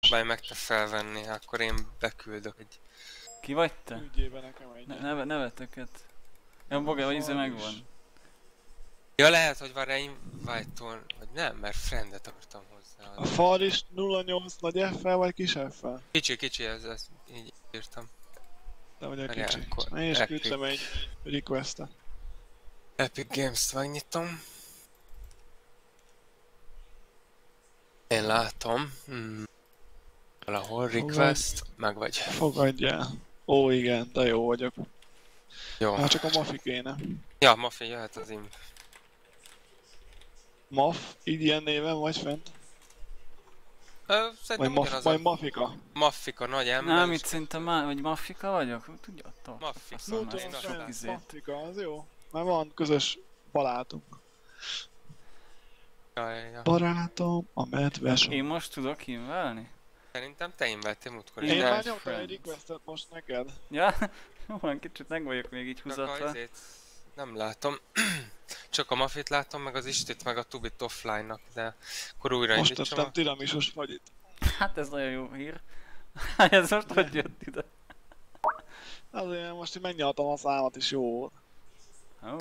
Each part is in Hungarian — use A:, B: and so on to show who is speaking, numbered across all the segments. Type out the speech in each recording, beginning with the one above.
A: próbálj meg te felvenni, akkor én beküldök egy...
B: Ki vagy te?
C: Ügyében nekem egy.
B: Neveteket. Ja, boga, vagy izé megvan.
A: Ja, lehet, hogy van invite-on, vagy nem, mert friendet akartam hozzá.
C: A fal is 08 nagy F-fel vagy kis F-fel?
A: Kicsi, ez így írtam.
C: De vagy a
A: Várjál,
C: kicsi.
A: akkor
C: Én is
A: Epic.
C: küldtem egy request-et.
A: Epic Games-t megnyitom. Én látom. Valahol request, meg vagy.
C: Fogadj el. Ó igen, de jó vagyok.
A: Jó.
C: Hát csak a Mafi kéne.
A: Ja, Mafi jöhet az imp.
C: Maf, így ilyen néven vagy fent?
A: Szerintem ugyanaz
C: Vagy
A: a
C: Mafika?
A: Maffika nagy ember.
B: Nem, itt szerintem már, vagy Maffika vagyok? Tudjátok?
A: Maffika.
B: Faszom,
C: Tudom,
B: ezt a
A: Fent,
B: sok
C: fent,
B: izét.
C: Mafika, az jó. Mert van közös barátunk.
A: Ja.
C: Barátom, a medves.
B: Én most tudok inválni?
A: Szerintem te invettél múltkor is.
C: Én
B: Igen.
C: már nyomtam egy
B: Friends.
C: requestet most neked.
B: Ja? Olyan kicsit meg vagyok még így
A: Csak a
B: húzatva.
A: izét nem látom. Csak a Mafit látom, meg az Istit, meg a Tubit offline-nak, de akkor újra
C: Most
A: indítsam.
C: tettem tiramisus fagyit.
B: Hát ez nagyon jó hír. Ez most hogy jött ide?
C: Azért most így megnyaltam a számat is jó volt.
B: Ó,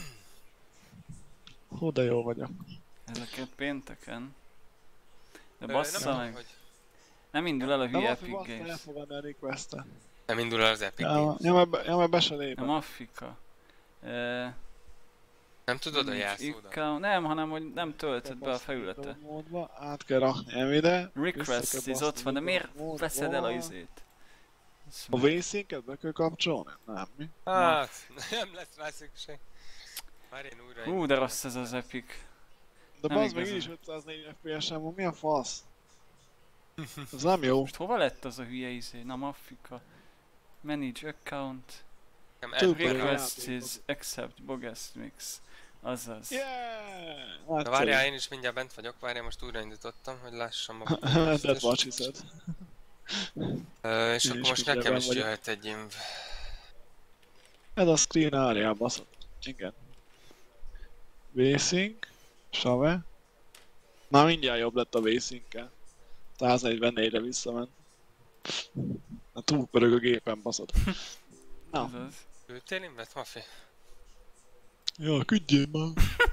C: Hú, de jó vagyok.
B: ezeket pénteken. De
A: Nem
B: bassza
A: tudom,
B: meg.
A: hogy
B: Nem indul el a
C: De
B: hülye
C: Mafi
B: Epic
C: bassza
B: Games.
C: elfogadni a requestet.
A: nem indul el az Epic Games.
C: Ja, mert be se
B: A
C: lépett.
B: Maffika.
A: Nem tudod a
B: Nincs
A: jelszódat?
B: account. Nem, hanem hogy nem töltött be a felülete.
C: Módba, át kell rakni ide.
B: Request is ott van, de miért veszed el a izét?
C: A V-Sync-et be kell kapcsolni? Nem, mi?
A: Hát, nem lesz rá szükség. Már én újra
B: Hú, de rossz ez az Epic.
C: De
B: Nem
C: bazd meg,
B: igazán.
C: így is 504 FPS-en van, mi a fasz? Ez nem jó.
B: Most hova lett az a hülye izé? Na, Maffika. Manage account.
A: Nekem
C: Tudod,
A: Epic-
B: Request is accept bogus mix. Azaz.
C: Yeah!
A: De várjál, én is mindjárt bent vagyok, várjál, most újra indítottam, hogy lássam a...
C: That's what she said.
A: És
C: Én
A: akkor
C: is
A: most nekem
C: mindjárt
A: is
C: vagyok.
A: jöhet egy inv.
C: Ez a screen area, baszod. Igen. V-Sync. Save. Már mindjárt jobb lett a V-Sync-kel. 144-re visszament. Na túl pörög a gépen, baszod. Na.
B: Azaz.
A: Küldtél invet, Mafi?
C: Jó, küldjél már.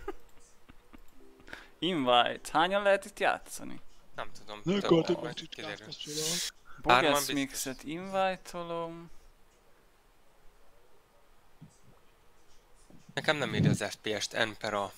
B: Invite. Hányan lehet itt játszani?
A: Nem tudom.
C: Ne
A: több
C: akartok
A: majd
C: meg
A: kiderül.
C: csicskáztassanak.
A: Hárman
B: Bogus
A: biztos.
B: mixet invite-olom.
A: Nekem nem írja az FPS-t, N per A.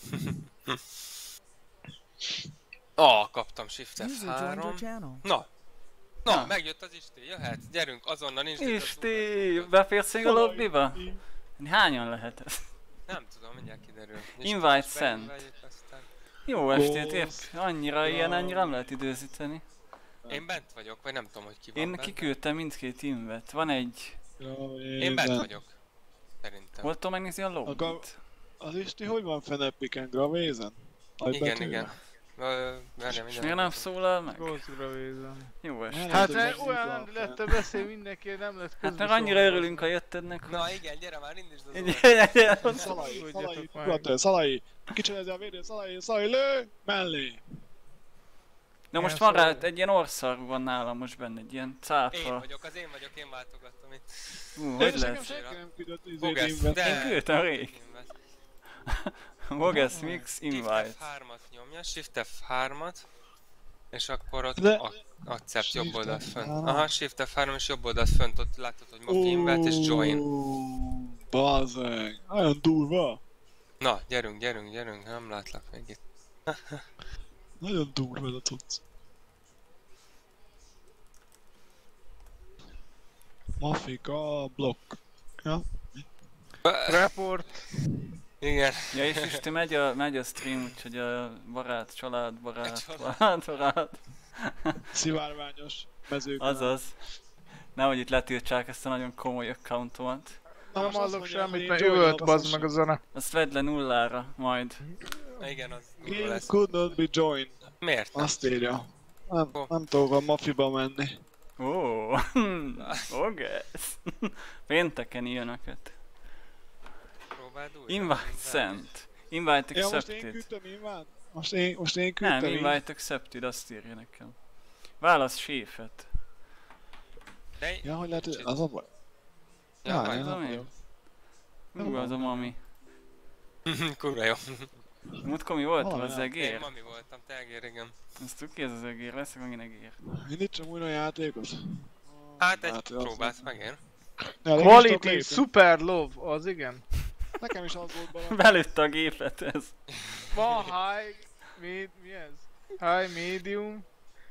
A: Kaptam Shift F3. Na!
B: Na.
A: Megjött az Isti, jöhet, gyerünk, azonnal nincs itt az
B: Isti, beférsz még a lobbiba? Hányan lehet ez?
A: Nem tudom, mindjárt kiderül.
B: Invite
A: Isti,
B: sent.
A: beindítjuk, aztán-
B: Jó estét, épp
C: Gósz.
B: annyira nem lehet időzíteni.
A: Én bent vagyok, vagy nem tudom, hogy ki van
B: Én
A: bent.
B: kiküldtem mindkét invet. Van egy...
A: Én bent vagyok. Szerintem.
B: Hol tudom megnézni a lobbit?
C: Az Isti hogy van fenn Epic-en? Gravézen?
A: Igen. Várjál,
B: És miért nem szólal meg?
D: Gózra vézem.
B: Jó estét.
C: Hát,
D: Hát olyan nem lett a beszél mindenki, nem lett
B: Hát mert annyira örülünk, ha jötted neki.
A: Na igen, gyere már, indítsd az
B: Szalai.
C: Szalai! Kicserezi a védő, Szalai, lő! Mellé!
B: Na most van rá egy ilyen orszar van nálam most benne, egy ilyen
A: Én
B: cápa.
A: vagyok, én váltogattam itt.
B: Hogy
C: És nekem
B: lesz?
C: senki nem küldött
A: Bogász,
C: invet.
A: de-
B: Én küldtem rég. Bogus mix
A: Shift
B: invite.
A: F3-at nyomja, Shift F3-at. És akkor ott
C: De-
A: accept jobb
C: Shift
A: oldalt fönt.
C: F3.
A: Aha, Shift F3 és jobb oldalt fönt, ott látod, hogy Mafi invite és join.
C: Bazeg, olyan durva.
A: Na, gyerünk, nem látlak még itt.
C: Nagyon durva ez a cucc. Mafika blokk. Ja.
D: Report.
A: Igen.
B: Ja és Isti megy a stream, úgyhogy a család.
C: Szivárványos mezők.
B: Azaz. Nehogy itt letiltsák ezt a nagyon komoly accountomat.
D: Nem hallok semmit, mert üvölt bazd meg a zene.
B: Azt vedd le nullára, majd.
A: Igen, az jó
C: Game
A: lesz.
C: could not be joined.
A: Miért nem?
C: Azt írja. Nem tudok a Mafiba menni.
B: Ó, Bogus. Pénteken ilyeneket.
A: Próbáld újra.
B: Invite sent. Invite
C: Ja, most én
B: accepted.
C: küldtem invát? Most én küldtem
B: Nem,
C: így?
B: invite accepted, azt írja nekem. Válasz Séfet.
A: De...
C: Ja, hogy lehet, az a baj.
A: Ja,
C: Ja,
A: vagy.
C: én nem
B: én.
C: vagyok.
B: Hú, az a mami.
A: Kurva jó.
B: Múltkor mi voltam
C: Valami
B: az
C: nem.
A: Én
B: egér?
A: mami voltam, te egér, igen.
B: Ezt tudod ki ez az egér? Leszek megint egér.
C: Indítsam újra a játékot.
A: Hát
C: Hát, az
A: próbálsz meg én.
C: Ja,
D: Quality super low, az igen.
C: Nekem is az volt bele.
B: Belőtte a gépet ez.
D: Van high, mi ez? High, medium,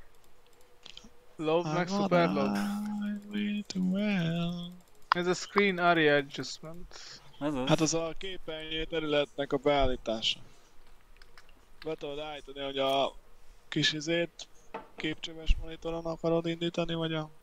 D: low, meg super low. Ez a screen area adjustment.
B: Ez az.
C: Hát az a képernyő területnek a beállítása. Be tudod állítani, hogy a kis izét képcsöves monitoron akarod indítani, vagy a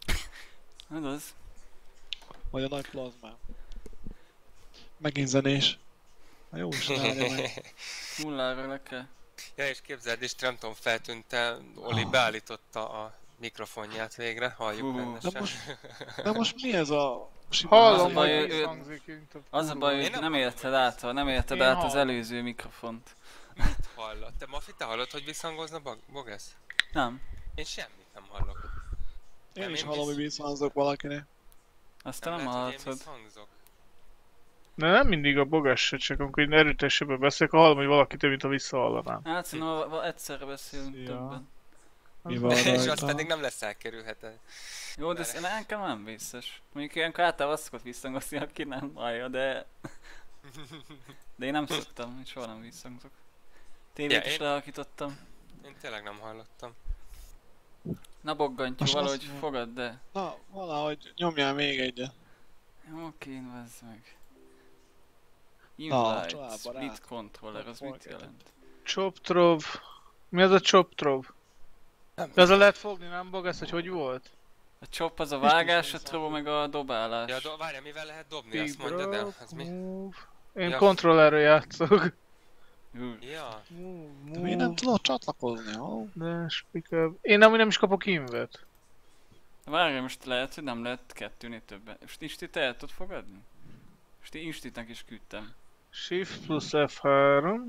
C: nagy plazmán. Megint zenés. Na jó is állja meg.
B: Nullára le kell.
A: Ja, és képzeld, és nem tudom, feltűnt-e, Oli beállította a mikrofonját végre, halljuk rendesen.
C: De most mi ez a...
D: Hallom,
B: Az a baj,
D: hogy
B: ő-
D: visszhangzik, mint a
B: Az a baj,
A: Én
B: hogy
A: nem
B: nem
A: hallom,
B: érted
A: hogy
B: át, nem érted
D: Én
B: át az
D: hallom.
B: előző mikrofont.
A: Mit hallott? Te Mafi, te hallod, hogy visszhangozna Bogesz?
B: Nem.
A: Én semmit nem hallok.
C: Én
A: Nem,
C: is
A: én
C: hallom, hogy visszhangzok valakinek.
B: Azt te nem
A: lehet, hogy én
B: hallhatod.
A: visszhangzok.
D: De nem mindig a bogas se, csak amikor én erőteljesebben beszélek, hallom, hogy valaki több, mint a visszahallanám.
B: Hát szerintem egyszerre beszélünk
D: Ja.
B: többen.
C: Mi van
A: És
C: rajta?
A: az pedig nem lesz elkerülhető.
B: Jó, de ez nekem nem vészes. Mondjuk ilyenkor általában azt szokott visszhangozni, aki nem hallja, de... De én nem szoktam, én soha nem visszhangzok. Tévét
A: Ja,
B: is
A: én-
B: lehalkítottam.
A: Én tényleg nem hallottam.
B: Na boggantyú,
C: Most
B: valahogy
C: azt-
B: fogad, de...
C: Na, valahogy nyomjál még egyet.
B: Oké, vazd meg.
C: Na,
B: Invite,
C: családbarát.
B: split controller, az mit
C: Forget.
B: jelent?
D: Choptrov. Mi az a Choptrov?
A: Nem.
D: De az a lehet fogni, nem bogasz, hogy hogy volt?
B: A chop az a vágás, a
C: Biztos,
B: throw meg a dobálás.
A: Ja, várjál, mivel lehet dobni, azt mondjad el? Az mi?
D: Move. Én
A: Ja.
D: kontrollerről játszok.
B: Ú,
A: Ja,
D: Move,
C: De miért nem tudod csatlakozni, ha?
D: Dash, pick up. Én amúgy nem is kapok invet.
B: Várj, most lehet, hogy nem lehet kettőnél többen. Most Instit el tudod fogadni? Most én Institnek is küldtem.
D: Shift plusz F3.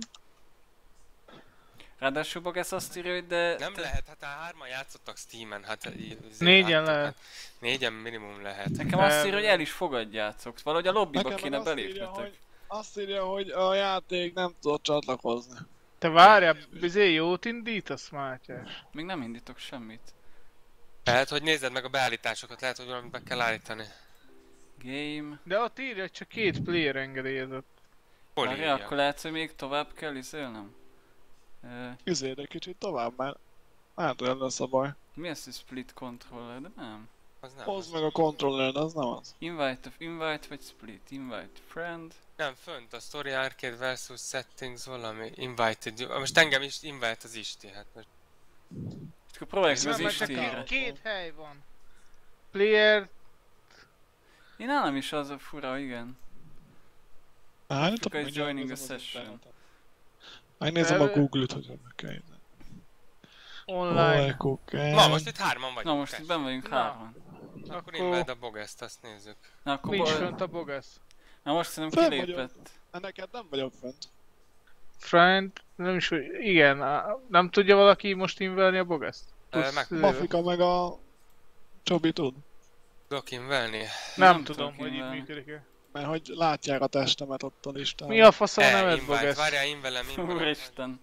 B: Ráadásul Bogász azt írja, hogy de...
A: nem lehet, hát hárman játszottak Steamen, hát
D: Négyen
A: láttuk,
D: lehet.
A: hát négyen minimum lehet.
B: Nekem azt írja, hogy el is fogadjátok. Valahogy a lobbyba
C: Nekem
B: kéne
C: meg azt írja,
B: belépnetek.
C: azt írja, hogy a játék nem tudod csatlakozni.
D: Te várjál, bizé jót indítasz, Mátyás?
B: Még nem indítok semmit.
A: Lehet, hogy nézed meg a beállításokat, lehet, hogy valamit be kell állítani.
B: Game...
D: De ott írja, hogy csak 2 player engedélyezett.
A: Hol
B: Várj,
A: írja?
B: akkor lehet, hogy még tovább kell izélnem?
C: Üzéld egy kicsit tovább, mert hát olyan lesz a baj.
B: Mi az, hogy split controller? De nem.
A: Az nem,
C: Hozd
A: az.
C: meg a controller, az nem az.
B: Invite of invite vagy split? Invite friend.
A: Nem, fönt a Story Arcade versus Settings valami, Invited, most engem is invite az Isti, hát most
B: És akkor próbáljuk
C: Ez
B: meg az
D: Nem, mert csak
B: Istire.
D: két hely van. Player...
B: Én nálam is az a fura, igen.
C: Állítok,
B: Guys
C: mindjárt
B: joining a
C: nézem az
B: session.
C: internetet. Megnézem a
D: El-
C: Google-t, hogy meg kell írni.
D: Online.
A: Na, most itt hárman vagyunk.
B: Na most itt benn vagyunk
D: Na.
B: hárman.
A: Akkor invite a Bogest, azt nézzük.
B: Na akkor
D: Nincs fönt a bogasz.
B: Na most szerintem
C: Fenn
B: kilépett.
C: Neked nem vagyok fönt.
D: Friend, nem is, hogy igen, nem tudja valaki most invelni a bogaszt?
A: Meg
C: Mafika meg a Csobi tud.
A: tudok invelni.
D: Nem
B: Nem
D: tudom,
B: tudok
D: hogy így
B: invelni.
D: működik-e.
C: Mert hogy látják a testemet ott a listán.
D: Mi a fasz a neved
A: Invite,
D: bogasz?
A: várjál, invelem.
B: Úristen.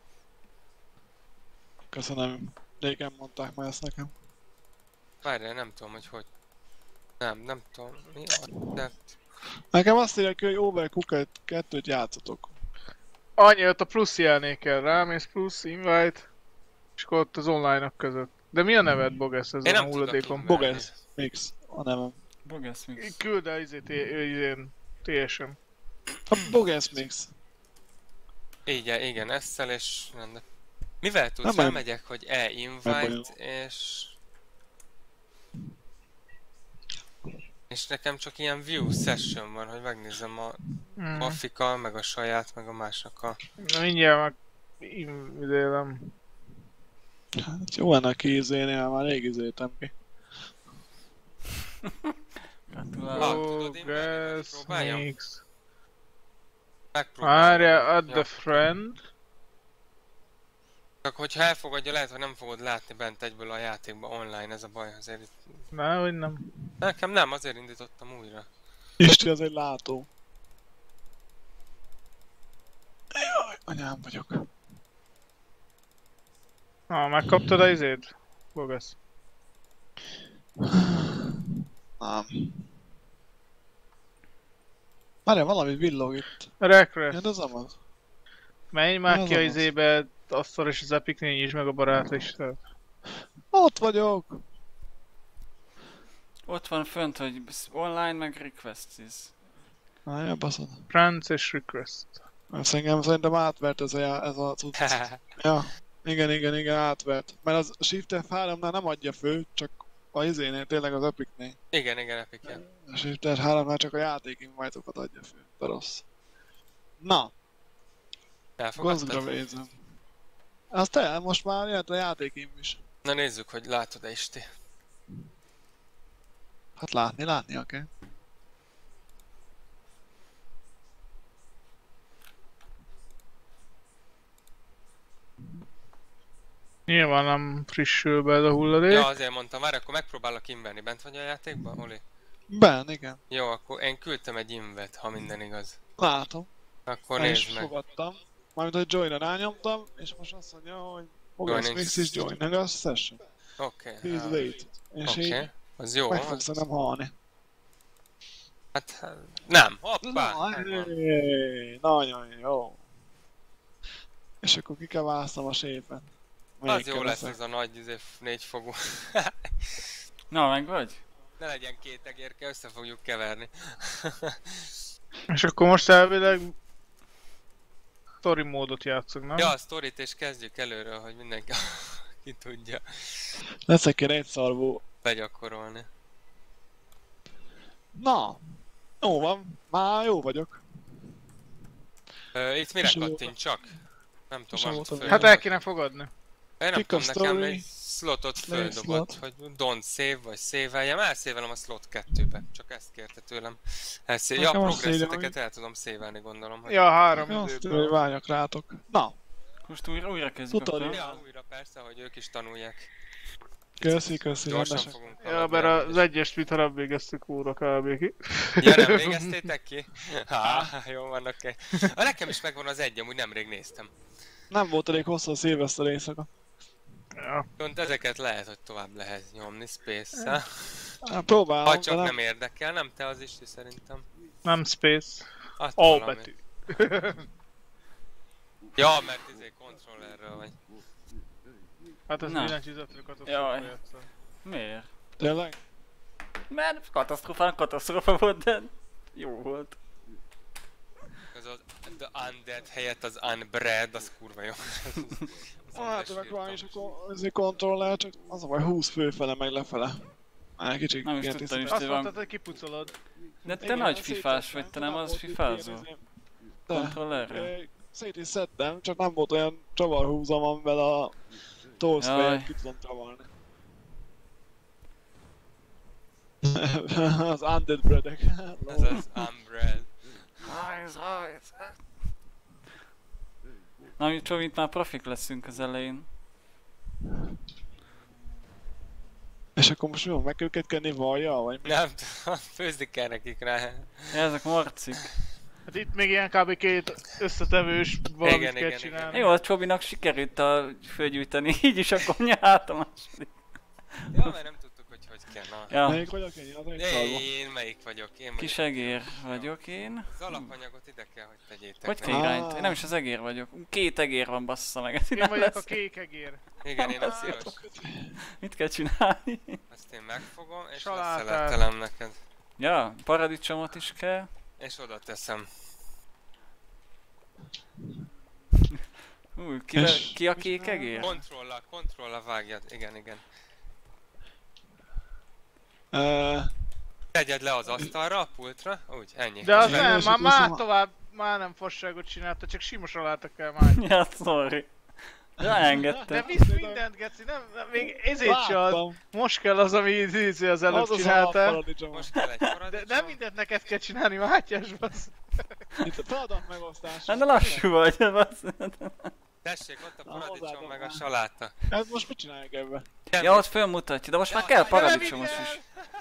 C: Köszönöm. Régen mondták már ezt nekem.
A: Várjál, nem tudom, hogy. Nem tudom. Mi a... De...
C: Nekem azt írják, hogy Overcooked 2-t játszotok.
D: Annyi, ott a plusz jelnék kell, rámész plusz, invite, és akkor ott az online-ok között. De mi a neved bogasz
A: Én
D: ezen
A: nem
D: a
A: tudok
D: hulladékon?
A: invelni.
C: Bogesz. Mix. A nevem.
B: Bogász mix.
D: Küld el izén, TSM.
C: A Bogesz Mix.
A: Igen, ezzel és... De... Mivel tudsz?
C: Nem baj.
A: Elmegyek, hogy
C: Nem
A: invite és... És nekem csak ilyen view session van, hogy megnézem a
D: Mm.
A: Afrika, meg a saját, meg a másnak a...
D: Na mindjárt meg idélem.
C: Hát jó lenne kiizélni, már rég izéltem ki.
B: Gratulálok.
A: tudod invelni, vagy
D: Bogasz
A: próbáljam?
D: mix.
A: Megpróbálom.
D: Várja, add
A: Ja.
D: the friend.
A: Csak hogyha elfogadja, lehet, hogy nem fogod látni bent egyből a játékba online, ez a baj, azért itt...
D: Na, hogy nem.
A: Nekem nem, azért indítottam újra.
C: Isti az egy látó. Jaj, anyám vagyok.
D: Megkaptad a izét? Bogasz.
C: Nem. Várjál, valami villog itt.
D: Refresh.
C: Ja, de az amaz.
D: Menj már
C: Az
D: ki a
C: az.
D: izébe, Asztal és az Epicnél nyisd meg a barátlistát.
C: Ott vagyok.
B: Ott van fönt, hogy online meg requests.
C: Jaj, baszod.
D: Friends és Request.
C: Ezt engem szerintem átvert ez a cucc. Ja, igen, átvert. Mert az Shift F3-nál nem adja fő, csak a izénél, tényleg az Epicnél.
A: Igen, Epic, ja.
C: A Shift F3-nál csak a játék invite-okat adja fő. De rossz. Na, Ghostgra
A: Elfogadtad?
C: vézem. Azt most már jött a játékim is.
A: Na nézzük, hogy látod-e Isti.
C: Hát látnia kell.
D: Nyilván nem frissül be ez a hulladék.
A: Ja, azért mondtam, várj, akkor megpróbálok inverni. Bent vagy a játékban, Oli?
C: Ben, igen.
A: Jó, akkor én küldtem egy invet, ha minden igaz.
C: Látom.
A: Akkor
C: El is
A: nézd meg.
C: fogadtam. Mármint, hogy join-ra rányomtam, és most azt mondja, hogy Bogasz
A: Joining
C: Mix is join a session.
A: Oké.
C: Please wait. És így
A: Oké. Az jó.
C: meg fogsz nem halni.
A: Hát nem.
C: Na,
A: Hoppá! megvan.
C: nagyon jó. És akkor ki kell választanom a sépen.
A: Az jó lesz ez a nagy négyfogú.
B: Na, meg vagy?
A: Ne legyen két egérke, össze fogjuk keverni.
D: És akkor most elvileg story módot játszunk, nem?
A: Ja, a sztorit és kezdjük előről, hogy mindenki ki tudja
C: Leszek én egy szarvó.
A: begyakorolni.
C: Na, jó van. Már jó vagyok.
A: Itt mire
C: És jó.
A: kattintsak? Nem tudom,
C: Sem
A: valamit
C: voltam
A: föl.
D: Hát el kéne fogadni.
A: Én nem
C: Pick a
A: tudom, nekem
C: story.
A: egy slotot
C: Slave
A: földobott,
C: slot.
A: hogy don't save, vagy save-eljem. Elszévelem a slot 2-be, csak ezt kérte tőlem. Ja, a
C: Nekem azt
A: progresszeteket el tudom szévelni, gondolom. Hogy...
D: Ja, 3
C: Azt
D: időben.
C: hogy várjak rátok. Na,
B: Most újra kezdjük
C: Tutori.
B: akkor.
A: Ja, újra persze, hogy ők is tanulják.
C: köszi,
A: Gyorsan
C: rendesen.
A: fogunk
D: Ja,
A: haladni.
D: mert az egyest mit harab végeztük úra kb. ki.
A: Ja, nem végeztétek ki? Jó van, oké. A nekem is megvan az egy, amúgy nemrég néztem.
C: Nem volt elég hosszú a szilveszter éjszaka.
D: Ja.
A: Pont ezeket lehet, hogy tovább lehet nyomni, Space-szel.
C: Hát, próbálom,
A: Ha csak
C: de
A: nem érdekel, nem te az Isti szerintem.
D: Nem Space.
A: Azt
D: A
A: valami.
D: betű.
A: Ja, mert kontrollerről vagy.
D: Hát ez
B: Na.
D: billentyűzetről katasztrófa
B: Jaj.
D: játszol.
B: Miért?
C: Tényleg?
B: Mert katasztrófa volt, de jó volt.
A: Ez az The Undead helyett az Unbred, az kurva jó.
C: Hát, meg van is akkor ezért kontroller, csak az a baj 20 főfele meg lefele. Már kicsit
B: Nem is
C: ilyen
B: tudtam is.
C: tiszta.
D: Azt
B: van.
D: mondtad, hogy kipucolod.
B: De te
C: Igen,
B: nagy
C: szétszedtem,
B: fifás vagy, te nem
C: nem
B: az
C: volt itt
B: fifázó?
C: ilyen izé- De,
B: Kontrollerre?
C: szét is szedtem, csak nem volt olyan csavarhúzam, amivel a toast
B: Jaj.
C: fejet ki tudom csavarni. Az Undead Breadek.
A: Ez az Unbred.
B: Na, mi Csovint már profik leszünk az elején.
C: És akkor most mi van, meg kell őket kenni vajjal, vagy mi?
A: Nem tudom, főzni kell nekik rá.
B: Ja, ezek marcik.
D: Hát itt még ilyen kb. Két összetevős valamit
A: Igen,
D: kell
A: igen,
D: csinálni.
B: Jó, a Csobinak sikerült fölgyújtani, így is akkor nyert a második.
A: Ja, mert nem tudtuk, hogy hogy kell. Na.
B: Ja,
C: Melyik vagyok én? Az egy szarva.
A: Én melyik vagyok? Én vagyok.
B: kis egér vagyok én.
A: Az alapanyagot ide kell, hogy tegyétek.
B: Hogy
A: neki.
B: kell irányt? Én nem is az egér vagyok. 2 egér van, bassza meg. Ez
D: Én
B: nem
D: vagyok a
B: lesz.
D: kék egér.
A: Igen, én a piros.
B: Mit kell csinálni?
A: Azt én megfogom, és
D: Salátát.
A: leszeletelem neked.
B: Ja, paradicsomot is kell.
A: És oda teszem.
C: És-
B: Ki a kék egér?
A: Kontrollal vágjad. Igen, igen. Tegyed le az asztalra, a pultra. Úgy, ennyi.
D: De az
A: És
D: nem,
C: és
D: már,
C: akkor
D: már
C: szóval-
D: tovább, már nem fasságot csinálta, csak sima saláta kell már.
B: Ja, sorry.
D: De
B: Ráengedtem.
D: visz mindent, Geci, nem, még ezért se az.
C: Láttam.
D: Most kell az, ami ízé az előbb
C: Az az
D: csináltál.
C: alapparadicsom.
A: most kell egy
D: De
A: paradicsom.
D: nem mindent neked kell csinálni, Mátyás, bassz.
C: Itt a feladat megosztás.
B: Hát de lassú vagy, basz.
A: Tessék, ott a
C: Na,
A: paradicsom
C: hozzáadom
A: meg a
C: már.
A: saláta.
C: Hát most mit csinálják ebbe?
B: Ja, ott fölmutatja, de most már kell paradicsomos is.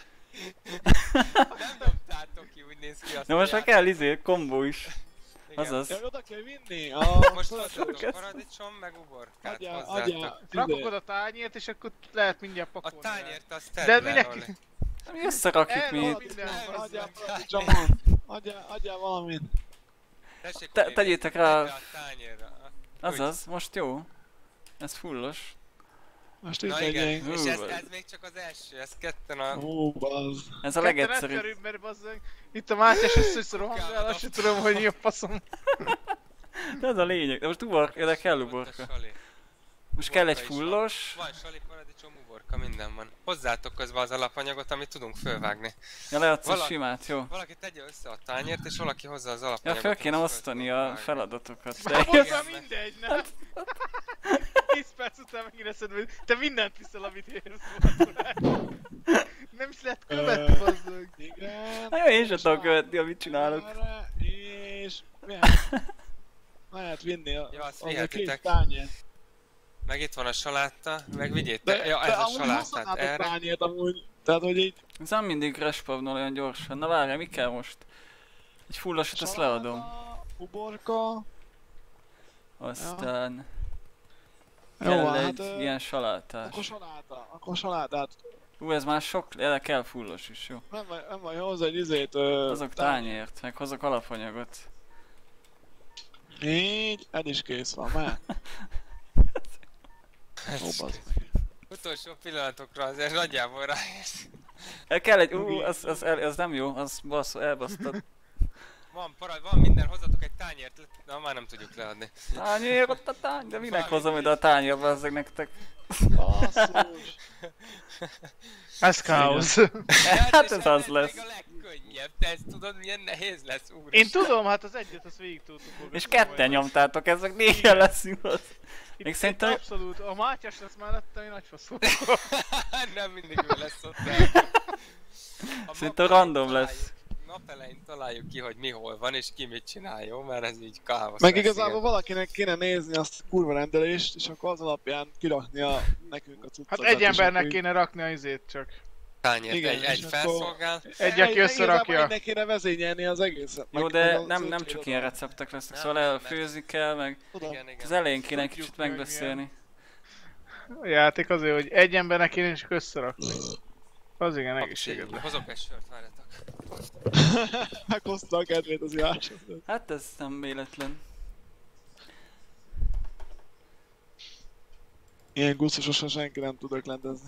A: Nem dobtátok ki, úgy néz ki azt.
B: De most már kell kombó is.
A: Igen.
B: Azaz.
C: Ja, oda kell vinni!
A: Most hozzatok
B: Kezd-
A: paradicsom meg uborkát
C: Adjál,
A: hozzátok.
D: Rakok oda tányért, és akkor lehet mindjárt
A: A
D: pakolni.
A: tányért azt
D: De
A: tedd le,
D: minek?
A: Oli.
B: Mi összerakjuk
D: Elrohadt
B: mi.
D: minden.
C: Adjál
A: bazzeg.
C: paradicsomot! Adjál valamit!
A: Tessék, Oli,
B: Tegyétek
A: tedd
B: rá.
A: le a tányérra.
B: Azaz, most jó. Ez fullos.
C: Most itt
A: Na igen,
C: legyünk.
A: és ez
B: Hú,
A: még csak az első, ez ketten a...
C: Ó, bazd.
B: Ez a
D: Ketten
B: legegyszerűbb.
D: egyszerűbb, mert bazzeg. Itt a Mátyás össze rohangál, azt sem tudom, hogy mi a faszom.
B: De ez a lényeg. De most uborka, de kell
A: Ott a
B: uborka.
A: sali.
B: Most kell egy
A: Uborka is
B: fullos.
A: Van sali, paradicsom, uborka, minden van. Hozzátok közben az alapanyagot, amit tudunk fölvágni.
B: Ja, leadsz a
A: Valaki-
B: simát, jó.
A: Valaki tegye össze a tányért, és valaki hozza az
B: Ja,
A: alapanyagot.
B: fel kéne
A: amit föl
B: osztani
A: tudunk
B: a
A: vágni.
B: feladatokat.
D: Már
A: Igen,
D: hozzá
A: mert-
D: mindegy, nem? 10 perc után megint eszed, hogy te mindent viszel, amit érsz. Nem is lehet követni, bazzeg.
C: Igen.
B: Na jó, én sem tudom követni, amit csinálok.
C: Erre, és... Lehet vinni
A: Ja, azt
C: az a
A: vihetitek.
C: két tányért.
A: Meg itt van a salátta, meg vigyétek. Ja, ez a
C: amúgy
A: salátát
C: hozhatnátok
A: erre.
C: tányért amúgy. Tehát, hogy így...
B: Ez nem mindig respawnol olyan gyorsan. Na várjál, mi kell most? Egy fullosat azt leadom.
C: saláta, Uborka...
B: Aztán
C: Jó,
B: kell
C: van,
B: egy
C: hát...
B: ilyen salátás.
C: Akkor salátát.
B: Ez már sok, de kell fullos is, jó.
C: Nem vagy hozzá egy izét...
B: Hozok tányért, meg hozok alapanyagot.
C: Így, el is kész van, már. Ó, bazd meg.
A: Utolsó pillanatokra azért nagyjából ráérsz.
B: Kell egy, az nem jó, az elbasztad.
A: Van minden, hozzatok egy tányért, de már nem tudjuk leadni.
B: Tányér, ott a tány, de minek hozom ide a tányérba ezek nektek?
C: Basszus.
D: Ez káosz.
B: Hát ez az lesz.
A: Még a legkönnyebb, te ezt tudod milyen nehéz lesz, úr.
D: Én tudom, hát az egyet, azt végig tudtuk.
B: És ketten nyomtátok, ezek négyen leszünk az. Még szerintem...
D: Abszolút. A Mátyás lesz mellettem, én nagy faszú.
A: Nem mindig ő lesz ott.
B: Szerintem random lesz.
A: Nap elején találjuk ki, hogy mi hol van és ki mit csinál, jó? Mert ez így káosz.
C: Meg
A: lesz,
C: igazából
A: igen.
C: valakinek kéne nézni azt a kurva rendelést, és akkor az alapján kiraknia nekünk a cuccokat.
D: Hát egy
C: és
D: embernek
C: akkor így-
D: kéne rakni a izét csak.
A: Tányért,
C: Igen,
A: egy
C: és akkor-
A: felszolgál.
D: Egy, aki összerakja.
C: Igazából egynek kéne vezényelni az egészet.
B: Jó,
C: meg
B: de
C: az
B: nem
C: öt
B: csak
C: év
B: ilyen
C: alatt.
B: receptek lesznek,
A: Nem,
B: szóval
A: nem,
B: elfőzni kell, meg
C: Tudom.
A: Igen, igen.
B: az elején kéne egy
D: Tudjuk
B: kicsit
D: meg
B: megbeszélni.
D: A játék azért, hogy egy embernek kéne csak összerakni. Az igen, egészségedre.
A: Hozok egy sört, várjatok.
C: Meghozta a kedvét az ivásot.
B: Hát ez nem véletlen.
C: Ilyen gusztusosan senki nem tud öklendezni.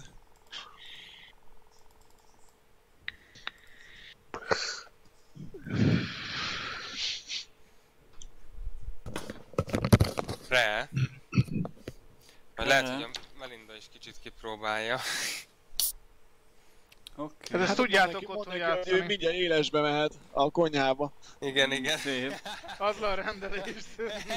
A: Re. Majd lehet,
B: Re.
A: hogy a Melinda is kicsit kipróbálja.
B: Oké.
D: Hát ezt tudjátok
C: neki,
D: otthon
C: mondd neki, hogy ő
D: játszani.
C: mindjárt élesbe mehet a konyhába.
A: Igen, igen.
B: Szép.
D: Add le a rendelést.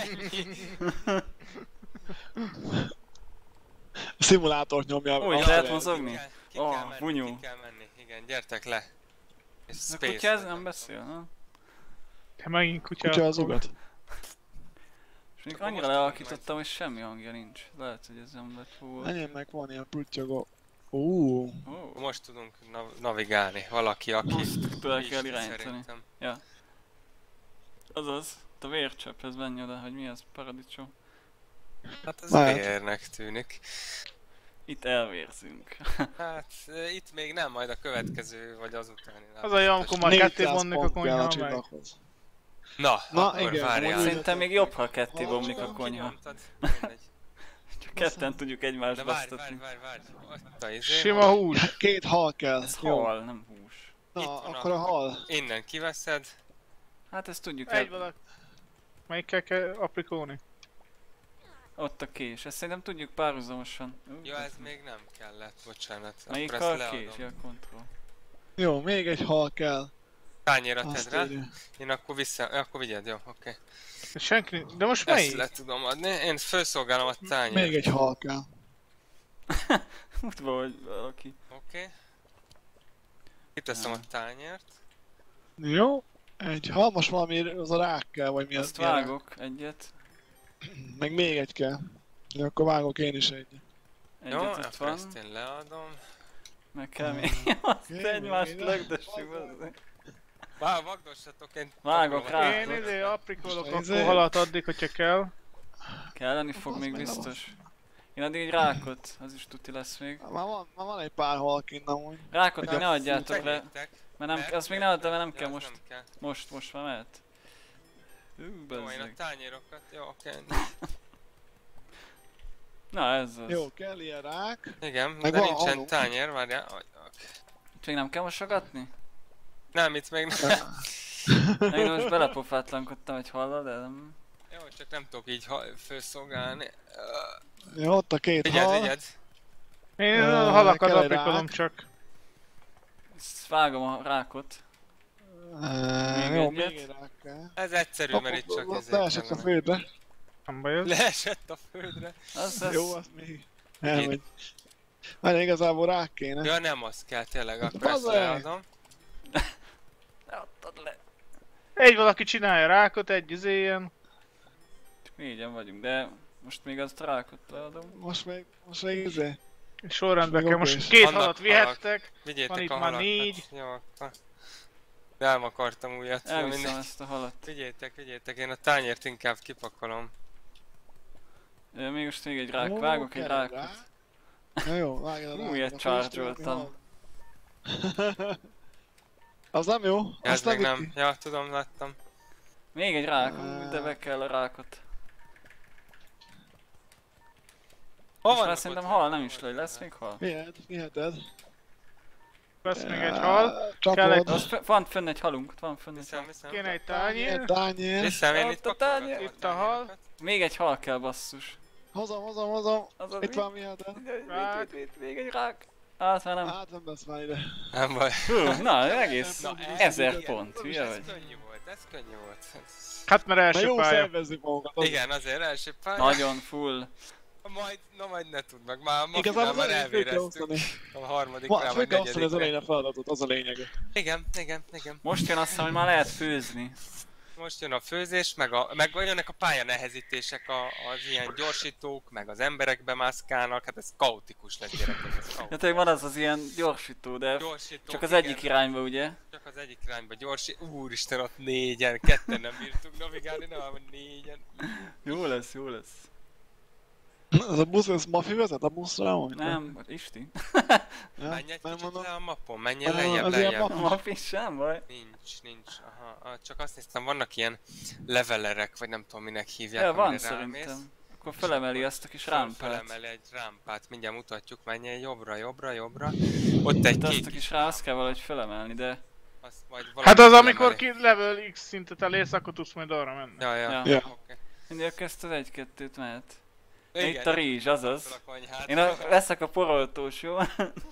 C: A szimulátort nyomja.
B: Ó, itt
C: azt
B: lehet
C: a-
B: mozogni?
A: Ki kell
B: Ó,
A: menni,
B: bunyó.
A: ki kell menni. Igen, gyertek le. És
B: A
A: space
B: kutya ez
A: vagy
B: nem beszél, ha?
D: Te megint kutya.
C: Kutya az ugat.
B: És még
A: Akkor
B: annyira
A: most
B: lealakítottam, hogy semmi hangja nincs. Lehet, hogy ez nem lett volna.
C: Enyémnek van ilyen pruttyogó. Ó,
B: Ó,
A: Most tudunk navigálni. Valaki, aki...
B: azt tudod kell
A: Isten
B: irányítani.
A: szerintem.
B: Azaz, a vércsepphez menj oda, hogy mi az paradicsom.
A: Hát ez
C: Lehet.
A: vérnek tűnik.
B: Itt elvérzünk.
A: Hát itt még nem, majd a következő vagy azutáni.
D: Az a jó, amikor már ketté
C: 400
D: vonnik a
C: pont kell a
D: konyha meg.
C: csillaghoz.
A: Na,
C: Na,
A: akkor
C: igen,
A: várjál.
C: amúgy-
B: Szerintem még jobb, ha ketté bomlik a
C: Hallom,
B: konyha.
A: Kinyomtad, mindegy.
B: Csak ketten tudjuk egymást
A: De várj, várj,
B: basztatni.
A: várj. Ott a izé.
D: Sima hús.
C: 2 hal kell.
B: Ez
C: Jó.
B: hal, nem hús.
A: Itt
C: Na,
A: van
C: akkor a hal.
A: Innen kiveszed.
B: Hát ezt tudjuk
D: Egy valaki. Melyikkel kell aprikóni?
B: Ott a kés. Ezt szerintem tudjuk párhuzamosan.
A: Ja, ez még nem kellett, bocsánat.
B: Melyik
A: Akkor ezt
B: a kés?
A: leadom.
B: Ja, kontroll.
C: Jó, még egy hal kell.
A: Tányéra
C: Azt
A: tedd rá.
C: írja.
A: Én akkor akkor vigyed, jó, oké.
D: Senki. De most
A: Ezt
D: melyik?
A: le tudom adni. Én felszolgálom a
C: Még
A: tányért.
C: egy hal kell.
B: Útva vagy valaki.
A: Oké. Kiteszem a tányért.
C: Jó. Egy hal, most valami az a rák kell, vagy mi az?
B: Azt
C: milyen rák?
B: vágok egyet.
C: Meg még egy kell. Ja, akkor vágok én is egy.
A: Jó,
B: Egyet ott
A: akkor
B: van.
A: ezt én leadom.
B: Meg kell még azt
C: Oké,
B: egymást
C: még
B: lögdössük. bazzeg.
A: Vagdossatok, én
B: Vágok
A: pakolom.
B: rá.
D: Én aprikolok
C: Most
D: akkor halat addig, hogyha kell.
B: Kelleni fog még biztos. Én addig egy rákot, az is tuti lesz még.
C: Már van egy pár hal kint amúgy.
B: Rákot még
C: Meg
B: ne
C: a
B: adjátok le,
A: Segítek.
B: mert nem, azt még ne add le, mert nem
A: Ja,
B: kell
A: az
B: most.
A: nem kell.
B: Most már mehet.
A: Jó, én a
B: Bezzeg.
A: tányérokat, jó, oké.
B: Na ez az.
C: Jó, kell ilyen rák.
A: Igen,
C: Meg
A: de
C: van
A: nincsen
C: alul.
A: tányér, várjál.
B: Csak nem kell mosogatni?
A: Nem, itt még nem.
B: Én most belepofátlankodtam egy hallal, de nem...
A: Jó, csak nem tudok így főszolgálni.
C: Jó, ott a két
A: Figyeld,
C: hal.
A: figyeld.
D: Én a halakat
C: kell egy
D: aprikolom
C: rák.
D: csak.
B: Ezt vágom a rákot. Még
C: Jó,
B: egyet.
C: még egy rák kell.
A: Ez egyszerű, mert itt csak ezért
C: Leesett a
A: kellene.
C: földre.
D: Nem baj ez.
A: Leesett a földre.
B: Az
C: Jó, azt még elmegy. Már igazából rák kéne.
A: Ja nem, az kell tényleg, akkor ezt
C: Bazeg!
A: leadom.
B: Leadtad le.
D: Egy valaki csinálja rákot, egy izélyen.
B: Csak négyen vagyunk, de most még azt a rákot leadom.
C: Most még izé.
D: Sorrendben
C: Jó,
D: kell.
C: és
D: Most két
A: vannak
D: halat
A: halak.
D: vihettek.
A: Vigyétek
D: Van itt
A: a
D: már
A: halakat.
D: 4.
A: Jó, akkor. Nem akartam újat.
B: Elviszem
A: mindegy.
B: ezt a halat.
A: Vigyétek, én a tányért inkább kipakolom.
B: Még most még egy rák,
C: Ó,
B: vágok egy
C: kell
B: rákot.
C: rák. Na jó, vágj a rákot.
B: Ilyet
C: Akkor
B: charge-oltam.
C: Az nem jó?
A: Ez
C: Azt
A: még
C: nem
A: nem. Ja, tudom, láttam.
B: Még egy rák, de be kell a rákot.
A: Hol
B: Most már
A: vannak
B: szerintem
A: ott?
B: hal nem is lő, lesz még hal?
C: Viheted.
D: Vesz még egy hal. Kell
C: Csapod.
D: egy-
B: Az van fönn egy halunk, ott van fönn egy hal.
A: Viszem.
D: Kéne egy tányér.
C: Tányér.
A: Viszem, én
B: Ott
A: itt
B: a tányér.
A: pakolgatom
D: Itt a hal.
A: tányérokat.
B: Még egy hal kell, basszus.
C: Hozom.
B: Az az
C: Itt van viheted.
B: még egy rák. Hát már nem.
C: Hát nem lesz már ide.
A: Nem baj.
B: Hú, na, egész
A: Na,
B: 1000
A: igen.
B: pont, hülye
A: Ez
B: vagy.
A: könnyű volt, ez könnyű volt.
D: Hát mert
C: Na
D: első
C: jó,
D: pálya.
C: szervezzük magunkat. az-
A: Igen, azért első pálya.
B: Nagyon full.
A: Majd ne tudd meg, már
C: Igazából
A: már
C: az elején fő kell
A: elvéreztük.
C: osztani.
A: A harmadik
C: Fő
A: vagy
C: kell osztani az elején
A: negyedikre.
C: a feladatot, az a lényeg.
A: Igen.
B: Most jön azt hiszem, hogy már lehet főzni.
A: Most jön a főzés, meg jönnek a pályanehezítések, az ilyen gyorsítók, meg az emberek bemászkálnak, hát ez kaotikus lesz, gyerekek, ez
B: Ja,
A: kaotikus.
B: tényleg van az ilyen gyorsító, de
A: Gyorsítók,
B: csak az
A: igen,
B: egyik irányba, ugye?
A: Csak az egyik irányba úristen, ott négyen, ketten nem bírtuk navigálni, nem, négyen.
B: Jó lesz, jó lesz.
C: Az a busz, ez Mafi vezet a buszra amúgy?
B: Nem, Isti.
C: Ja,
A: Menj egy
C: nem
A: kicsit
C: mondom.
A: le a mapon, menjél
C: Ah,
A: lejjebb,
C: az ilyen
A: lejjebb.
B: Ma is sem baj.
A: Nincs. Aha, csak azt néztem, vannak ilyen levelerek, vagy nem tudom minek hívják,
B: Ja, van
A: amire rámész.
B: szerintem. Akkor felemeli azt a kis rámpát.
A: Felemeli egy rámpát, mindjárt mutatjuk, menjél jobbra. Ott egy
B: Hát azt
A: kék
B: a kis rá, azt kell valahogy felemelni, de...
A: azt majd
D: Hát
A: valaki
D: az amikor
A: felemeli.
D: ki level X szintet elérsz, akkor tudsz majd arra menni.
A: Ja.
B: Ja.
C: Ja.
A: Oké.
B: Mindig ezt az 1-2-t mehet.
A: Igen,
B: Itt a rizs, azaz.
A: fel a konyhát.
B: Én veszek a poroltós, jó?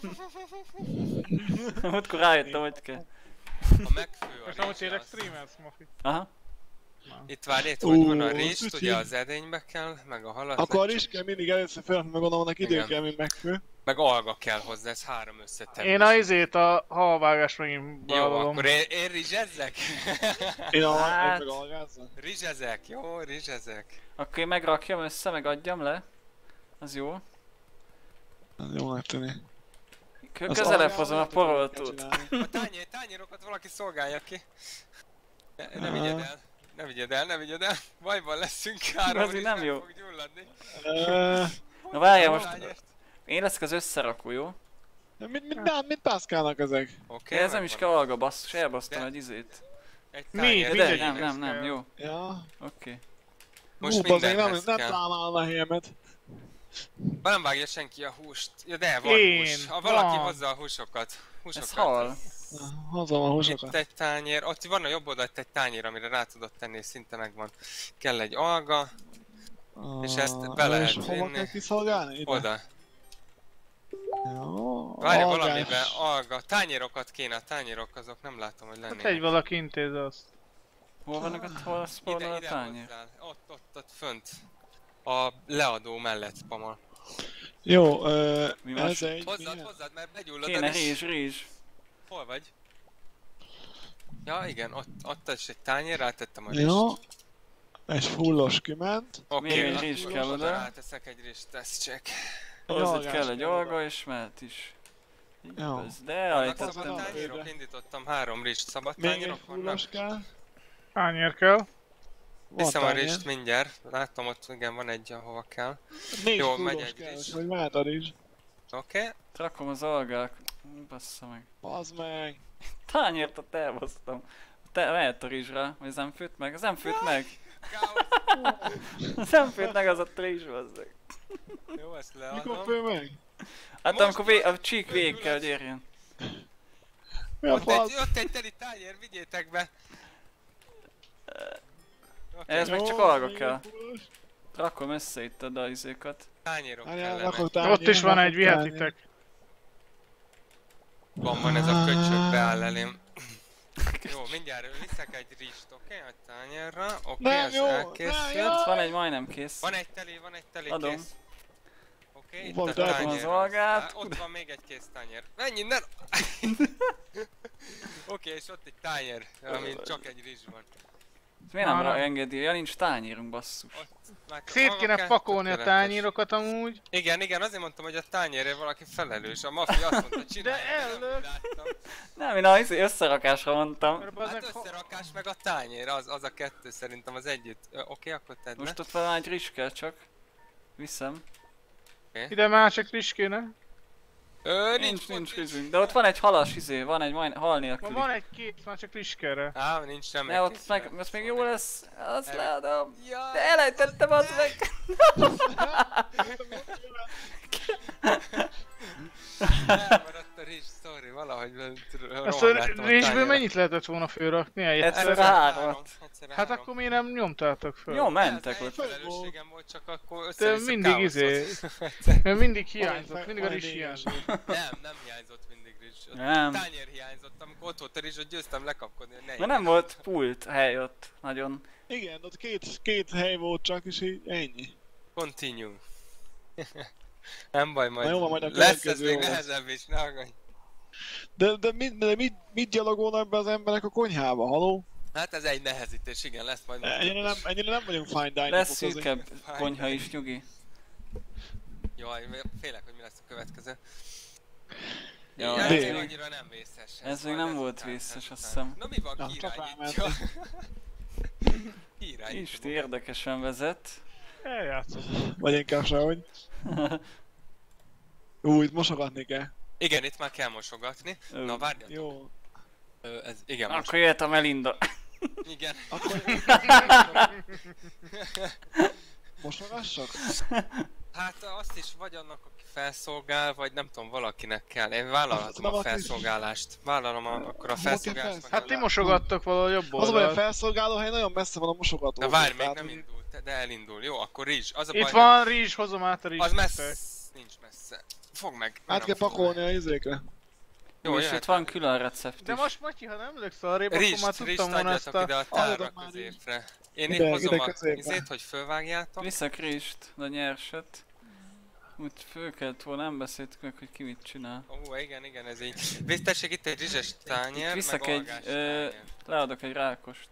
B: Múltkor rájöttem, hogy kell.
A: A megfő a
D: Most nem, hogy
A: rizs,
D: tényleg
A: az-
D: streamelsz, Mafi.
B: Aha.
A: Itt várj, itt hogy van a
C: Ó,
A: rizs,
C: szüci.
A: ugye az edénybe kell, meg a halat,
C: Akkor
A: meg,
C: is kell mindig először fel, meg gondolom, annak idő
A: Igen.
C: kell, mint megfő.
A: meg alga kell hozzá, ez 3 összetevés.
D: Én a izét, a halvágást megint
A: Jó,
D: vállalom.
A: akkor én rizsezzek?
C: Én
B: Hát.
C: meg algázzam.
A: Rizsezek, jó, rizsezek.
B: Akkor én megrakjam össze, meg adjam le. Az jó.
C: Ez jónak tűnik. Az
B: Közelebb
C: algával
B: hozom a
C: nem tudom, mit kell
B: poroltót.
C: csinálni.
A: A tányérokat valaki szolgálja ki. Ne vigyed el. Bajban leszünk, 3
B: Ez így nem jó.
A: fog gyulladni.
B: Na várjál most,
A: Tányért.
B: én leszek az összerakó, jó?
C: Mit pászkálnak ezek?
A: Oké,
B: Ez nem is kell
A: megvan.
B: alga, basszus, elbasztam
A: De-
B: egy izét.
A: Egy
D: Mi?
A: tányér,
B: De
D: Mindegy,
B: nem, jó.
C: Ja.
B: Oké.
A: Most
C: Bazzeg, nem
A: mindenhez kell.
C: találnám a helyemet.
A: Nem vágja senki a húst. Ja, de van
D: Én,
A: hús. Ha valaki
D: van.
A: hozza a húsokat.
B: Ez hal.
C: Hozom a
A: Itt
C: húsokat.
A: egy tányér, ott van a jobb oldalt egy tányér, amire rá tudod tenni, és szinte megvan. Kell egy alga, és ezt be lehet
C: És hova
A: vinni.
C: kell kiszolgálni? Ide?
A: oda.
C: Jó.
A: Várj,
C: algás.
A: valamiben alga. Tányérokat kéne, a tányérok azok nem látom, hogy
D: Hát egy
A: lennének.
D: valaki intéz azt.
B: Hol vannak ott, hol spawnol a tányér?
A: hozzál. Ott fönt. A leadó mellett, Pamal.
C: Jó,
B: Mi más?
C: ez egy...
A: Hozzad, mert begyullad.
B: Kéne rizs.
A: Hol vagy? Ja, igen, ott is egy tányér, rátettem a
C: Jó.
A: rizst.
C: Egy fullos kiment.
B: Még egy
A: Oké,
B: rizs
A: akkor
B: kell
A: most
B: oda.
A: ráteszek egy rizst, test check.
B: Hozzá
C: algás
B: kell egy
C: kell
B: alga és mehet is. Így
C: Jó.
B: ez, de
A: Vannak
B: elejtettem.
A: szabad tányérok, indítottam 3 rizst, szabad
C: Még egy
A: tányérok vannak.
C: fullos kell.
D: Tányér kell.
C: Van
A: Viszem a
C: tányér.
A: rizst mindjárt, láttam ott, igen, van egy, ahova kell.
C: 4
A: Jó,
C: fullos
A: megy egy
C: kell,
A: rizs.
C: hogy mehet a rizs.
A: Oké.
B: Rakom az algák. Bassza meg.
C: Bazd meg.
B: Tányért ott elhoztam. Mehet a rizsra, vagy ez nem főtt meg? Ez nem főtt meg! Ez nem főtt meg az a rizs, bazzeg.
A: Jó, ezt
C: Mikor
A: leadom.
C: fő meg?
B: Hát
A: Most
B: amikor a csík végig kell, hogy érjen.
C: Mi a fasz?
A: Ott egy teli tányér, vigyétek be! Oké,
B: Ez meg
C: Jó,
B: csak alga
C: még egy
B: kell.
C: fullos.
B: Rakom össze itt a dajzékat.
A: tányérok
C: Várjál,
A: kellenek.
C: rakok tányér,
D: Ott is van egy,
C: rakok tányér.
D: vihetitek.
A: Van ez a köcsög beáll elém. Jó, mindjárt viszek egy rizst, oké? A tányérra. Oké,
C: Nem
A: ez
C: jó, nem
A: elkészült.
C: jó.
B: Ott van egy majdnem kész.
A: Van egy teli
B: Adom.
A: kész. Oké, itt
C: Van,
A: a
C: de
B: adom
A: tányér.
B: az algát.
A: Ott van még egy kész tányér. Menj innen! Oké, és ott egy tányér, amin csak egy rizs van.
B: Miért nem
D: Ah, nem.
B: engedi? Ja, nincs tányérunk, basszus.
A: Ott már
D: Szét kéne
A: kell,
D: pakolni a
A: tökéletes.
D: tányérokat amúgy.
A: Igen, azért mondtam, hogy a tányérért valaki felelős. A maffia azt mondta, csinálja,
D: De
A: nem
D: előbb.
A: láttam.
B: Nem, én az összerakásra mondtam.
D: Mert
A: Hát
D: bazzeg,
A: összerakás meg a tányér, az a kettő szerintem az együtt. Oké, akkor tedd le.
B: Most ott van egy rizs kell csak. Viszem.
D: ide másik rizs kéne.
B: Nincs rizsünk. De ott van egy halas van egy hal
D: Ma
B: nélküli.
D: van egy két, már csak rizs kell rá.
A: Á, nincs semmi.
B: Ne, ott meg, az még jó lesz. Azt leadom.
A: Ja,
B: De elejtettem az meg.
A: elmaradt a rizs, sorry, valahogy
D: Ezt a rizsből mennyit lehetett volna fölrakni?
B: Egyszer
D: Egyszer?
B: hármat.
D: Hát akkor miért nem nyomtátok föl?
B: Jó, mentek ott.
A: Felelősségem volt, csak akkor
D: Te
A: össze-vissza
D: mindig
A: káoszot.
D: Mert mindig hiányzott, mindig a rizs hiányzott.
A: Nem hiányzott mindig rizs.
B: Nem.
A: Tányér hiányzott, amikor ott volt a rizs, hogy győztem lekapkodni, hogy ne
B: Mert nem volt pult hely ott. Nagyon.
C: Igen, ott két hely volt csak, és így ennyi.
A: Continue. Nem baj, majd,
C: Na jó, majd a
A: lesz ez
C: következő
A: még
C: jó lesz.
A: nehezebb is, ne aggódj.
C: De mit gyalogolnak be az emberek a konyhába, haló?
A: Hát ez egy nehezítés, igen, lesz majd.
C: Ennyire nem vagyunk fine dining.
B: Lesz szűkebb konyha is, nyugi.
A: Jaj, félek, hogy mi lesz a következő.
B: Ja,
A: Ja,
C: D.
A: ez még annyira nem vészes.
B: Ez még
A: majd
B: nem volt
A: ezután,
B: vészes,
A: ezután.
B: azt hiszem.
A: Na mi van,
C: Na,
A: ki
C: csak
A: irányítja? Ki irányítja?
B: Isti érdekesen vezet.
D: Eljátszott.
C: Vagy inkább sehogy. Itt mosogatni kell.
A: Igen, itt már kell mosogatni.
B: Ö,
A: Na várjatok.
C: Jó.
A: Ez, igen, most.
B: Akkor jöhet a Melinda.
A: Igen.
C: Akkor... Mosogassak?
A: Hát azt is vagy annak, aki felszolgál, vagy nem tudom, valakinek kell. Én vállalhatom a
C: Valaki-
A: felszolgálást. Vállalom akkor a felszolgálást. meg
D: Hát
A: a
D: ti
A: lá-
D: mosogattok valahol jobb
C: Az a baj, a
D: oldalt.
C: felszolgálóhely nagyon messze van a mosogató.
A: Na várj, még nem indult, de elindul. Jó, akkor rizs. Az a baj,
D: Itt van rizs, hozom át a
A: hogy
D: rizs.
A: az messze. Nincs messze. Fogd meg.
C: Át kell pakolni a izékre.
A: Jó,
B: És
A: jöhet.
B: itt van külön recept
D: De
B: is.
D: most Matyi, ha nem löksz arrébb, akkor már
A: Rizst
D: tudtam volna ezt
A: adjatok ide
D: a...
A: a tárra
C: Adjatok már
A: középre. Én
C: Ide,
A: itt hozom
C: ide
A: a
C: középre.
A: izét, hogy fölvágjátok.
B: Viszek rizst, de nyerset. Úgy föl kellett volna, nem beszéltük meg, hogy ki mit csinál.
A: Igen, ez így. Biztessék itt egy rizses tányér,
B: Viszek
A: meg
B: egy,
A: algás tányér.
B: leadok egy rákost.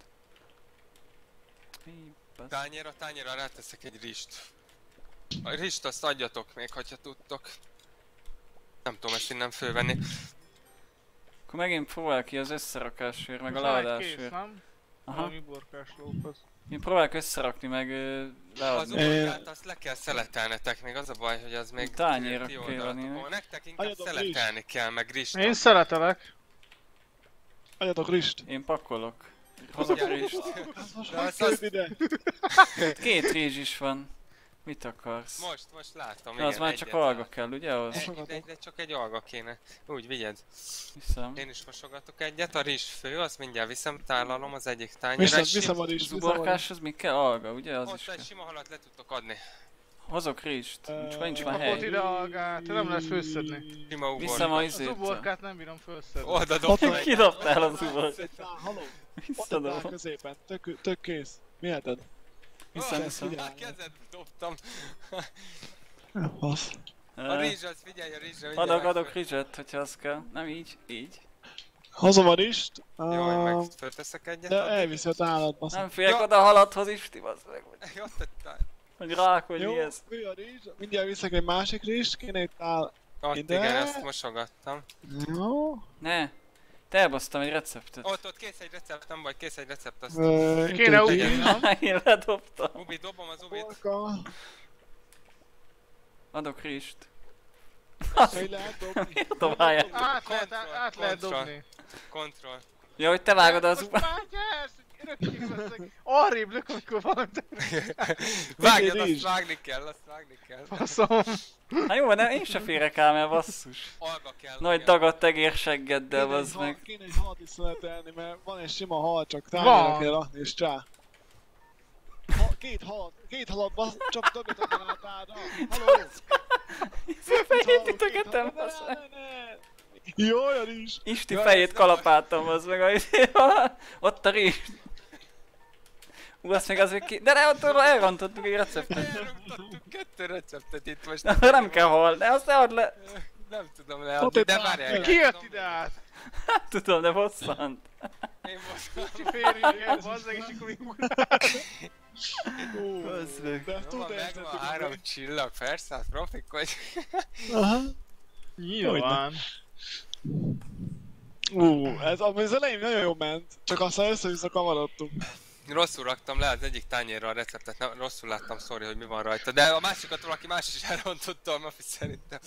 B: Hí, basz.
A: A tányérra ráteszek egy rizst. A rizst azt adjatok még, hogyha tudtok. Nem tudom ezt innen fölvenni.
B: Akkor megint próbál ki az összerakásért, meg a
D: Van egy kész,
B: leadásért.
D: nem?
B: Aha.
D: Valami borkás lófasz.
B: Én próbálok összerakni, meg
A: Az
B: leadni.
A: uborkát azt le kell szeletelnetek még, az a baj, hogy az még
B: Tányérok
A: ti
B: kell
A: oldalatok
B: lennének.
A: van. Nektek inkább
C: Adjatok
A: szeletelni kell, meg rizst.
D: Én szeretelek.
C: Adjatok rist.
B: Én pakolok. Hozok
A: Gyere.
B: rizst.
C: Most
A: De
C: hogy
A: azt-
C: küld ide?
B: Két rizs is van. Mit akarsz?
A: Most látom,
B: De
A: igen,
B: az már csak
A: egyet
B: alga
A: lát.
B: kell, ugye? Az?
A: De csak egy alga kéne. Úgy, vigyed.
B: Hiszem.
A: Én is mosogatok egyet, a rizs fő, azt mindjárt viszem, tálalom az egyik tányérra.
C: Viszem a rist, viszem a rist.
B: Zuborkás az még kell alga, ugye? Az is
A: Ott
B: kell.
A: egy sima halat le tudtok adni.
B: Hozok rizst. Nincs már
D: Kapott
B: hely.
D: ide algát, te nem lehet fölszedni.
A: Sima ugor.
B: Viszem a
D: Az
B: izét.
D: uborkát nem bírom fölszedni.
A: Oda dobtam egy.
B: Kidobtál az uborkát.
C: Haló, ott áll
B: Visszadom.
C: középen, tök kész. Miheted?
B: Viszem.
A: A kezed dobtam.
C: Fasz.
A: A rizs az, figyelj a rizsre.
B: Adok rizset, hogyha az kell. Nem így, így.
C: Hozom a rist.
A: Jó, meg fölteszek egyet.
C: De
A: addig.
C: elviszi a tálat, basz.
B: Nem félek
A: Ja.
B: oda a halathoz is, ti bazd meg.
A: Jó, tettál.
B: Hogy rák, hogy
C: Jó,
B: mi ez.
C: ő a rist. Mindjárt viszek egy másik rist. Kéne egy tál.
A: Ott
C: Ide.
A: igen, ezt mosogattam.
C: Jó.
B: Ne. Te elbasztam egy receptet.
A: Ott kész egy recept, nem baj, kész egy recept, azt...
D: Kéne ugrani, nem?
B: Én ledobtam.
A: Ubi, dobom az ubit.
C: Porka.
B: Adok rist.
C: Hogy lehet dobni.
B: Dobálják.
D: Át lehet dobni.
A: Control.
B: Ja, hogy te vágod az
D: Most vágyás! Rögtön veszek. Arrébb lök, amikor valamit...
A: Vágjad,
C: is.
A: azt vágni kell, azt vágni kell.
D: Faszom.
B: Hát jó, de én se férek ám el, basszus.
A: Alga kell.
B: Nagy
A: igen.
B: dagadt egérséggeddel, bazd meg.
C: Kéne egy halat is születelni, mert van egy sima hal, csak
D: Van.
C: tányára kell rakni, és csá. Két halat, basz, csak dobjatok el a tárra. Halló!
B: Fejét ütögetem, bazd meg.
C: Jó, olyan is!
B: Isti
A: Jaj,
B: fejét
A: ez nem
B: kalapáltam, az meg ott a rés. Azt meg azért ki... De ne, ott elrontottuk egy receptet.
A: Elrúgtattuk 2 receptet itt most.
B: Nem kell hal, de azt ne add le.
A: Nem tudom leadni, de várjál.
D: Ki jött ide át?
B: Hát tudom, de bosszant.
A: Én most...
D: Kicsi férjünk el, bazzeg, és akkor mi ugrál.
B: Bazd meg.
C: De ezt
A: Jó,
C: tudod,
A: megvan 3 csillag, felszállt profik, hogy...
C: Aha.
D: Jó van.
C: Ez az elején nagyon jó ment, csak aztán össze-vissza kavarodtunk.
A: Rosszul raktam le az egyik tányérra a receptet, nem, rosszul láttam, sorry, hogy mi van rajta. De a másikat valaki más is elrontotta a Mafi szerintem.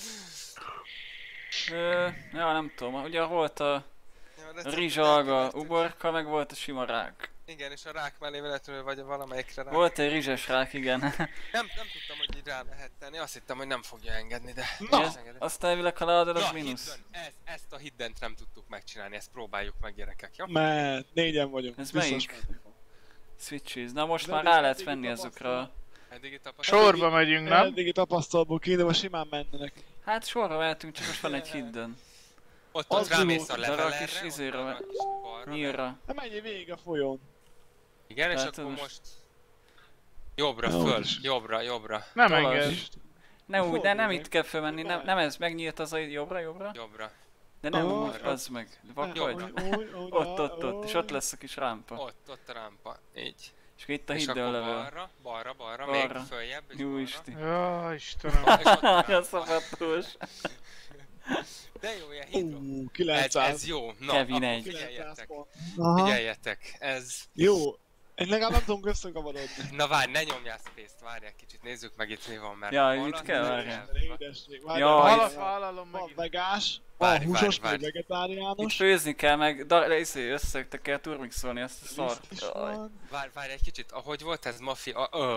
B: Ja, nem tudom, ugye volt a
A: Ja, a receptet
B: rizsalga
A: elkevertük.
B: uborka, meg volt a sima rák.
A: Igen, és a rák mellé véletlenül vagy valamelyikre rá.
B: Volt egy rizses rák, igen.
A: Nem tudtam, hogy így rá lehet tenni, azt hittem, hogy nem fogja engedni, de...
C: Na!
A: Ez engedi.
B: Azt elvileg, ha leadod, az
A: Na,
B: mínusz.
A: hidden, ezt a hiddent nem tudtuk megcsinálni, ezt próbáljuk meg gyerekek, jó?
C: Mert 4-en vagyunk.
B: Ez
C: biztos
B: melyik?
C: menni fog.
B: Switches. Na most
C: De
B: már
C: eddig-
B: rá lehet
C: eddig
B: venni
C: tapasztal.
B: ezekre.
A: Eddigi tapasztalat.
D: Sorba megyünk, nem?
C: Eddigi tapasztalatból kéne, most simán mennének.
B: Hát sorra mehetünk, csak most van egy hidden.
A: Ott
C: Az
A: rámész
C: jó.
A: a
B: De rak
A: levelerre,
B: is
A: ott
B: izéra,
A: arra is balra.
B: Nyílra.
C: Hát menjél végig a folyón.
A: Igen, és
B: Tehát
A: akkor
B: most-
A: most... Jobbra,
C: Jó,
A: föl,
C: is.
A: jobbra,
D: Nem
B: Talán
D: enged.
B: is. Ne úgy, de nem
C: Fordulj
B: itt kell fölmenni, nem ez, megnyílt az a jobbra?
A: jobbra.
B: De nem
C: Ó,
B: úgy, az meg. Vak
A: Jó,
B: vagy? Ott, és ott lesz a kis rámpa.
A: Ott a rámpa, így.
B: És akkor itt a
A: És
B: hidden
A: akkor
B: level.
A: balra,
B: Balra.
A: még följebb, és
B: Jó
A: balra.
B: Isti.
D: Ja, Istenem.
A: És ott a
B: Olyan
A: rámpa.
B: szabadós.
A: De jó, ilyen hidro.
C: 900.
A: Ez jó, na,
B: Kevin
A: akkor
B: egy.
C: 900
A: figyeljetek.
C: pont. Aha.
A: Figyeljetek, ez...
C: Jó. Én legalább nem tudunk összekavarodni.
A: Na várj, ne nyomjál space-t, várjál kicsit, nézzük meg itt mi van, mert...
B: Ja,
A: hol
B: itt
A: az
B: kell,
A: meg
B: várjál.
C: Édesség.
B: Ja,
D: Halaf vállalom
C: Van
D: megint.
C: vegás,
A: Várj,
C: van húsos,
A: várj,
C: vagy
B: Itt
C: vegetáriánus.
B: főzni kell, meg összetek kell turmixolni ezt a szart.
C: Liszt is
B: Jaj.
C: van.
A: Várj egy kicsit, ahogy volt ez Mafi...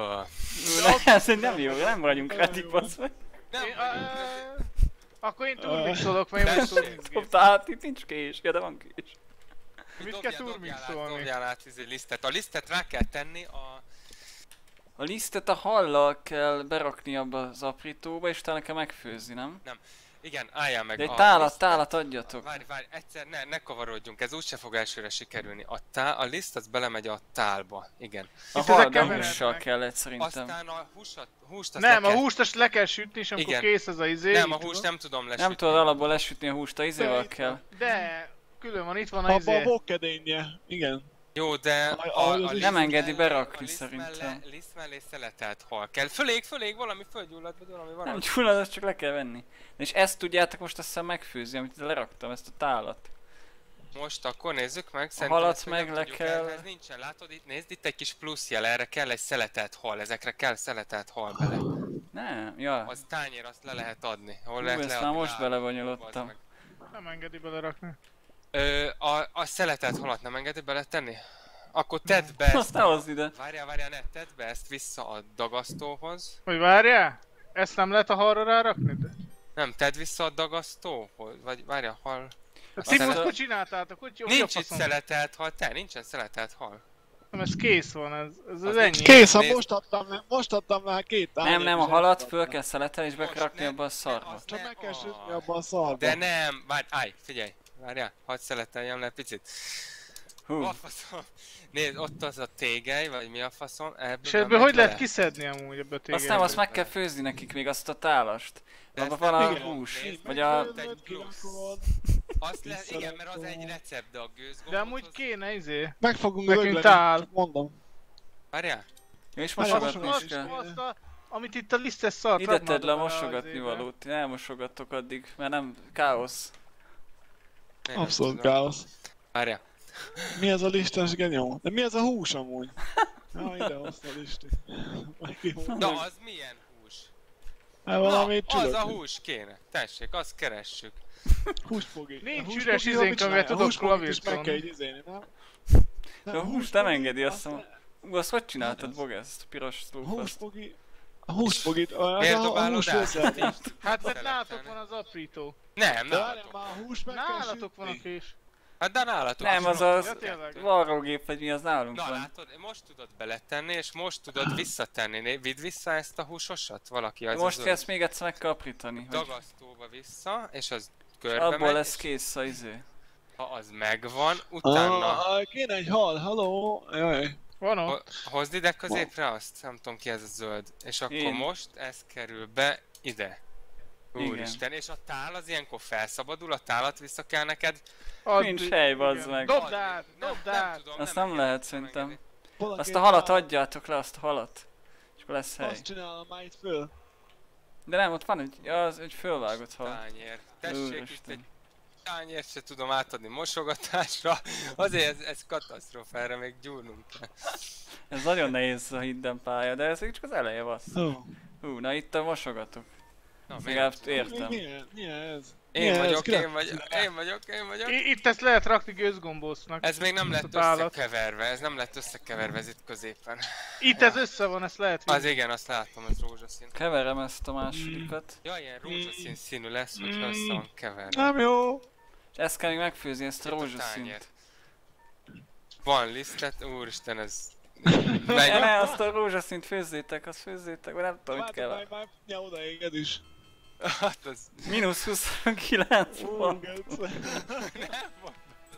B: Ez nem jó, nem vagyunk ready, basz meg.
A: Nem
D: Én-
A: vagyunk,
D: Akkor én turmixolok, mert én most
A: Tessék.
D: turmixolok.
B: Tehát itt nincs kés, ja de van kés.
D: Mit kell turmixolni?
A: Dobjál át lisztet. A lisztet rá kell tenni a...
B: A lisztet a hallal kell berakni abba az aprítóba, és utána kell megfőzni, nem?
A: Igen, álljál meg
B: De egy
A: a lisztet.
B: tálat adjatok.
A: Várj, egyszer ne kavarodjunk, ez úgyse fog elsőre sikerülni. A liszt az belemegy a tálba, igen.
B: A
D: Itt
B: halban
D: ezek keverednek.
B: hússal kellett szerintem.
A: Aztán a húst azt
D: Nem,
A: le
D: a
A: kell...
D: húst azt le kell sütni, és amikor
A: Igen.
D: kész az a izé.
A: Nem, a
D: így
A: húst
D: tudom.
A: nem tudom lesütni.
B: Nem tudod alapból lesütni a húst, a izével kell.
D: De, külön van, itt van a
C: Abba a
D: izé.
C: bokkedénye. Igen.
A: Jó, de
C: Ahogy az
B: Nem
A: liszt
B: engedi
A: mellé-
B: berakni
A: a liszt
B: szerintem.
A: Liszt mellé szeletelt hal kell. Fölég, valami földgyullad, vagy valami van.
B: Nem
A: ott.
B: gyullad, azt csak le kell venni. És ezt tudjátok most azt hiszem megfőzni, amit leraktam, ezt a tálat.
A: Most akkor nézzük meg,
B: halat
A: ezt még
B: meg
A: nem
B: le
A: tudjuk
B: kell-
A: Ez nincsen, látod itt, nézd itt egy kis plusz jel, erre kell egy szeletelt hal, ezekre kell szeletelt hal bele.
B: Nem, ja.
A: Az tányér, azt le lehet adni. Hol
B: Hú,
A: lehet
B: ezt
A: leadni?
B: már most
A: Látod,
B: belebonyolodtam.
A: bazd
D: Nem engedi belerakni.
A: meg. A szeletelt halat nem engedi bele tenni? Akkor tedd be
B: Azt
A: ezt
B: ne hozd ide.
A: Várjál, ne, tedd be ezt vissza a dagasztóhoz.
D: Hogy várjál? Ezt nem lehet a halra rárakni? De...
A: Nem, tedd vissza a dagasztóhoz, vagy várjál, hal...
D: Ti
B: szelet-
D: most hogy csináltátok? Hogy
A: Nincs itt szeletelt hal, nincsen szeletelt hal.
D: Nem, ez kész van, ez
A: Az
D: az ennyi.
A: nincs
C: Kész,
A: Nézd.
C: most adtam le 2 tányért.
B: Nem, a
C: és
B: halat
C: elfogadtam.
B: föl kell szeletelni és be kell
A: Most
B: rakni
A: nem,
B: abba a
A: ne,
B: szarba.
A: az
C: Csak
A: ne
C: meg kell sütni
A: az.
C: abba a szarba.
A: De nem, állj, figyelj, várjál, hadd szeleteljem le picit.
B: Hú,
A: A faszom. Nézd, ott az a tégely, vagy mi a faszom,
D: És ebből hogy lehet kiszedni amúgy ebből a
B: azt nem, azt
D: tégelyből?
B: meg kell főzni nekik még azt a tálast.
A: De
B: Abba
A: ezt
B: van
A: nem
B: a
A: tudom,
B: hús,
A: nézd,
B: vagy a...
A: egy plusz. Azt le, igen, mert az egy recept, de a gőzgombot...
D: De amúgy kéne
C: Meg fogunk
D: Nekünk
C: ögleni,
D: tál.
C: csak mondom.
A: Várjál?
B: Ja, és
C: Várjál,
B: mosogatni is kell.
D: amit itt a lisztes szart
B: Ide tedd le a mosogatni valót, én elmosogatok addig, mert nem káosz.
A: Én nem
C: Abszolút
A: tudom.
C: káosz.
A: Várjál.
C: Mi ez a listás genyó? De mi ez a hús amúgy? Ja, ide hozta a listi.
A: Na, az milyen hús?
C: Hát valami
A: Na, az a
C: csülök.
A: hús kéne. Tessék, azt keressük.
C: Húsfogi.
D: Nincs
C: A
D: üres
C: húsfogi,
D: izénk,
C: mit
D: amivel
C: csinálja? A
D: tudok
C: húsfogit is
D: klavircolni.
C: meg kell így izélni, nem?
B: De a húst nem engedi, azt hiszem. Azt hogy csináltad, Bog, ezt a piros
C: A
B: lófaszt?
C: húsfogit... A húsfogit...
A: Miért
C: A
A: dobálod
C: hús
A: át?
C: hozzá.
D: Hát mert
A: Szeretem.
D: nálatok van az aprító.
A: Nem,
C: De várjál
A: nálatok.
C: már, a hús meg kell
D: Nálatok van a
C: sütni.
D: kés.
A: Hát de nálatok.
B: Nem, az
D: Ja,
B: az
D: tényleg.
B: varrógép, vagy mi az nálunk
A: Na
B: van.
A: látod, most tudod beletenni, és most tudod visszatenni. Vidd vissza ezt a húsosat? Valaki az
B: Most
A: az
B: ezt még egyszer meg kell aprítani, hogy
A: dagasztóba vissza, és az körbe
B: abból
A: megy,
B: lesz
A: és
B: kész a izé.
A: ha az megvan, utána
C: Kéne egy hal, halló? Jaj.
D: Van ott.
A: hozd ide középre azt, nem tudom ki ez a zöld. És akkor
B: Én.
A: most ez kerül be ide.
B: Igen.
A: Úristen, és a tál az ilyenkor felszabadul, a tálat vissza kell neked.
B: Nincs hely, bazd meg.
D: Dobd át, dobd át.
A: tudom,
B: Azt nem
A: engedem,
B: lehet szerintem.
A: engedem.
C: Valaki
B: Azt a halat
C: már-
B: adjátok le, azt a halat. És akkor lesz hely.
C: Azt csinálom már itt föl.
B: De nem, ott van egy, ja, az egy fölvágott hal.
A: Tányér. Tessék, itt
B: Úristen.
A: egy tányért se tudom átadni mosogatásra. Azért ez katasztrófa, erre még gyúrnunk kell.
B: Ez nagyon nehéz a hidden pálya, de ez csak az eleje vasz.
C: Ó.
B: Na itt a mosogatok.
A: Na,
B: Legalább
A: még
B: értem.
C: Milyen ez?
A: én
C: Milyen ez?
A: vagyok,
C: Kinek-
A: én vagyok.
D: Itt ezt lehet rakni gőzgombócnak.
A: Ez még nem
D: Ezt a
A: lett
D: tálat.
A: összekeverve, ez nem lett összekeverve, ez itt középen.
D: Itt ez össze van, ezt lehet
A: Az
D: vinni.
A: igen, azt látom, ez rózsaszín.
B: Keverem ezt a másodikat.
A: Ja, ilyen rózsaszín színű lesz, hogyha össze van keverve.
C: Nem jó.
B: És ezt kell még megfőzni, ezt a
A: Itt a
B: rózsaszínt.
A: tányér. Van lisztet, úristen, ez...
B: Ne, azt a rózsaszint főzzétek, azt főzzétek, vagy nem tudom, mit kell.
C: Már odaéged is.
A: Hát az...
B: Mínusz 29
C: Ó,
B: pont.
C: Gence.
A: Nem volt.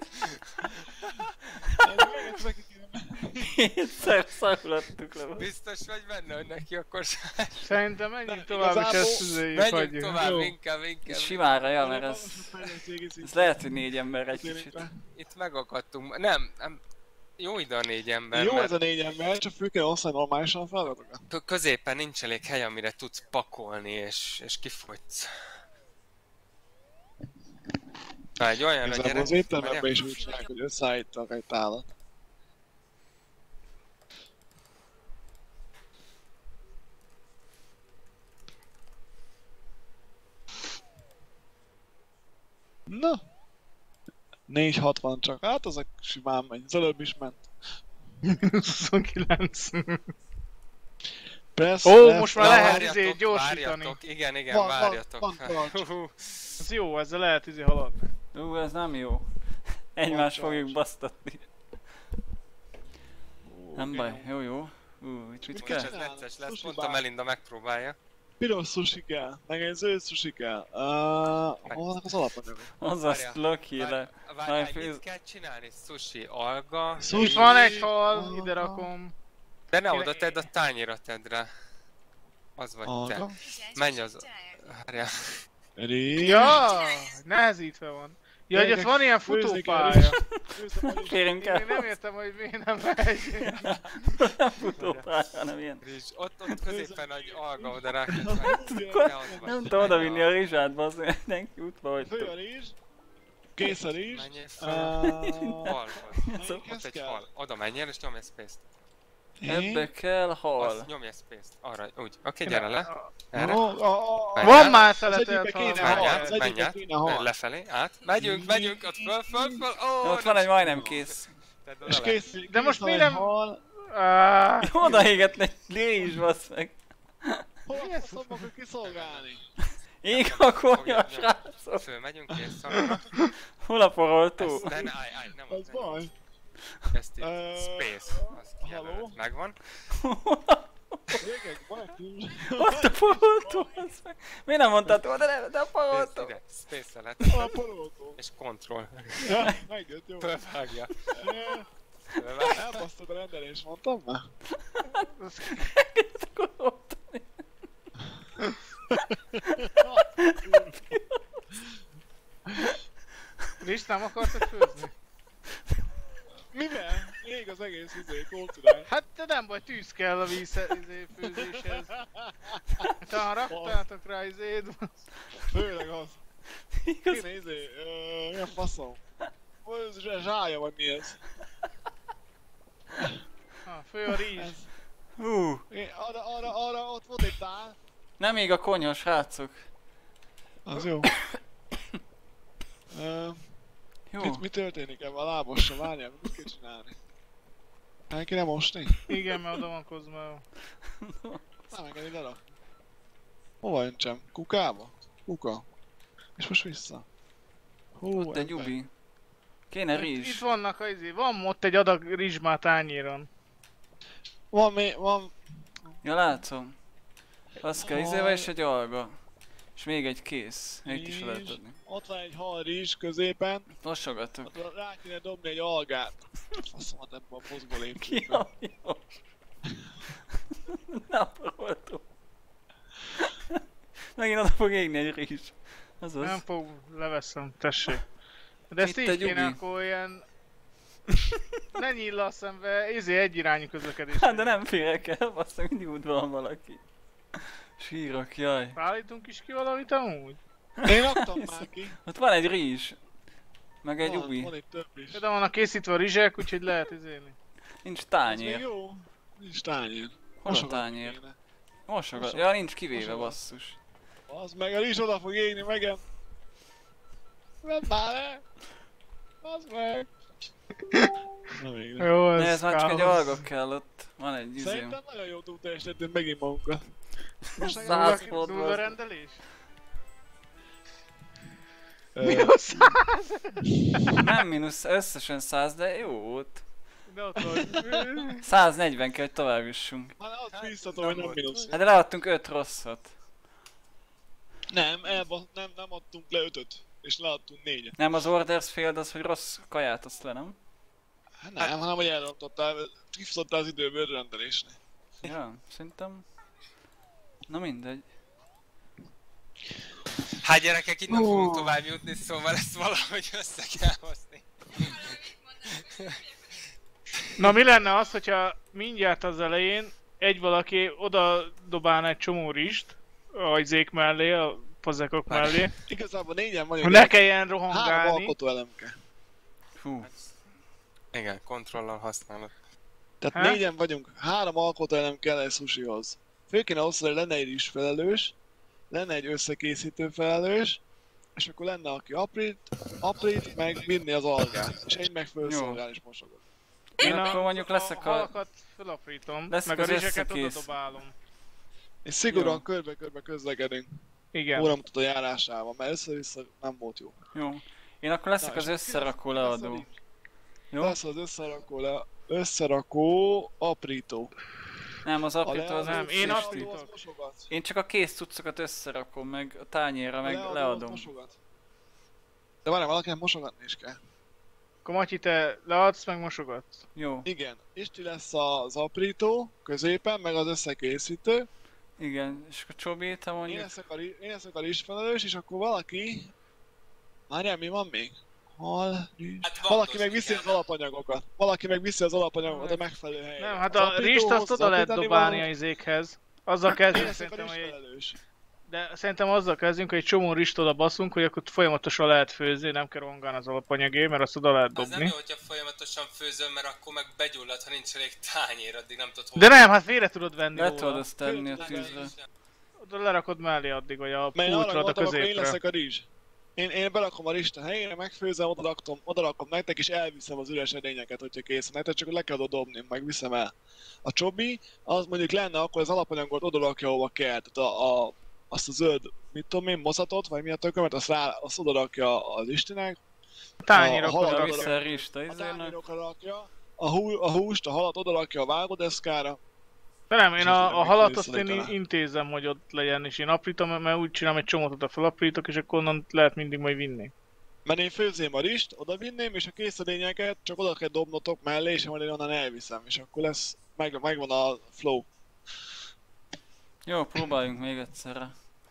C: Ez meg kéne-
B: Hétszer szarulattuk le.
A: Biztos vagy benne, hogy neki akkor...
D: Szerintem menjünk
C: De
D: tovább, és
C: igazából-
D: ezt tüzeljük,
A: Menjünk
D: hagyjuk.
A: tovább,
C: Jó.
A: inkább.
B: Simára, ja, mert ez... Ez lehet, hogy 4 ember egy
C: Tényleg.
B: kicsit.
A: Itt megakadtunk. Nem. Jó ide a 4 ember,
C: Jó
A: mert
C: ez a 4 ember, csak föl kell osztani normálisan a feladatokat.
A: középen nincs elég hely, amire tudsz pakolni, és kifogysz. Na, egy olyan a
C: Igazából
A: gyerek...
C: az étteremben
A: Várjál.
C: is úgy csinálják, hogy összeállítanak egy tálat. Na! 460 csak, hát azok simán megy, az előbb is ment.
D: 29.
C: Press,
D: Ó,
C: left,
D: most már
C: right.
D: lehet
A: Várjatok,
D: izé gyorsítani.
A: várjatok. Igen,
C: Van,
A: várjatok.
C: van, van.
A: Hú,
D: Ez jó, ezzel lehet haladni.
B: Ez nem jó. Egymást
C: Bocsánat.
B: fogjuk basztatni. Nem baj, jó. Itt mit
A: Most
B: kell?
A: ez necces lesz,
C: Sushi
A: pont a
C: bar.
A: Melinda megpróbálja.
C: Piros sushi kell, meg egy zöld sushi kell. Hol vannak az alapanyagok?
B: Az azt löki le.
A: Várjál,
B: főz-
A: mit kell csinálni? Sushi, alga...
C: Sushi.
D: Itt van egy hal, ide rakom.
A: De ne oda tedd, a tányéra tedd rá. Az vagy
C: Alga.
A: te. Menj az... Várjál.
C: Ready?
D: Ja, nehezítve van. Ja, hogy ott van ilyen futópálya.
B: Kérünk
D: Én
B: el.
D: nem értem, hogy miért nem megy.
B: Nem futópálya, hanem ilyen.
A: Rizs, ott középen egy alga oda rá.
B: Nem tudom oda vinni a rizsát, bazd, mindenki útba
C: Fő a
B: vagytok.
C: rizs. Kész a rizs.
A: Menjél fel.
C: Uh,
A: Falhoz.
B: Szóval
A: Ott egy fal. Oda menjél és nyomj egy space-t.
B: Ebbe kell
A: Azt
B: hal.
A: nyomj egy space-t. Arra, úgy. Oké, gyere le. Erre.
C: Van
D: Van már
C: Az
D: szeletelt
C: egyikbe
D: hal.
C: kéne hal.
A: Menj
C: az
A: át,
C: egyikbe
A: menj át.
C: kéne hal.
A: Lefelé, át. Megyünk, ott föl. Ó,
B: Ott van egy majdnem kész.
A: Tedd oda
C: És
A: le.
C: kész.
D: De most
C: kész
D: miért
C: van egy
D: nem-
C: hal.
B: Oda égetne egy rizs, bassz meg.
C: Hol a faszom akarok kiszolgálni?
B: Ég a konya, srácok.
A: Fölmegyünk, kész szarra.
B: Hol a poroltó?
A: Ezt, de állj, nem
C: Az
A: ott.
C: baj.
A: Ezt itt,
C: Ö,
A: space. Azt
C: halló?
A: kijelölt. Megvan.
C: Végek, baj, nincs.
B: Ott a poroltó, bassz meg. Miért nem mondtad oda, de a
A: Space
B: poroltó?
A: ide. Space-re
C: A
A: letetted.
C: poroltó.
A: És control.
C: Ja, megjött, jó.
A: Fölvágja.
C: Eh, Elbasztad a rendelést, mondtam már?
B: Akkor ott.
D: nem akartok főzni?
C: Mivel? Ég az egész kontinens.
D: Hát de nem baj, tűz kell a főzéshez. Talán raktátok rá
C: Főleg az. Kéne mi a faszom? Zsája vagy mi ez?
D: Fő a rizs.
C: Arra ott volt egy tál.
B: Nem még a konyha, srácok.
C: Az jó.
B: Jó.
C: Mi történik ebben a lábossal? Várjál, mit kell csinálni? El kéne mosni?
D: Igen, mert oda van Kozma.
C: Nem engedi lerak. Hova öntsem? Kukába? Kuka. És most vissza.
B: Ott egy
C: ember.
B: ubi. Kéne
D: Itt
B: rizs.
D: vannak a van ott egy adag rizs már tányéron.
C: Van...
B: Ja, látom. Az kell izével és egy alga. És még egy kész. Egy is lehet adni.
C: Ott van egy hal rizs középen.
B: Mosogatok.
C: Ott rá kéne dobni egy algát. Faszomat ebben a pozból léptünk.
B: Jó. Nem akaroltam. Megint oda fog égni egy rizs. Azaz.
D: Nem fog, leveszem, tessék. De ezt
B: Itt
D: így
B: egy
D: kéne,
B: ubi.
D: akkor ilyen... Ne nyíl a szembe, egyirányú közlekedés.
B: Hát de nem férek el, basszak, mindig úgy van valaki. Sírok, jaj.
D: Állítunk is ki valamit amúgy?
C: Én raktam már ki.
B: Ott van egy rizs. Meg egy
C: Van
B: ubi.
C: egy több is.
D: De vannak készítve a rizsek, úgyhogy lehet izélni.
B: Nincs
C: Ez még
B: tányér.
C: jó. Nincs tányér.
B: Hol a
C: Mosogatni
B: tányér?
C: kéne.
B: Mosogat. Ja, nincs kivéve,
C: Mosogat.
B: basszus.
C: Az meg a rizs oda fog égni megem. Vedd már le! Az meg! Na végre.
D: Jó,
B: Ne, ez már csak egy
D: káosz.
B: alga kell ott. Van egy izém.
C: Szerintem nagyon jó túlteljesítettünk megint magunkat. Most nekem
B: Száz
C: valaki-
B: volt.
D: Nulla rendelés?
C: Ö,
D: Mi a száz?
B: Nem mínusz, összesen 100, de jó volt.
D: De ott van.
B: 140 kell, hogy tovább jussunk.
C: Hát azt biztatom, hogy nem mínusz.
B: Hát de leadtunk 5 rosszat.
C: Nem, nem adtunk le 5-öt. És leadtunk 4-et.
B: Nem az orders failed az, hogy rossz kaját azt le, nem?
C: Hát nem, hanem hogy elrontottál, kifutottál az időből rendelésnél.
B: Ja, szerintem... Na mindegy.
A: Hát gyerekek, itt nem fogunk tovább jutni, szóval ezt valahogy össze kell hozni.
D: Na mi lenne az, hogyha mindjárt az elején egy valaki oda dobálna egy csomó rizst a izék mellé, a pazekok mellé,
C: Igazából 4-en
D: hogy
C: vagyunk.
D: ne kelljen
C: 3
D: rohangálni.
C: alkotó elemke.
B: Fú.
A: Igen, kontrollal használod.
C: Tehát
D: Hát?
C: 4-en vagyunk. 3 alkotó elem kell egy sushihoz. Fő kéne hozzá, hogy lenne egy rizs felelős, lenne egy összekészítő felelős, és akkor lenne aki aprít, meg vinni az algát. És egy meg felszolgál és mosogat.
B: Én akkor mondjuk leszek
D: a
B: a...
D: halakat felaprítom,
B: Leszek
D: meg a
B: az
D: rizseket oda
B: összekész.
D: dobálom.
C: És szigorúan
B: Jó.
C: körbe-körbe közlekedünk.
D: Igen.
C: Óramutató járásával, mert össze-vissza nem volt jó.
B: Jó. Én akkor leszek
C: Na,
B: az
C: és
B: összerakó
C: lesz a
B: leadó.
C: rizs.
B: Jó?
C: Lesz az összerakó aprító.
B: Nem, az aprító az
D: Nem,
B: úgy
D: én
B: Pisti.
D: aprítom.
C: az mosogat.
B: Én csak a kész cuccokat összerakom, meg a tányérra, meg
C: Leadó az
B: leadom.
C: mosogat. De várjál, valakinek mosogatni is kell.
D: Akkor Matyi, te leadsz, meg mosogatsz.
B: Jó.
C: Igen, Isti lesz az aprító középen, meg az összekészítő.
B: Igen, és akkor Csobi, te
C: Én
B: mondjuk...
C: leszek a rizsfelelős, és akkor valaki... Várjál, mi van még? Rizs...
A: Hát
C: Valaki
A: vagdozni
C: meg viszi
A: kell,
C: az alapanyagokat. Valaki meg viszi az alapanyagokat a megfelelő helyre.
D: Nem, hát
C: Az
D: a rizst azt oda lehet
C: aprítani
D: dobálni a
C: való.
D: izékhez. Azzal
C: Én
D: kezdjünk
C: leszek a
D: szerintem, hogy
C: rizsfelelős.
D: de szerintem azzal kezdünk, hogy egy csomó rist oda baszunk, hogy akkor folyamatosan lehet főzni, nem kell rongálni az alapanyagé, mert azt oda lehet
A: Az nem
D: dobni.
A: jó, hogyha folyamatosan főzöm, mert akkor meg begyullad, ha nincs elég tányér, addig nem tudod
D: De nem, hát félre tudod venni
B: Le tudod
D: róla.
B: azt tenni a
C: Főleg
B: tűzre.
D: Oda lerakod mellé addig, vagy a
C: Mert én arra
D: pultra, a
C: gondoltam, akkor én
D: középre.
C: leszek a rizs. Én berakom a rizst a helyére, megfőzem, oda rakom nektek, és elviszem az üres edényeket, hogyha készen. Nektek csak le kell oda dobni, meg viszem el. A csobi, az mondjuk lenne, akkor az alapanyagot oda rakja, hova kell. Tehát azt a zöld, mit tudom én, mozatot, vagy mi a tökömet, azt oda rakja az Istinek.
D: Tányérok
C: a
D: oda
C: halad-
B: Ja,
D: rakja.
B: vissza a rista
C: A
B: izének.
C: tányérokra rakja. A húst, a halat oda rakja a vágódeszkára.
D: De nem, én
C: És
D: a
C: utána
D: halat
C: meg
D: azt én
C: vissza
D: intézem, hogy ott legyen, és én aprítom, mert úgy csinálom, egy csomót oda felaprítok, és akkor onnan lehet mindig majd vinni.
C: Mert én főzném a rizst, oda vinném, és a készedényeket csak oda kell dobnotok mellé, és majd én onnan elviszem, és akkor lesz, megvan a flow.
B: Jó, próbáljunk még egyszerre.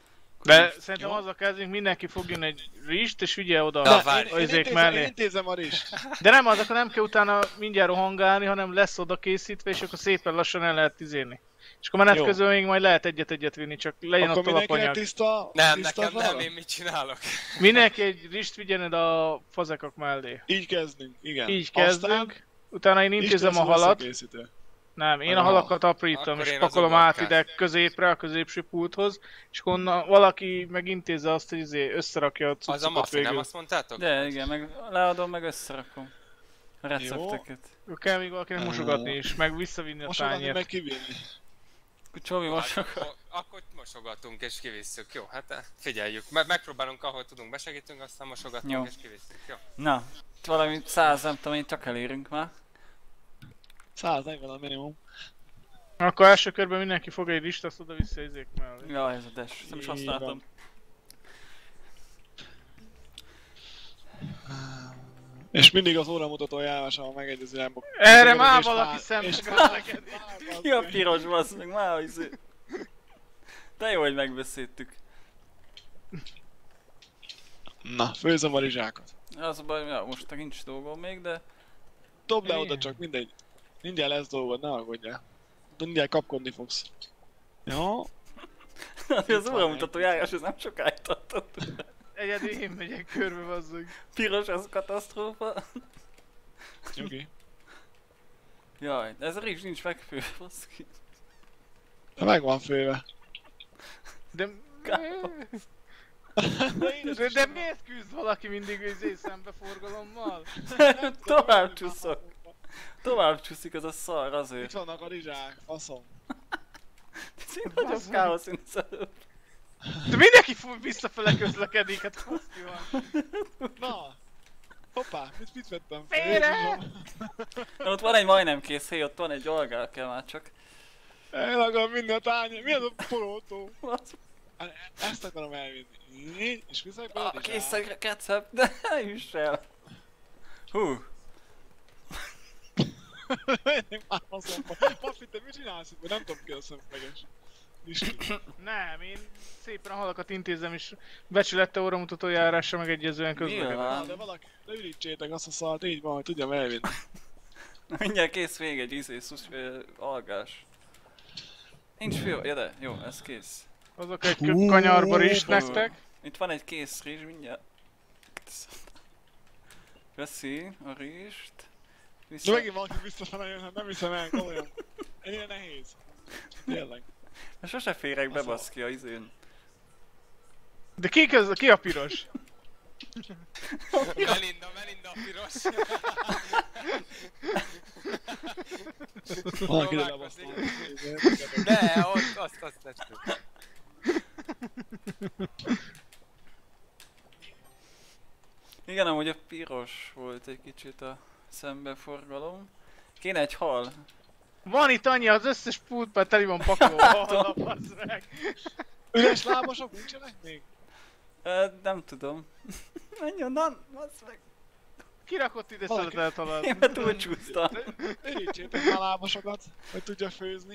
D: De szerintem azzal kezdünk, mindenki fogjon egy rist, és vigye oda
A: Na,
D: a
A: várj.
D: izék
C: Én
D: mellé.
C: intézem a rist.
D: De nem, az, akkor nem kell utána mindjárt rohangálni, hanem lesz oda készítve, és akkor szépen lassan el lehet izélni. És akkor menet
C: Jó.
D: közben még majd lehet egyet-egyet vinni, csak legyen
C: Akkor
D: ott
C: mindenkinek
D: alapanyag.
C: tiszta?
A: Nem,
C: tiszta
A: nekem nem,
C: fala?
A: én mit csinálok?
D: Mindenki egy rist vigyen a fazekok mellé.
C: Így kezdünk, igen.
D: Így
C: Aztán
D: kezdünk. Utána én intézem a
C: Isten
D: halat.
C: összekészítő.
D: Nem, én
C: Meg
D: a
C: a
D: halakat aprítom,
A: Akkor
D: és
A: én
D: pakolom
A: az
D: át
A: uborkát.
D: ide középre, a középső pulthoz, és akkor onnan valaki megintézze azt, hogy összerakja a
A: Az a
D: cuccokat
A: maffi, nem
D: végül.
A: azt mondtátok?
B: De igen, meg leadom, meg összerakom. A recepteket.
D: Akkor kell még valakinek mosogatni is, meg visszavinni a
C: Mosogatni meg
D: tányért.
C: kivinni.
B: Csobi mosok.
A: Akkor mosogatunk és kivisszük. Jó, hát figyeljük. Megpróbálunk, ahol tudunk, besegítünk, aztán mosogatunk
B: Jó.
A: és kivisszük. Jó.
B: Na, itt valami 100, nem tudom, én csak elérünk már.
C: 140 a minimum.
D: Akkor első körben mindenki fog egy rist, azt oda vissza izék mellé.
B: Ja, ez a dash. Nem is
C: Így
B: használtam.
C: van. És mindig az óramutató járásával megegyező nem fog.
D: Erre már
C: És
D: valaki
C: már-
D: szembe
C: és
D: közlekedik.
B: Ki a piros bassz meg már izé. De jó, hogy megbeszéltük.
C: Na, főzöm a rizsákat.
B: Az a baj, ja, most nincs dolgom még, de...
C: Dobd le
D: Igen.
C: oda csak, mindegy. Mindjárt lesz dolgod, ne aggódjál. Mindjárt kapkodni fogsz. Jó?
B: Az óramutató járás, ez nem sokáig tartott.
D: Egyedül én megyek körbe, bazzug.
B: Piros, az katasztrófa.
C: Nyugi.
B: Jaj, ez a rizs nincs megfő, baszki.
C: De meg van főve.
D: De... De miért küzd valaki mindig izé szembeforgalommal?
B: Tovább csúszok. Tovább csúszik az a szar
C: Itt
B: azért.
C: vannak a rizsák, faszom.
B: Én nagyobb káosz, mint az előbb.
D: De mindenki visszafele közlekedik, hát faszki van.
C: Na! Hoppá, mit vettem fel?
D: Félre!
B: Na, ott van egy majdnem kész hely, ott van egy algál kell már csak.
C: Én akarom vinni a tányér. Mi az a porótó?
B: Az-
C: Ezt akarom elvinni. Így, és viszek be a rizsát.
B: Kész a ketchup, de ne üss el. Hú,
C: Menjünk már a szembe. Maffi, te mit csinálsz itt? Nem tudom ki a szemüveges. Niski.
D: Nem, én szépen a halakat intézem, és becsülette óramutató járásra megegyezően közlekedem.
B: Nyilván.
C: Na, de valaki, ne ürítsétek azt a szart, így van, hogy tudjam elvinni.
B: mindjárt kész még egy algás. Nincs fő, ja de, jó, ez kész.
D: Hozok egy kanyarba is nektek.
B: Itt van egy kész rizs, mindjárt. Veszi a rizst.
C: De megint valaki visszafele jön, hát nem hiszem el, komolyan. Ennyire nehéz. Tényleg.
B: De sose férek be baszki a izén.
D: De ki a piros?
A: Melinda a piros.
C: Valaki ide
A: Próbálkozik.
C: lebasztál.
A: De, azt testük.
B: Igen, amúgy a piros volt egy kicsit a szembeforgalom. Kéne egy hal.
D: Van itt annyi, az összes pultban teli van pakolva. Hallap, bazd meg.
C: Üres lábasok nincsenek még?
B: Nem tudom. Menj onnan, bassz meg.
D: Kirakott ide
C: Valaki-
D: szeletelt halat.
B: Én már túlcsúsztam.
C: Ürítsétek már lábasokat, hogy tudja főzni.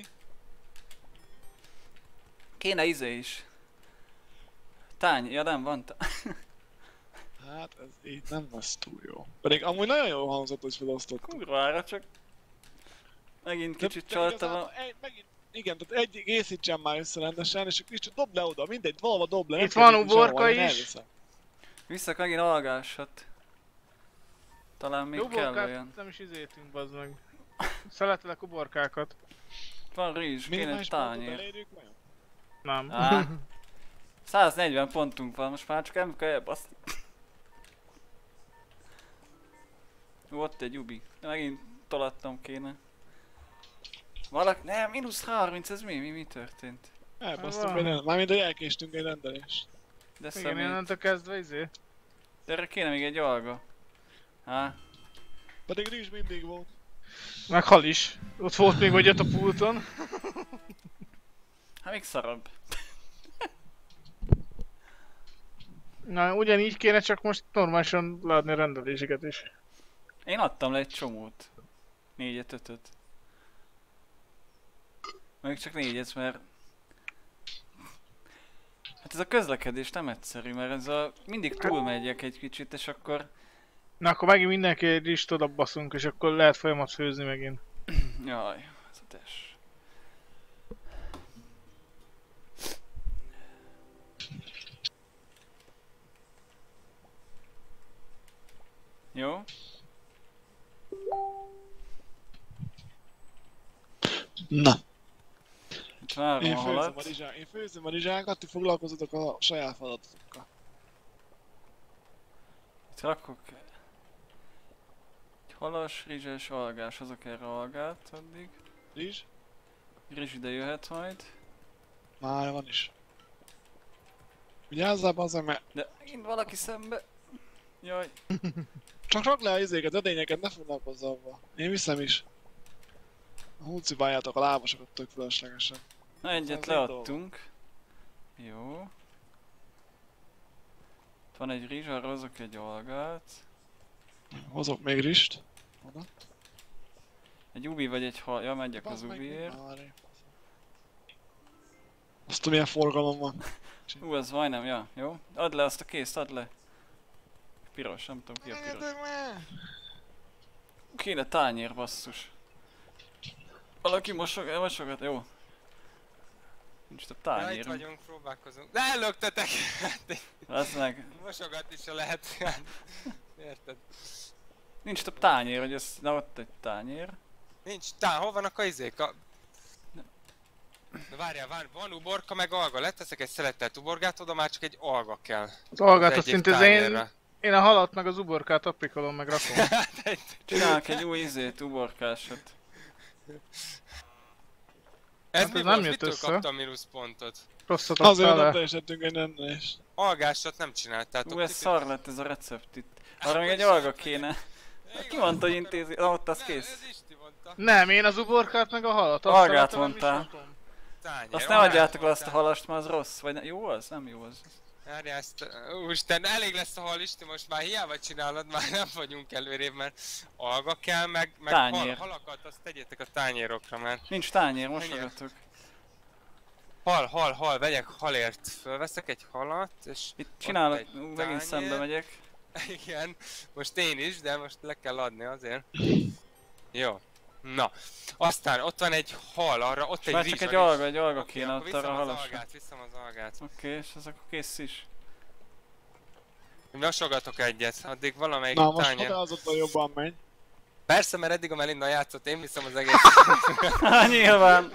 B: Kéne izé is. Tány, ja nem van
C: Hát ez így nem lesz túl jó. Pedig amúgy nagyon jó hangzott, hogy felosztott.
B: kurvára, csak... Megint kicsit csaltam a...
C: Igen, tehát egy készítsen már össze rendesen, és akkor kicsit dobd le oda, mindegy, valahova dobd le.
D: Itt
C: nem
D: van
C: kell
D: uborka
C: sehova, én
D: is.
C: elviszem.
B: Visszak megint algásat. Talán még kell olyan.
D: Uborkát nem is izéltünk, bazd meg. Szeletelek uborkákat.
B: Van rizs, kéne egy
C: Minimális pontot
B: tányér.
C: elérjük vajon?
D: Nem.
B: Á. 140 pontunk van, most már csak nem kell elbaszni. Ó, ott egy ubi. De megint tolattam kéne. Valaki... Nem, -30, ez mi történt?
C: Elbasztunk
D: Van.
C: egy rendelést. Mármint, hogy elkéstünk egy rendelést.
B: De
D: Igen,
B: szemét.
D: innentől kezdve izé.
B: De erre kéne még egy alga. Há,
C: Pedig rizs mindig volt.
D: Meg hal is. Ott volt még vagy ott a pulton.
B: hát még szarabb.
D: Na, ugyanígy kéne, csak most normálisan leadni a rendeléseket is.
B: Én adtam le egy csomót. 4-5-öt. Még csak 4-et, mert... Hát ez a közlekedés nem egyszerű, mert ez a... mindig túlmegyek egy kicsit, és akkor...
D: Na akkor megint mindenki egy rist oda baszunk, és akkor lehet folyamat főzni megint.
B: Jaj, ez a test. Jó?
C: Na,
B: Itt várom a halat.
C: én főzöm a rizsákat, ti foglalkozzatok a saját feladatokkal.
B: Itt rakok... egy halas, rizses, algás, azok erre algát addig.
C: Rizs?
B: Rizs ide jöhet majd.
C: Már van is. Vigyázzál bazzeg, mert
B: De én valaki szembe. Jaj.
C: csak rak le a izéket, edényeket, ne foglalkozz avval. Én viszem is. Huncibáljátok a lábasokat tök fölöslegesen.
B: Na egyet
C: Az
B: leadtunk. Jó. Itt van egy rizs, arra hozok egy algát.
C: Hozok még rist. Oda.
B: Egy ubi vagy egy hal... Ja, megyek az
C: Bazd meg,
B: ubiért.
C: Mári. Azt tudom, milyen forgalom van.
B: Az majdnem, ja, jó. Add le azt a készt, add le. Piros, nem tudom ki a piros. Kéne tányér, basszus. Valaki mosogat, jó. Nincs több
A: Ja, itt
B: tányér.
A: vagyunk, próbálkozunk. De ellöktetek!
B: Az meg.
A: Mosogatni se lehet. Érted?
B: Nincs több tányér, hogy ez... Na ott egy tányér.
A: Nincs. Hol vannak a izék? De várjál, van uborka meg alga. Leteszek egy szelettelt uborgát, oda már csak egy alga kell.
D: Az algát
A: Az
D: azt
A: egyik
D: szinte
A: tányérra.
D: én a halat meg az uborkát appikolom meg rakom.
B: Csinálok egy új úborkásot.
A: Ez
D: Hát
A: mi
D: ez
A: volt?
D: nem jött
A: Mitől
D: össze.
A: kaptam mínuszpontot?
D: Rosszat
C: Azért
D: adtál
C: nem
D: le.
C: teljesítettünk egy rendelés.
A: Algásot nem csináltátok.
B: Ez szar lett ez a recept itt. Arra még egy alga kéne. Ki mondta, hogy intézi? Na ott az
A: Nem,
B: kész.
A: ez Isti mondta.
D: Nem, én az uborkát meg a halat. azt
B: Algát
D: szeretem, nem is
B: mondtál.
D: rakom.
A: Tányér,
B: Azt ne
A: algát
B: adjátok le azt a
A: mondtál.
B: halast, mert az rossz. Vagy jó az? Nem jó az.
A: Várjál ezt, úristen, elég lesz a hal, Isti, most már hiába csinálod, már nem vagyunk előrébb, mert alga kell, meg
B: Tányér.
A: halakat, azt tegyétek a tányérokra, mert
B: Nincs tányér, mosogatok.
A: hal, vegyek halért, fölveszek egy halat, és
B: Itt csinálok,
A: egy
B: megint
A: tányér.
B: szembe megyek.
A: igen, most én is, de most le kell adni azért. Jó. Na, aztán ott van egy hal, arra ott
B: És
A: egy
B: már
A: rizs.
B: csak
A: a rizs.
B: egy alga
A: Oké,
B: kéne
A: akkor
B: ott arra a halasra.
A: viszem az algát.
B: Oké, és az akkor kész is.
A: Mosogatok egyet, addig valamelyik
C: Na most
A: tányér.
C: határozottan jobban megy.
A: Persze, mert eddig a Melinda játszott, én viszem az egész.
B: Há, nyilván!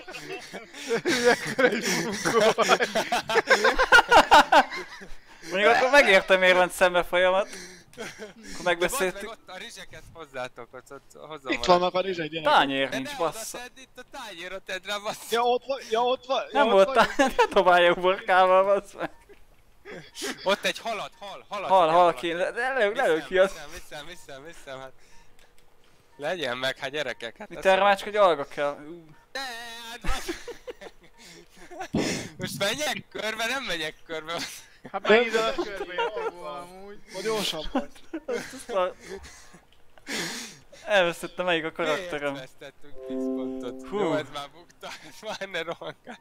B: Mondjuk akkor megértem, miért van szembe folyamat. Akkor
A: Meg
B: megbeszéltük.
A: ott a rizseket hozzátok, ott hozzam
C: Itt vannak a rizsek, gyerek.
B: Tányér
A: De
B: nincs,
A: ne
B: bassza.
A: oda tedd, itt a tányérra tedd rá, bassza.
C: Ja ott van, ja ott van.
B: Nem
C: ja,
B: volt
C: ott van.
B: tányér, ne dobálja uborkával, bassz meg.
A: Ott egy halat, hal.
B: Hal kéne, de lelök ki azt.
A: Viszem, hát. Legyen meg, hát gyerekek, hát
B: Itt
A: ezt
B: erre már csak
A: szeretem.
B: egy alga kell.
A: De, hát most menjek körbe, nem megyek körbe.
D: Hát meg ide a körbe jöttek volna amúgy.
C: Ma gyorsabban.
B: Elvesztettem melyik a
A: Miért
B: karakterem.
A: vesztettünk 10 pontot?
B: Hú.
A: Jó, ez már bukta, ez már ne rohankálj.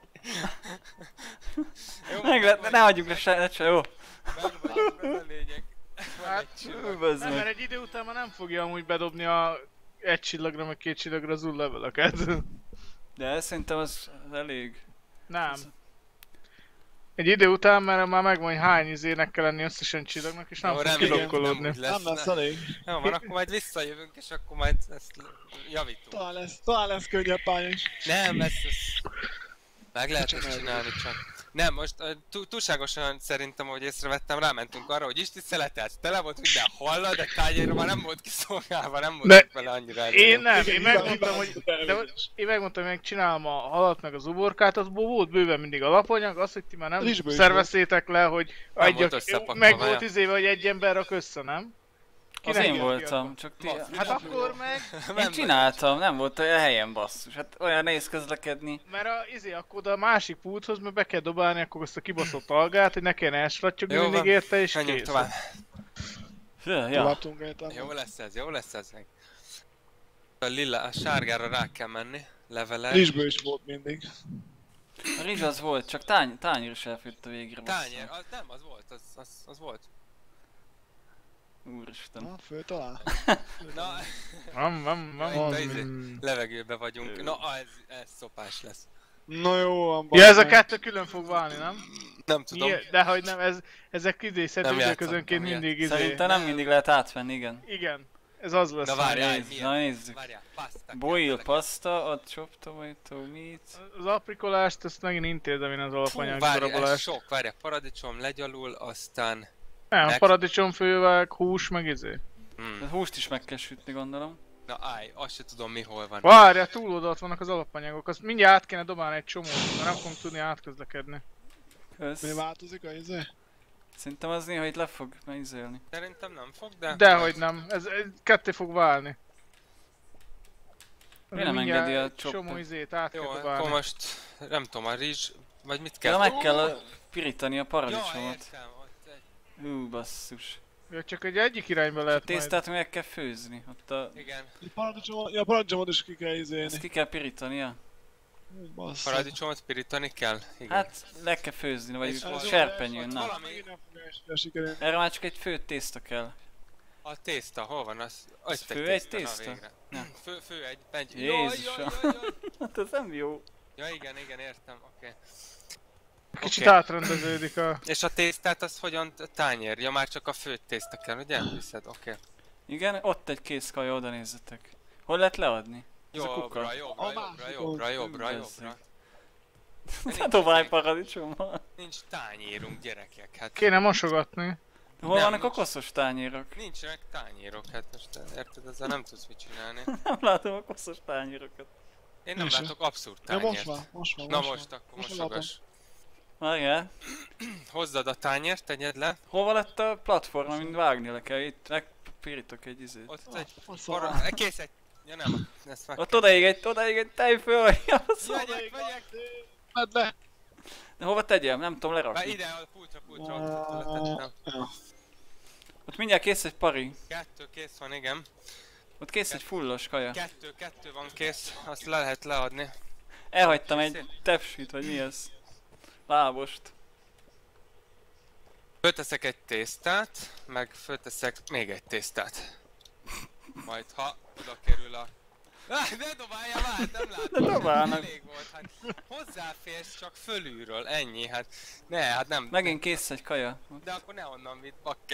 A: Jó,
B: Meg lett, ne hagyjuk le se, jó.
A: Meg vagyunk, ez a lényeg. Van
D: Hát,
A: egy csillag.
B: Bazd
D: Nem, mert
B: meg.
D: egy idő után már nem fogja amúgy bedobni a egy csillagra, meg két csillagra az leveleket.
B: De szerintem az elég.
D: Nem. Egy idő után, mert már megvan, hogy hány izének kell lenni összesen csillagnak, és nem
A: Jó,
D: fog
A: reméljük,
D: kilokkolódni.
A: nem úgy lesz.
C: Nem lesz elég.
A: Jó, van, akkor majd visszajövünk, és akkor majd ezt javítunk.
C: Talán lesz könnyebb pálya is.
A: Nem, ez meg lehet ezt csinálni csak. Nem, most túlságosan szerintem, ahogy észrevettem, rámentünk arra, hogy Isti szeletelt. Tele volt minden halla, de tányérra már nem volt kiszolgálva, nem voltunk vele annyira elég.
D: Én nem, én
C: Igen,
D: megmondtam, hogy... De én megmondtam, hogy megcsinálom a halat meg az uborkát, azból volt bőven mindig alapanyag, azt, hogy ti már nem
C: Rizsből is
D: szerveztétek le, hogy
A: Nem volt összepakolva,
D: meg volt
A: ja.
D: izéve, hogy egy ember rak össze, nem?
B: Az
D: Kinek
B: én
D: jött
B: voltam,
D: ki
B: csak ti...
A: Ma-
D: Hát akkor meg...
B: Én csináltam, nem volt olyan helyen basszus. Hát olyan nehéz közlekedni.
D: Mert akkor oda a másik pulthoz, mert be kell dobálni akkor azt a kibaszott algát, hogy ne kellene elsrattyogni
A: Jó
D: mindig
A: van,
D: érte, és
A: menjünk
D: kész.
A: tovább.
B: Ja.
C: Tovább tudunk értelme.
A: Jó lesz ez meg. A lila, a sárgára rá kell menni, levelel.
C: Rizsből is volt mindig.
B: A rizs az volt, csak tányér is elfőtt a végre.
A: Tányér, az nem, az volt, az volt.
B: Úristen.
C: Na, föl talál.
A: Na,
D: Van.
A: levegőbe vagyunk. Na, ez szopás lesz.
C: Na jó, van.
D: Ja, ez a kettő külön fog válni, nem?
A: Nem tudom.
D: Dehogy nem, ezek
A: Nem
D: időközönként
A: játszottam
D: mindig
B: Szerintem nem mindig lehet átvenni, igen.
D: Igen, ez az lesz.
A: Na várjál,
B: Nézd,
A: milyen?
B: na nézzük.
A: Várjál, pasta.
B: Boil pasta, a chopped tomato meat.
D: Az aprikolást, ezt megint intézem én az
A: Fú,
D: alapanyag
A: várjál, ez
D: darabolást.
A: sok, várjál, paradicsom legyalul, aztán...
D: Nem,
A: meg-
D: paradicsomfővel, hús, meg
B: A húst is meg kell sütni, gondolom.
A: Na állj, azt se tudom mi hol van.
D: Várjál, túl ott vannak az alapanyagok, azt mindjárt át kéne dobálni egy csomót, mert nem fogunk tudni átközlekedni.
C: Mi
B: Kösz.
C: változik a izé?
B: Szerintem az néha itt le fog megizélni.
A: Szerintem nem fog, de...
D: Dehogy nem, ez ketté fog válni.
B: Miért nem
D: Mindjárt
B: engedi a
D: egy csomó
B: choppot?
D: izét át
A: Jó,
D: kell
A: akkor
D: dobálni.
A: most nem tudom, a rizs, vagy mit
B: Ja,
A: kell...
B: meg kell pirítani a
A: Ja,
B: paradicsomot.
A: értem, ott egy...
B: Basszus.
D: Ja, csak egyik irányba lehet majd.
B: Tésztát meg kell főzni. Ott a...
A: Igen,
C: Ja, paradicsomot is ki kell
B: Ezt
C: izélni.
B: ki kell pirítani, ja?
C: Bassza.
A: paradicsomot pirítani kell? Igen.
B: Hát le kell főzni, vagy
A: És az
B: serpenyőn,
A: jó,
B: na.
A: valami-
C: Megint nem fog esni sikerülni.
B: Erre már csak egy fő tészta kell.
A: A tészta, hol van az?
B: Az
A: Egy
B: fő egy
A: na
B: tészta?
A: végre.
B: Nem.
A: Fő egy...
B: Jézusom.
A: Jaj.
B: Hát ez nem jó.
A: Ja igen, értem, oké.
D: Kicsit
A: Oké.
D: átrendeződik a...
A: És a tésztát az hogyan tányér? Ja, már csak a főtt tészta kell, ugye? Viszed, oké.
B: Igen, ott egy kész kaja, oda nézzetek. Hol lehet leadni? Ez a
A: Jobbra,
B: kuka.
A: jobbra,
C: A
A: jobbra,
C: másik
A: jobbra,
C: oldalon.
A: jobbra,
B: Bezzeg.
A: jobbra.
B: Ne dobálj paradicsommal.
A: Nincs tányérunk, gyerekek, hát
D: Kéne mosogatni.
B: Hol
A: Nem,
B: vannak a
A: nincs.
B: koszos tányérok?
A: nincsenek tányérok, hát most érted, ezzel nem tudsz mit csinálni.
B: Nem látom a koszos tányérokat.
A: Én nem
C: Én sem.
A: látok abszurd
C: Ja, most
A: tányért.
C: van, most van.
A: Na
C: van.
A: most akkor
C: Most
A: mosogass.
B: Várjál.
A: Hozzad a tányért, tegyed le.
B: Hova lett a platform, amin vágni le kell? Itt megpirítok egy izét.
A: Ott egy
C: Faszal.
A: kész egy... Ja nem, ezt meg
B: Ott odaig egy tejföl, vagy az.
A: Megyek.
C: Vedd le!
B: De hova tegyem? Nem tudom
A: Már
B: lerakni.
A: ide a pultra, ott letettem.
B: Ott mindjárt kész egy pari.
A: Kettő kész van, igen.
B: Ott kész egy fullos kaja.
A: Kettő van kész, azt le lehet leadni.
B: Elhagytam egy tepsit, vagy mi ez? Lábost.
A: Fölteszek egy tésztát, meg fölteszek még egy tésztát. Majd ha oda kerül a... Ne dobáljál már, nem látom.
B: De dobálnak.
A: Elég volt, hát hozzáférsz csak fölülről, ennyi, hát... Ne, hát nem...
B: Megint kész egy kaja.
A: De akkor ne onnan vidd, bakker.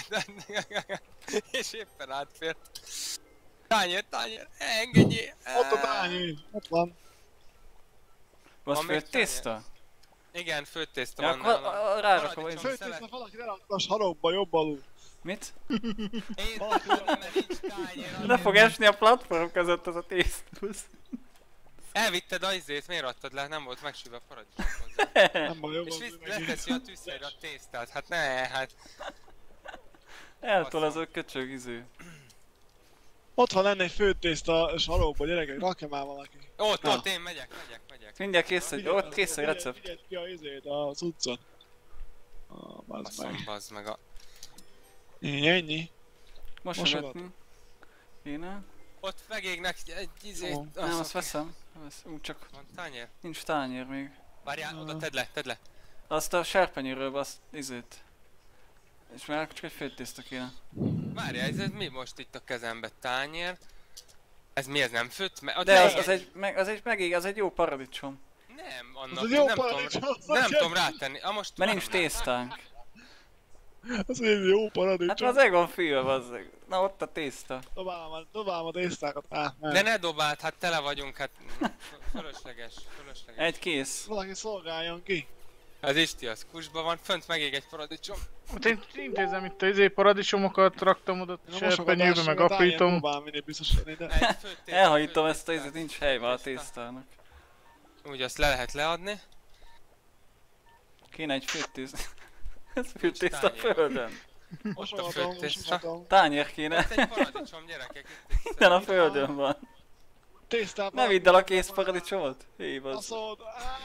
A: És éppen átfért. Tányér, engedjél!
C: Ott a tányér! Ott van.
B: Az
A: Van még
B: főtt tészta?
A: Igen, főtt tészta
B: Ja,
A: van
B: akkor
A: nálam.
B: rárakom
A: Paradicsom.
B: vagy.
C: Főtészta valaki lerakta a sarokba, jobb alul.
B: Mit?
A: Én tudom, mert nincs tányér.
B: Le fog esni a platform között az a tésztusz.
A: Elvitted a izét, miért adtad le? Nem volt megsülve a paradicsom hozzá.
C: Nem baj, jobb
A: És
C: alul
A: leteszi a tűzszerre a tésztát, hát ne, hát...
B: Eltol az a köcsög izé.
C: Ott van lenne egy főtészta a sarokba, gyerekek, rakja már valaki.
A: Ott, én megyek.
B: Mindjárt kész egy, ott kész egy recept.
C: Figyelj ki a izét, az utcon. Bazd meg.
A: Bazd meg a...
C: Ennyi.
B: Mosogatni. Kéne?
A: Ott megégnek egy izét...
C: Jó.
B: Nem, azt veszem. Csak
A: Van tányér?
B: nincs tányér még.
A: Várjál, oda tedd le.
B: Azt a serpenyőről azt izét. És már csak egy főtészta kéne.
A: Várjál, ez mi most itt a kezembe? Tányér? Ez mi, ez nem főtt?
B: De az egy jó paradicsom.
A: Nem,
C: Az
A: annak
C: egy jó
A: nem
C: paradicsom,
A: tudom, nem tudom rátenni. Most
B: Mert nincs tésztánk.
C: Az egy jó
B: Hát
C: paradicsom.
B: az Egon fülve bazzeg. Na ott a tészta.
C: Dobálom a tésztákat.
A: De ne dobáld, hát tele vagyunk, hát fölösleges.
B: Egy kész.
C: Valaki szolgáljon ki.
A: Az Isti az kusba van, fönt megég egy paradicsom.
D: Hát én intézem itt a paradicsomokat, raktam oda
C: Na,
D: serpenyőbe, meg aprítom.
C: Próbál mindig biztos lenni, de...
A: Egy főtt
B: Elhagytam ezt a
A: tésztát.
B: izét, nincs hely van a tésztának.
A: Úgy azt le lehet leadni.
B: Kéne egy főtészta. Ez főtészta a
A: tányér.
B: földön.
C: Mosogatom,
A: főtészta.
C: mosogatom.
B: Tányér kéne.
A: Ott egy paradicsom, gyerekek. Itt
B: Minden a földön van.
C: Tésztát...
B: Ne vidd el a kész paradicsomot? Hé, bazd.
C: Baszod.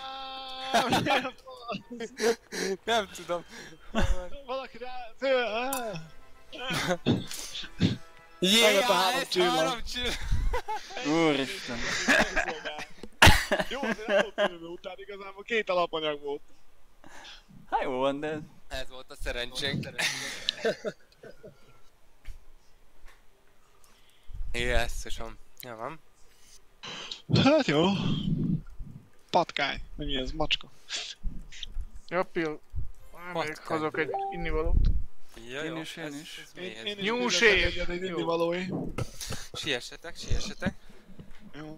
A: Nem tudom.
C: Valaki rá... Föl...
A: Jéj,
C: Meglett a három
A: ez
C: csillag.
A: 3 csillag.
B: Úristen.
C: Jó, azért nem volt különböző után, igazából 2 alapanyag volt.
B: Hát jó van, de...
A: Ez volt a szerencsénk. Jesszusom. Ja van.
C: Hát jó. Patkány. Mi ez? Macska.
D: Jappil. Még
A: Patkány.
D: hozok egy innivalót.
A: Ja,
B: Én
A: jó.
B: is, én is.
A: Ez mi ez?
C: Én is
D: Nyúlség.
C: bűnöztem egyet, egy
D: Jó.
C: innivalói.
A: Siessetek, siessetek.
C: Jó.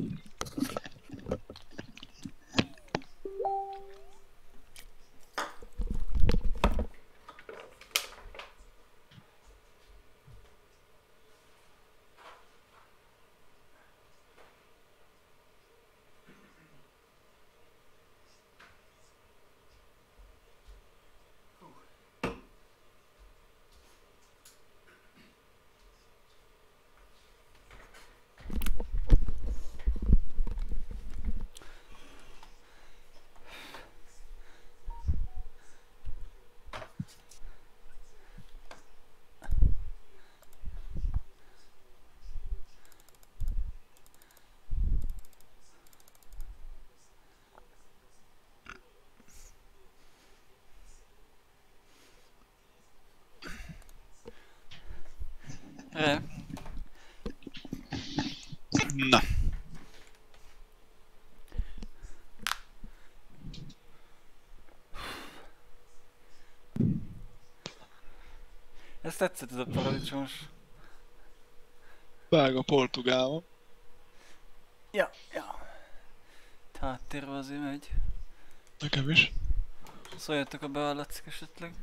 B: Re.
C: Na.
B: Ez tetszett ez a paradicsomos.
C: Belga portugál.
B: Ja. Háttérve azért megy.
C: Nekem is.
B: Szóljatok, a behallatszik esetleg.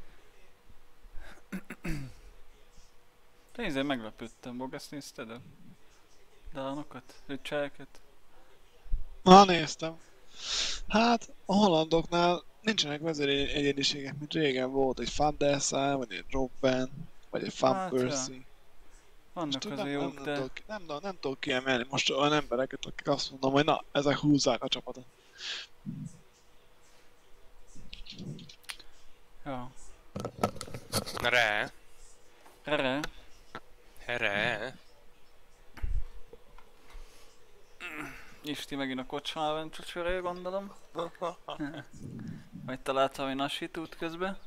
B: Nézd, meglepődtem, Bog, ezt nézted a dánokat, rücseleket?
C: Na, néztem. Hát, a hollandoknál nincsenek vezéri egyéniségek, mint régen volt egy Van der Sar, vagy egy Robben, vagy egy Van
B: Hát,
C: Persie.
B: Vannak
C: Most
B: közül jók, de...
C: nem tudok kiemelni most olyan embereket, akik azt mondom, hogy na, ezek húzzák a csapatot.
B: Ja.
A: Re.
B: Re.
A: Re.
B: Isti megint a kocsmában csöcsörél, gondolom. Vagy találtam valami nasítót közben.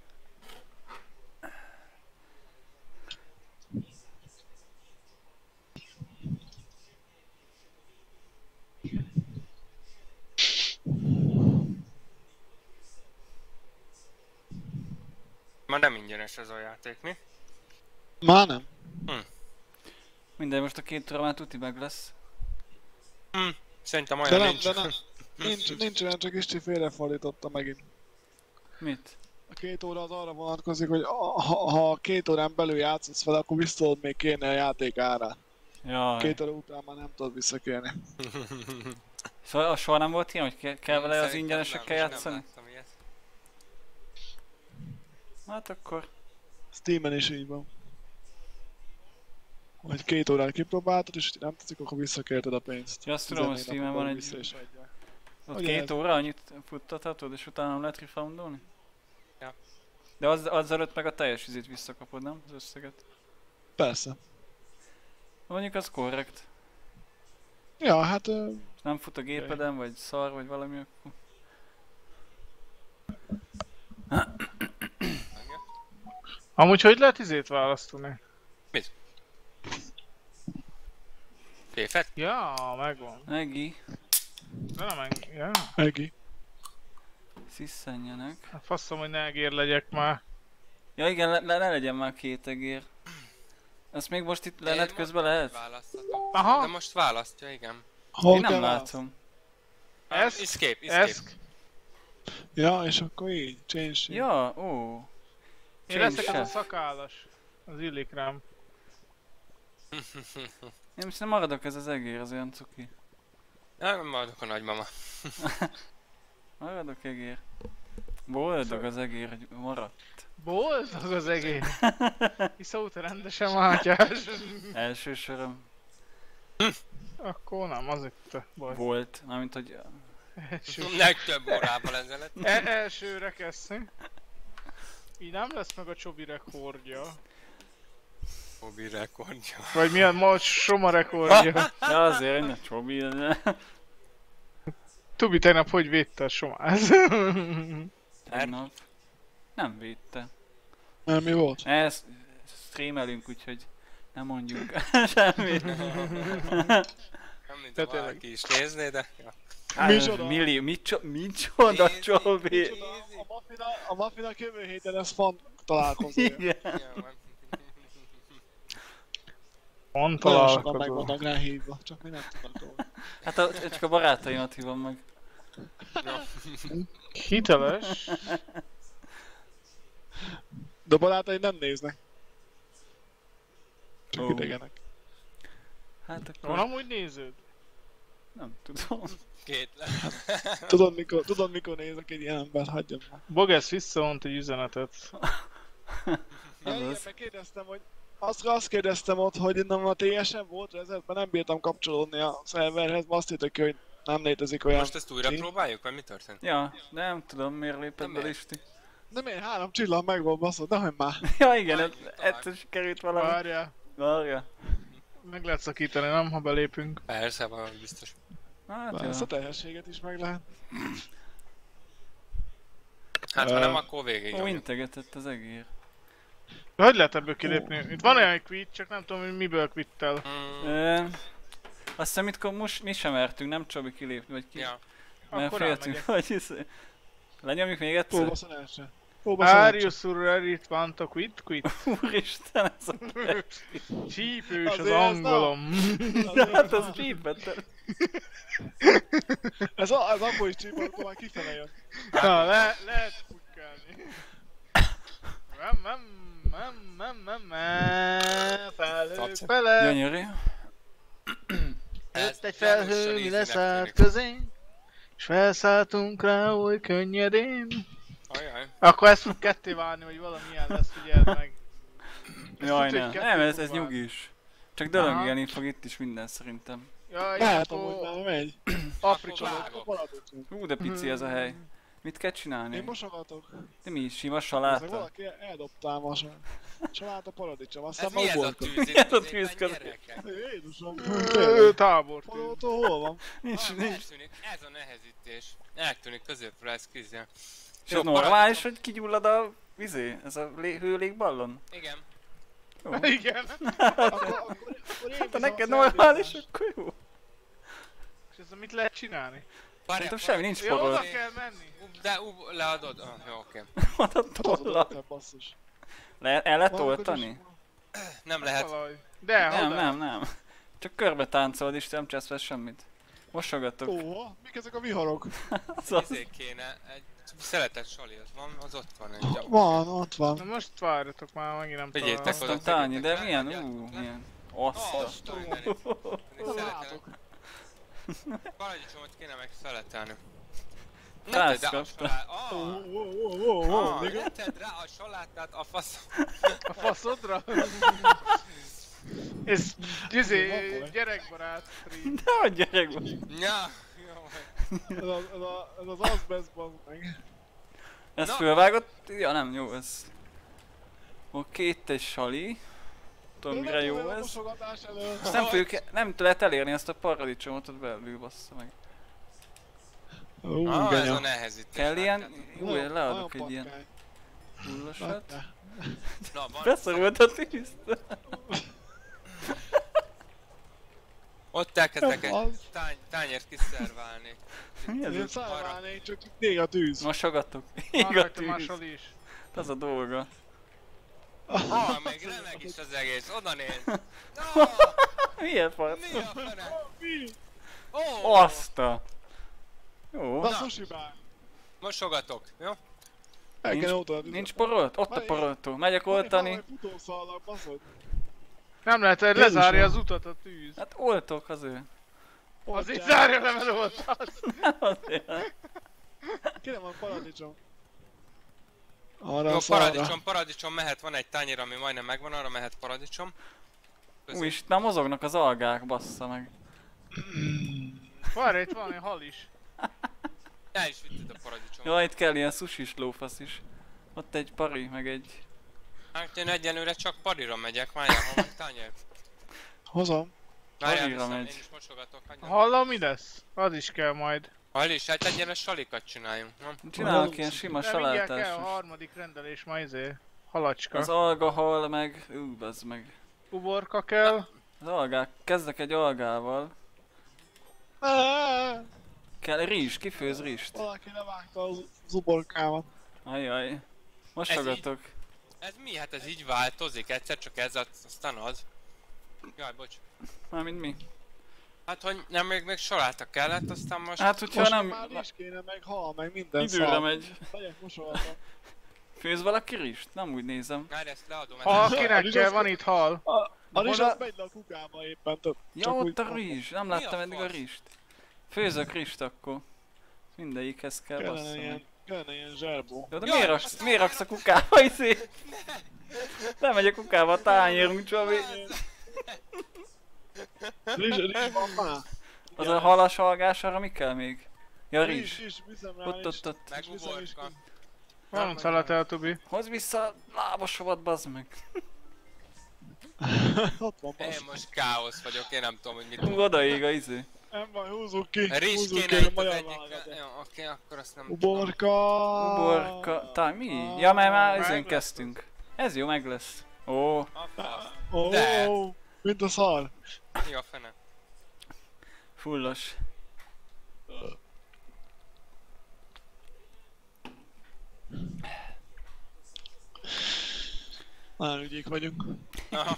A: Már nem ingyenes ez a játék, mi?
C: Már nem.
B: Minden, most a 2 óra már tuti meg lesz.
A: Szerintem
C: De
A: olyan
C: nem,
A: nincs.
C: de nem. Nincs olyan, csak Isti félrefordította megint.
B: Mit?
C: A 2 óra az arra vonatkozik, hogy ha 2 órán belül játszhatsz fel, akkor vissza tudod még kérni a játék árát.
B: Jaj.
C: 2 óra után már nem tudod visszakérni.
B: Szóval soha nem volt ilyen, hogy kell vele az
A: Szerintem
B: ingyenesekkel
A: nem
B: játszani?
A: láttam ilyet.
B: Hát akkor...
C: Steamen is így van. Hogy 2 órán kipróbáltad, és ha nem tetszik, akkor visszakérted a pénzt.
B: Ja, azt tudom, hogy
C: 14
B: Steamen
C: napon
B: van
C: vissza
B: egy...
C: is adják.
B: Ott
C: Ugye
B: 2
C: ez?
B: óra annyit futtathatod, és utána nem lehet refoundolni?
A: Ja.
B: De az előtt meg a teljes izét visszakapod, nem? Az összeget.
C: Persze.
B: Mondjuk az korrekt.
C: Ja, hát...
B: És nem fut a gépeden, vagy szar, vagy valami, akkor...
D: Amúgy hogy lehet izét választani?
A: Féfet?
D: Ja, megvan.
B: Egi,
D: De nem engem. Ja.
C: Egi.
B: szisszenjenek.
D: Hát faszom, hogy ne egér legyek már.
B: Ja igen, ne legyen már 2 egér. Ezt még most itt lenet közben lehet?
A: Választhatok.
D: Aha.
A: De most választja, igen.
C: Hol
B: Én nem
C: kell
B: látom.
D: Ez?
A: Escape.
D: Ez?
C: Ja, és akkor így, change sheet.
B: Ja, ó.
D: Én leszek
B: Change
D: az a
B: chef.
D: szakállas. Az illik rám.
B: Én most nem maradok, ez az egér, az olyan cuki.
A: Nem maradok a nagymama.
B: Maradok egér. Boldog az egér, hogy maradt.
D: Boldog az egész. Iszóta rendesen mátyás.
B: Első sorom
D: Akkor nem, az itt a baj.
B: volt, mármint hogy...
D: Első,
A: Legtöbb órával ezelőtt.
D: elsőre kezdni. Így nem lesz meg a Csobi rekordja.
A: Hobby rekordja.
D: Vagy mi a Soma rekordja.
B: Ja azért, ne Csobi, de...
D: Tubi tegnap hogy védte a somáz?
B: Tegnap. Nem védte.
C: Mert mi volt?
B: Ezt streamelünk, úgyhogy nem mondjuk semmit.
A: Nem mint ha valaki is nézné, de... Ja.
C: Micsoda?
B: Millió, micsoda Csobi.
C: A Maffinak jövő héten ez fan találkozója.
B: Igen.
A: Ilyen van.
D: Pont
C: Nagyon sokan meg
D: találkozó.
C: vannak rá hívva, csak mi nem tudnak róla.
B: Hát csak a barátaimat hívom meg.
D: Hiteles.
C: De a barátai nem néznek. Csak
B: Ó.
C: idegenek.
B: Hát
D: Van
B: akkor
D: amúgy néződ?
B: nem tudom.
A: Kétlen.
C: Tudod mikor nézek egy ilyen ember, hagyjam már.
D: Bogesz visszavont egy üzenetet.
C: Ja, igen,
B: Az.
C: meg kérdeztem, hogy azt kérdeztem ott, hogy nem a TSM volt rezervben, nem bírtam kapcsolódni a szerverhez, ma azt hittek, hogy nem létezik olyan.
A: Most ezt újra
C: Sí.
A: próbáljuk, vagy mi történt?
B: Ja, de nem tudom miért lépett
A: Nem
B: be
A: miért?
B: Listi.
C: De miért 3 csillag meg volt baszod, nehogy már.
B: Ja igen,
A: Várjunk
B: egyszer sikerült valami.
D: Várjál.
B: Várja.
D: Meg lehet szakítani, nem? Ha belépünk.
A: Persze, valami biztos.
B: Hát
C: Ezt a
B: jó.
C: teljességet is meg lehet.
A: Hát ha nem, akkor végig
B: Ó,
A: nyomjuk.
B: integetett az egér.
D: De hogy lehet ebből kilépni? Itt van olyan quit, csak nem tudom, hogy miből quittel.
B: Azt hiszem itt most mi sem mertünk, nem Csobi kilépni, vagy ki.
A: Ja.
B: Mert
D: Akkor
B: féltünk,
D: elmegyek.
B: hogy lenyomjuk még egyszer?
C: Próbaszon első. Próbaszon
D: Are
C: első.
D: you sure it want to quit?
B: Úristen, ez a...
D: Csípős az
C: Azért ez
D: angolom.
B: Hát az csípett.
C: Ez abból is csípol, akkor már kifele jön.
D: Na, lehet pukkálni. Felhők
A: Tapsz.
D: fele.
B: Gyönyörű.
D: Jött egy
A: gyanúsan
D: felhő, mi
A: easy-nek
D: leszállt
A: tűnik.
D: közénk. És felszálltunk rá oly könnyedén.
A: Ajaj.
D: Akkor ez fog ketté válni, hogy valami ilyen lesz, figyeld meg.
B: Jaj,
D: tudja,
B: nem.
D: hogy
B: Nem,
D: kettő
B: ez
D: fog válni.
B: nyugis. Csak dölöngeni fog itt is minden szerintem.
D: Jaj,
C: Lehet, amúgy
D: akkor
C: már megy.
D: Afrika.
A: Vágok.
B: Hú, de pici ez a hely. Mit kell
C: Én
B: csinálni?
C: mosogatok.
B: De mi is, sima
C: Ez
B: saláta?
C: valaki eldobtál ma sem. Saláta paradicsom,
A: Ez
C: aztán
A: mi ez a
C: volt.
A: tűz?
B: Mi ez a
A: Itt
B: tűz
A: éppen
B: között?
A: gyerekek.
C: Jézusom,
D: Tábor.
C: Palótól hol van?
B: Nincs,
A: Ah,
B: nincs.
A: eltűnik. Ez a nehezítés. Eltűnik középre, ez kizja.
B: És ez normális, hogy kigyullad a ez a hőlégballon?
A: Igen.
B: Jó.
D: Igen.
C: Akkor én
B: Hát ha
C: viszem
B: neked
C: a
B: normális,
C: szervizás.
B: akkor jó.
D: És ezzel mit lehet csinálni?
B: Szerintem semmi, nincs
D: Ja, oda
B: porol.
D: kell menni.
A: De leadod? Jó, oké.
B: Van a
C: Az
B: tolla.
C: oda, basszus.
B: El lehet
C: Valamikor
B: oltani?
A: Nem lehet.
D: Valahogy. De,
B: Nem. Csak körbe táncolod is, nem csinálsz vele semmit. Mosogatok.
C: Ó, mik ezek a viharok?
B: Szóval
A: Ezért kéne egy szeretett sali, az van, az ott van egy gyakor.
C: Van, ott van.
D: Na most várjatok már, megint nem
A: Figyeljetek
D: találom.
A: oda.
B: aztán tányi, de
A: tegyetek rá,
B: milyen,
A: gyártok le.
B: milyen. Azt.
A: Azt a mindenit. Én szeretem.
C: Látok.
A: Paradicsomot kéne meg szeletelni.
B: Rász
A: Ne tedd rá a
B: kapta.
A: salát. Ne tedd rá a salátát a fasz.
D: A faszodra? Ez gyerekbarát stream.
B: De hogy gyerek vagy?
A: Ja, jó.
C: Ez az azbest bazd meg.
B: Ezt
A: Na.
B: fölvágott? Ja nem, jó ez. Oké, itt egy sali. Tudom mire jó ez.
C: Mosogatás elől.
B: Ezt nem lehet elérni ezt a paradicsomot ott belül, bassza meg.
A: Ah, ez a
C: genya.
A: nehezítés.
B: Kell ilyen?
A: látjátok?
B: Jó, én
C: Nagyon-
B: leadok
C: nagyon
B: egy ilyen
C: patkány.
B: hullasat.
A: Na, van.
B: Beszorult a tűzt.
A: Ott elkezdek egy
C: Az.
A: tányért kiszerválni.
B: Mi ez?
C: Én szállválnék, csak itt ég a tűz.
B: Mosogatok.
D: Van
B: Ég a
D: rajta már
B: tűz.
D: Sali is.
B: Az a dolga.
A: Ah, még remeg is az egész, oda néz. Ah,
B: Milyen fasz?
A: mi a fene?
C: Mi?
A: Ó,
B: Azt a... Jó.
C: Na, sushi bár.
A: mosogatok, jó?
C: El
B: Nincs-
C: kell oltani.
B: Nincs porolt? Ott a poroltó. Megyek oltani.
C: Futószallag, baszod.
D: Nem lehet, hogy
C: Jézusom.
D: lezárja az utat a tűz.
B: Hát oltok az ő.
D: Azért zárja le, mert volt az.
B: Nem azért.
C: Kire van paradicsom? Arra
A: Jó,
C: a szarra.
A: paradicsom mehet, van egy tányér, ami majdnem megvan, arra mehet paradicsom.
B: Új, és már mozognak az algák, bassza meg.
D: Várj, itt van egy hal is.
A: El is vitted a paradicsomot.
B: Jó, itt kell ilyen sushis lófasz is. Ott egy pari, meg egy...
A: Hát én egyenlőre csak parira megyek, várjál, hol van tányér?
C: Hozom.
A: Várjál,
B: Parira
A: viszem,
B: megy.
A: én is mosogatok, hagyjam.
D: Hallom, mi lesz? Az is kell majd.
A: Hall is, hát egyenes salikat csináljunk, nem?
B: Csinálok ilyen sima
D: De mindjárt kell a
B: salátásos.
D: harmadik rendelés ma halacska.
B: Az algahol meg... bazd meg.
D: Uborka kell.
B: Az algák, kezdek egy algával. Kell rizs, kifőz rizst.
C: Valaki levágta az uborkámat.
B: Ajjaj. Mosogatok.
A: Ez mi? Hát ez így változik, egyszer csak ez, aztán az. Jaj, bocs.
B: Mármint mi?
A: Hát, hogy nem még saláta kellett, aztán most...
B: Hát, hogyha
C: Most
B: nem...
C: már is kéne, meg hal, meg minden
B: Időre
C: szar.
B: megy.
C: Legyek mosogatom.
B: Főz valaki rizst? Nem úgy nézem.
A: Már ezt leadom.
D: Ha
A: ezt
D: kinek
C: rizs
D: kell,
C: az-
D: van itt hal.
C: A rizs
B: Hol a-
C: az megy le a kukába éppen, tehát
B: Ja,
C: csak
B: ott
C: úgy-
B: a rizs. Nem
A: Mi a
B: láttam eddig a
A: fasz?
B: rizst. Főzök rizst akkor. Mindegyikhez kell
C: Kellene
B: basszani.
C: ilyen zserbó.
B: Jó, de
A: Jaj,
B: miért raksz a kukába izé? Nem megy a kukába a tányérunk, Csabi.
C: Rizs van már.
B: Az a halas algás, arra mi kell még? Ja, rizs.
C: Rizs, viszem rá
B: Ott,
C: rizst.
B: ott, ott.
A: Meg
C: viszem is
A: uborka.
D: Van szalatel, Tobi.
B: Hozd vissza a lábasovat, bazd meg.
C: Ott van,
A: Én
C: basz.
A: most káosz vagyok, én nem tudom, hogy mit
B: Hú,
A: tudok.
B: odaég a izé.
C: Nem baj, húzzuk ki.
A: Rizs
C: Húzzuk
A: kéne
C: ki a
A: itt az
C: magyar
A: egyik.
C: válogatott.
A: Jó, oké, akkor azt nem tudom.
C: Uborka.
B: Uborka... mi? Ja, mert már
D: Meg
B: izén
D: lesz.
B: kezdtünk. Ez jó, meg lesz. Ó,
A: A fasz.
C: Ó,
A: De.
C: mint a szar.
A: Mi a fene?
B: fullos.
C: Nagyon ügyék vagyunk.
A: Aha.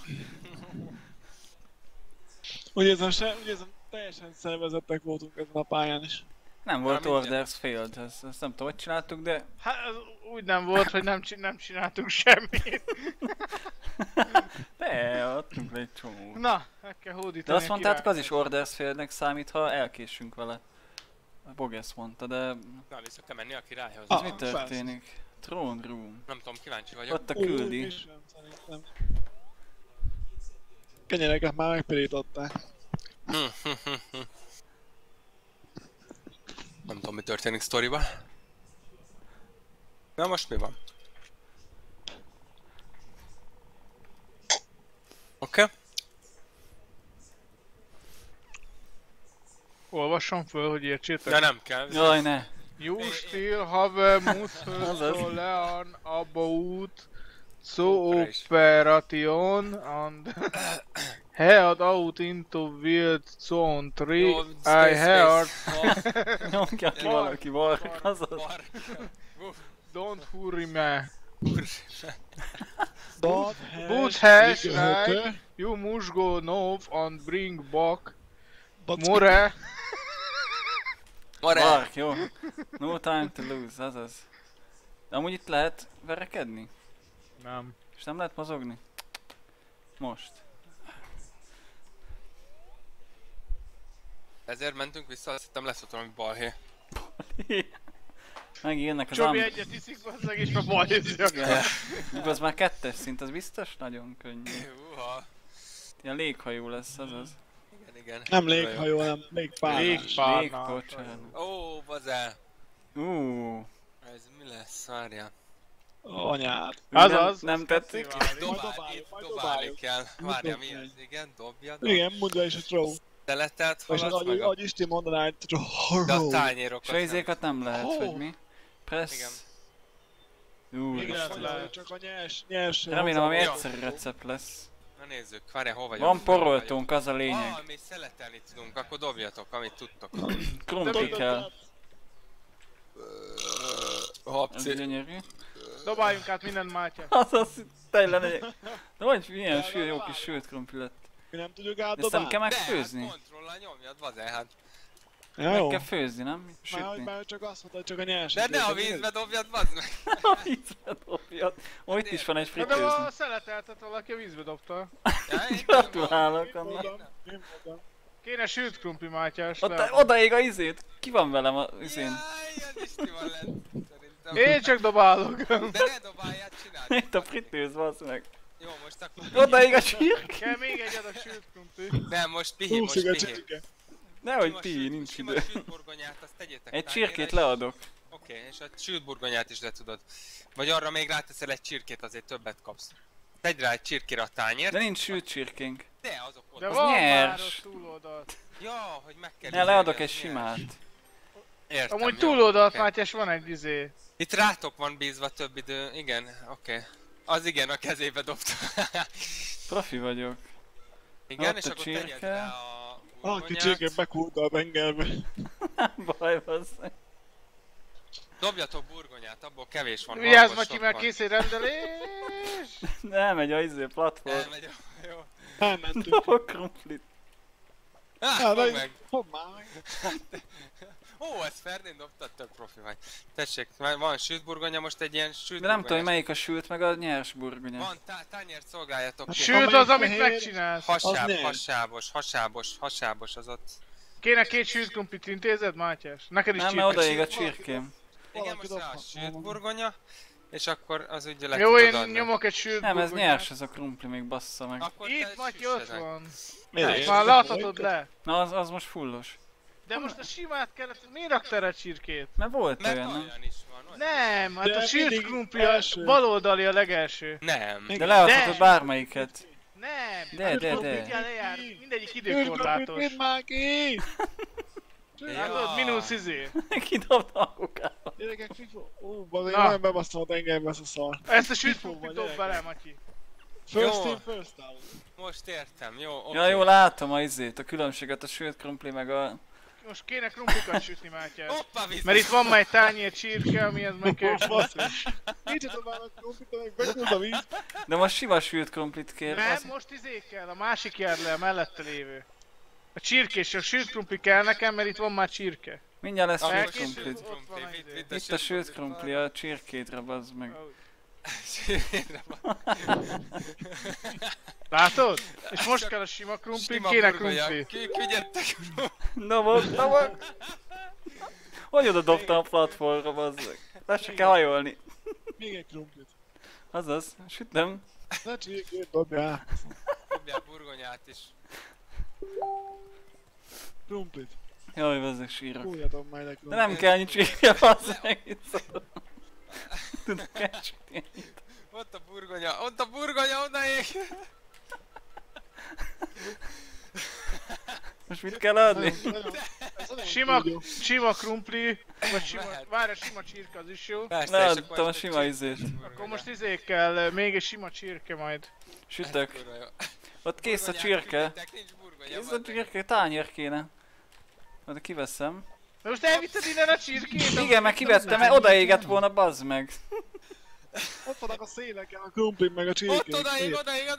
C: Úgy érzem, teljesen szervezettek voltunk ezen a pályán is.
B: Nem volt
A: mindjárt.
B: orders failed, ezt nem tudom, hogy csináltuk, de...
D: Hát az úgy nem volt, hogy nem csináltunk semmit.
B: De, adtunk le egy csomó.
D: Na, meg kell hódítani.
B: De azt
D: a
B: mondtátok, az is
D: királyt.
B: orders failnek számít, ha elkésünk vele. A Bogesz mondta, de
A: Na, vissza kell menni a királyhoz.
B: ez
C: Ah,
B: mi történik? Throne Room.
A: Nem tudom, kíváncsi vagyok.
B: Ott a küldi.
C: Mission, szerintem. Kenyereket már megpirították.
A: Nem tudom, mi történik sztoriban. Na most mi van? Oké.
D: Olvasson föl, hogy értsétek.
A: De nem kell.
B: Jaj, ne!
D: You still have a must
B: Azaz.
D: to learn about the
A: Operation.
D: operation and head out into Wild Zone 3.
A: Jó,
D: I
A: space,
D: heard,
A: space.
B: Nyomja ki valaki, bark, azaz.
A: Bark.
D: don't hurry me.
C: But
D: But hash like you must go north and bring back more.
A: Mare.
B: Bark, jó. No time to lose, azaz. De amúgy itt lehet verekedni?
D: Nem.
B: És nem lehet mozogni? Most.
A: Ezért mentünk vissza, azt hittem lesz ott valami balhé.
B: Megírnak az
D: Csobi egyet iszik hozzá és a bal érzi a
B: Igen. Az már kettes szint, az biztos nagyon könnyű.
A: Uha.
B: Ilyen léghajó lesz, azaz.
A: Igen, igen.
C: Nem léghajó, hanem légpárnás.
D: Légpárnás.
B: Légkocsán.
A: Ó, bazel. Ez mi lesz? Várjál.
C: Anyád.
D: Azaz.
B: Nem tetszik?
A: Dobálni,
C: majd
A: dobálni
C: dobáljuk.
A: kell. Várjál, mi
C: dobáljuk.
A: ez? Igen, dobja.
C: Igen, mondja is a throw.
A: Szeletet
C: És
A: haladsz meg
C: ahogy Isti mondaná, hogy
A: de a
C: throw.
A: tányérokat
B: És a izékat nem lehet,
C: Oh.
B: hogy mi? Press.
A: Igen.
C: Igen,
B: Úristen.
C: mondja, csak a nyers.
B: Remélem, ami
A: Ja.
B: egyszerű recept lesz.
A: Na nézzük, várjál, hol vagyok?
B: Van poroltónk, az a lényeg.
A: Ah, mi szeletelni tudunk, akkor dobjatok, amit tudtok.
B: Krumpli kell. Ez
A: Hopci.
B: gyönyörű.
D: Dobáljunk át mindent, Mátyás.
B: Azaz, tényleg egy... De vagy milyen jó kis sült krumpli lett.
C: Mi nem tudjuk
B: Ezt nem
C: átdobálni?
B: kell
A: De, hát
B: megfőzni?
A: kontrollal nyomjad, vaze, hát.
C: Ja,
B: Meg
C: jó.
B: kell főzni, nem?
C: Már hogy
B: Sütni.
C: már csak azt mondta, hogy csak a nyers.
A: De ne a vízbe dobjad, bazd meg!
B: A vízbe dobjad. Ó, itt is van egy
D: Na, de a
B: fritőzni.
D: szeleteltet valaki a vízbe dobta.
A: Ja, én
B: Gratulálok
C: Nem
B: annak.
C: mondom, nem mondom.
D: Kéne sült krumpli, Mátyás.
B: Ott, odaég a izét. Ki van velem a izén?
A: Jaj, az Isti van lent, szerintem.
D: Én csak dobálok.
A: De ne dobálját, csináld!
B: Itt a fritőz, bassz meg.
A: Jó, most akkor...
B: Odaég a csirke.
D: Kell még egy adag sült krumpli.
A: Nem, most pihi, most
C: Úszik a
A: pihi.
C: csirke.
B: Nehogy ti, nincs
A: Sima
B: idő.
A: sült burgonyát, azt tegyétek
B: Egy
A: tányérra,
B: csirkét
A: és-
B: leadok.
A: Oké, és a sült burgonyát is le tudod. Vagy arra még ráteszel egy csirkét, azért többet kapsz. Tegyd rá egy csirkére a tányért.
B: De nincs sült csirkénk.
A: De azok ott.
D: De
B: Az
D: van már
B: nyers.
D: ott túloldalt.
A: Ja, hogy meg kell...
B: Ne, leadok
A: izélni,
B: egy
A: az nyers.
B: simát.
A: Értem,
D: Amúgy
A: jó,
D: túloldalt,
A: oké.
D: Mátyás, van egy
A: Itt rátok van bízva több idő, igen, oké. Az igen, a kezébe dobta.
B: Profi vagyok.
A: Igen,
B: Ott
A: és
B: a
A: akkor tegyed
B: csirke.
A: le a
C: Valaki
A: burgonyát.
C: csirkét bekúrta a bengelbe.
B: Baj, basszeg.
A: Dobjatok burgonyát, abból kevés van.
D: Vigyázz,
A: halkos
D: Matyi,
A: sok
D: mert
A: van.
D: kész egy rendelés!
B: Nem, egy a platform.
A: Elmegy, jó.
C: Elmentünk.
B: Dobok krumplit.
A: Fogd meg.
C: Fogd már meg.
A: Ó, ezt Ferdén dobtad, tök profi vagy. Tessék, van sült burgonya, most egy ilyen sült
B: De nem tudom, hogy
A: burgonyás.
B: melyik a sült, meg a nyers burgonya.
A: Van, tányért szolgáljatok ki.
D: Sült az, amit megcsinálsz.
A: Hasáb,
C: az nem.
A: hasábos az ott.
D: Kéne 2 sült krumplit, intézed, Mátyás? Neked is
B: Nem, mert
D: csirke.
B: odaég a csirkém.
A: Igen,
C: Valaki
A: most rá a
C: dobhat
A: sült
C: volna.
A: burgonya, és akkor az ugye le
D: Jó,
A: tudod
D: én
A: adni.
D: nyomok egy sült
B: Nem, ez
D: burgonyát.
B: nyers ez a krumpli, még bassza meg.
A: Akkor te
D: Itt, Matyi, ott
A: süssed meg.
D: van.
C: Miért?
D: Már láthatod le.
B: Na, az most fullos.
D: De most a simát kellett, miért raktál rá csirkét?
B: Mert volt
A: Mert
B: olyan, nem?
A: olyan is van, olyan.
D: Nem, hát
C: De
D: a sült
C: mindig
D: krumpli a
C: első.
D: baloldali a legelső.
A: Nem.
B: De leadhatod
D: De.
B: bármelyiket.
D: Nem,
B: De,
D: hát
B: de,
D: krumpli
B: de.
D: kell lejár, mindegyik
C: Sült
D: időkorlátos.
C: krumplit, vidd már ki!
D: Látod, mínusz
B: Kidobta a kukába.
C: Gyerekek, FIFA. Ó, bazd, én
D: Na.
C: nagyon bebasztom a tengerbe ezt a szar.
D: Ezt a sült
C: Fifó
D: krumplit
C: vagy,
D: dob bele, Matyi.
C: First
A: Jó.
C: team, first out.
A: Most értem, jó, oké.
B: Ja, jó, látom a különbséget a sült krumpli meg a...
D: Most kéne krumplikat sütni, Mátyás.
A: Hoppa, vissza.
D: Mert itt van már egy tányér csirke, amihez meg kell
C: Basszus. Nincs a már a krumplit, meg bekúrd a víz.
B: De most sima sült krumplit kér.
D: Nem,
B: Az...
D: most kell, a másik jár le, a mellette lévő. A csirkés, a sült krumpli kell nekem, mert itt van már csirke.
B: Mindjárt lesz sült
D: Elkészült?
B: krumplit.
D: Ott van az izé.
B: Itt a sült krumpli, a csirkétre bazd meg.
D: Látod? És most kell a sima krumpli, kéne krumpli.
A: Küldjetek.
B: Dobok. Hogy oda dobtam a platformra, bazd meg? Le se kell hajolni.
C: Még egy krumplit.
B: Azaz, sütöm.
C: Ne csirkét dobjál.
A: Dobjál burgonyát is.
C: Krumplit.
B: Jaj, bazdmeg sírok.
C: Kúrjatok majd a
B: De
C: krumplit.
B: nem kell nincs csirke, bazd meg. Itt szólom. Tudok elsütni.
A: Ott a burgonya, odaég.
B: Most mit kell adni?
C: Ez nagyon
D: Sima,
C: kígyó.
D: sima krumpli, vagy sima,
A: Lehet.
D: várj, a sima csirke az is jó.
A: Persze, és
B: Leadtam
A: akkor
B: a
A: ezt
B: sima
A: egy
B: izét.
D: Akkor most kell, még egy sima csirke majd.
B: Sütök.
A: kurva jó.
B: Ott kész a
A: Burgonyát
B: csirke.
A: küldjetek, nincs burgonya,
B: Kész a
A: bazd meg.
B: csirke, tányér kéne. De kiveszem.
D: De most elvitted innen a csirkét?
B: Igen, meg kivettem, mert odaégett volna, bazd meg.
C: Ott vannak a széleken a krumplit meg a csirkék.
A: Ott odaig.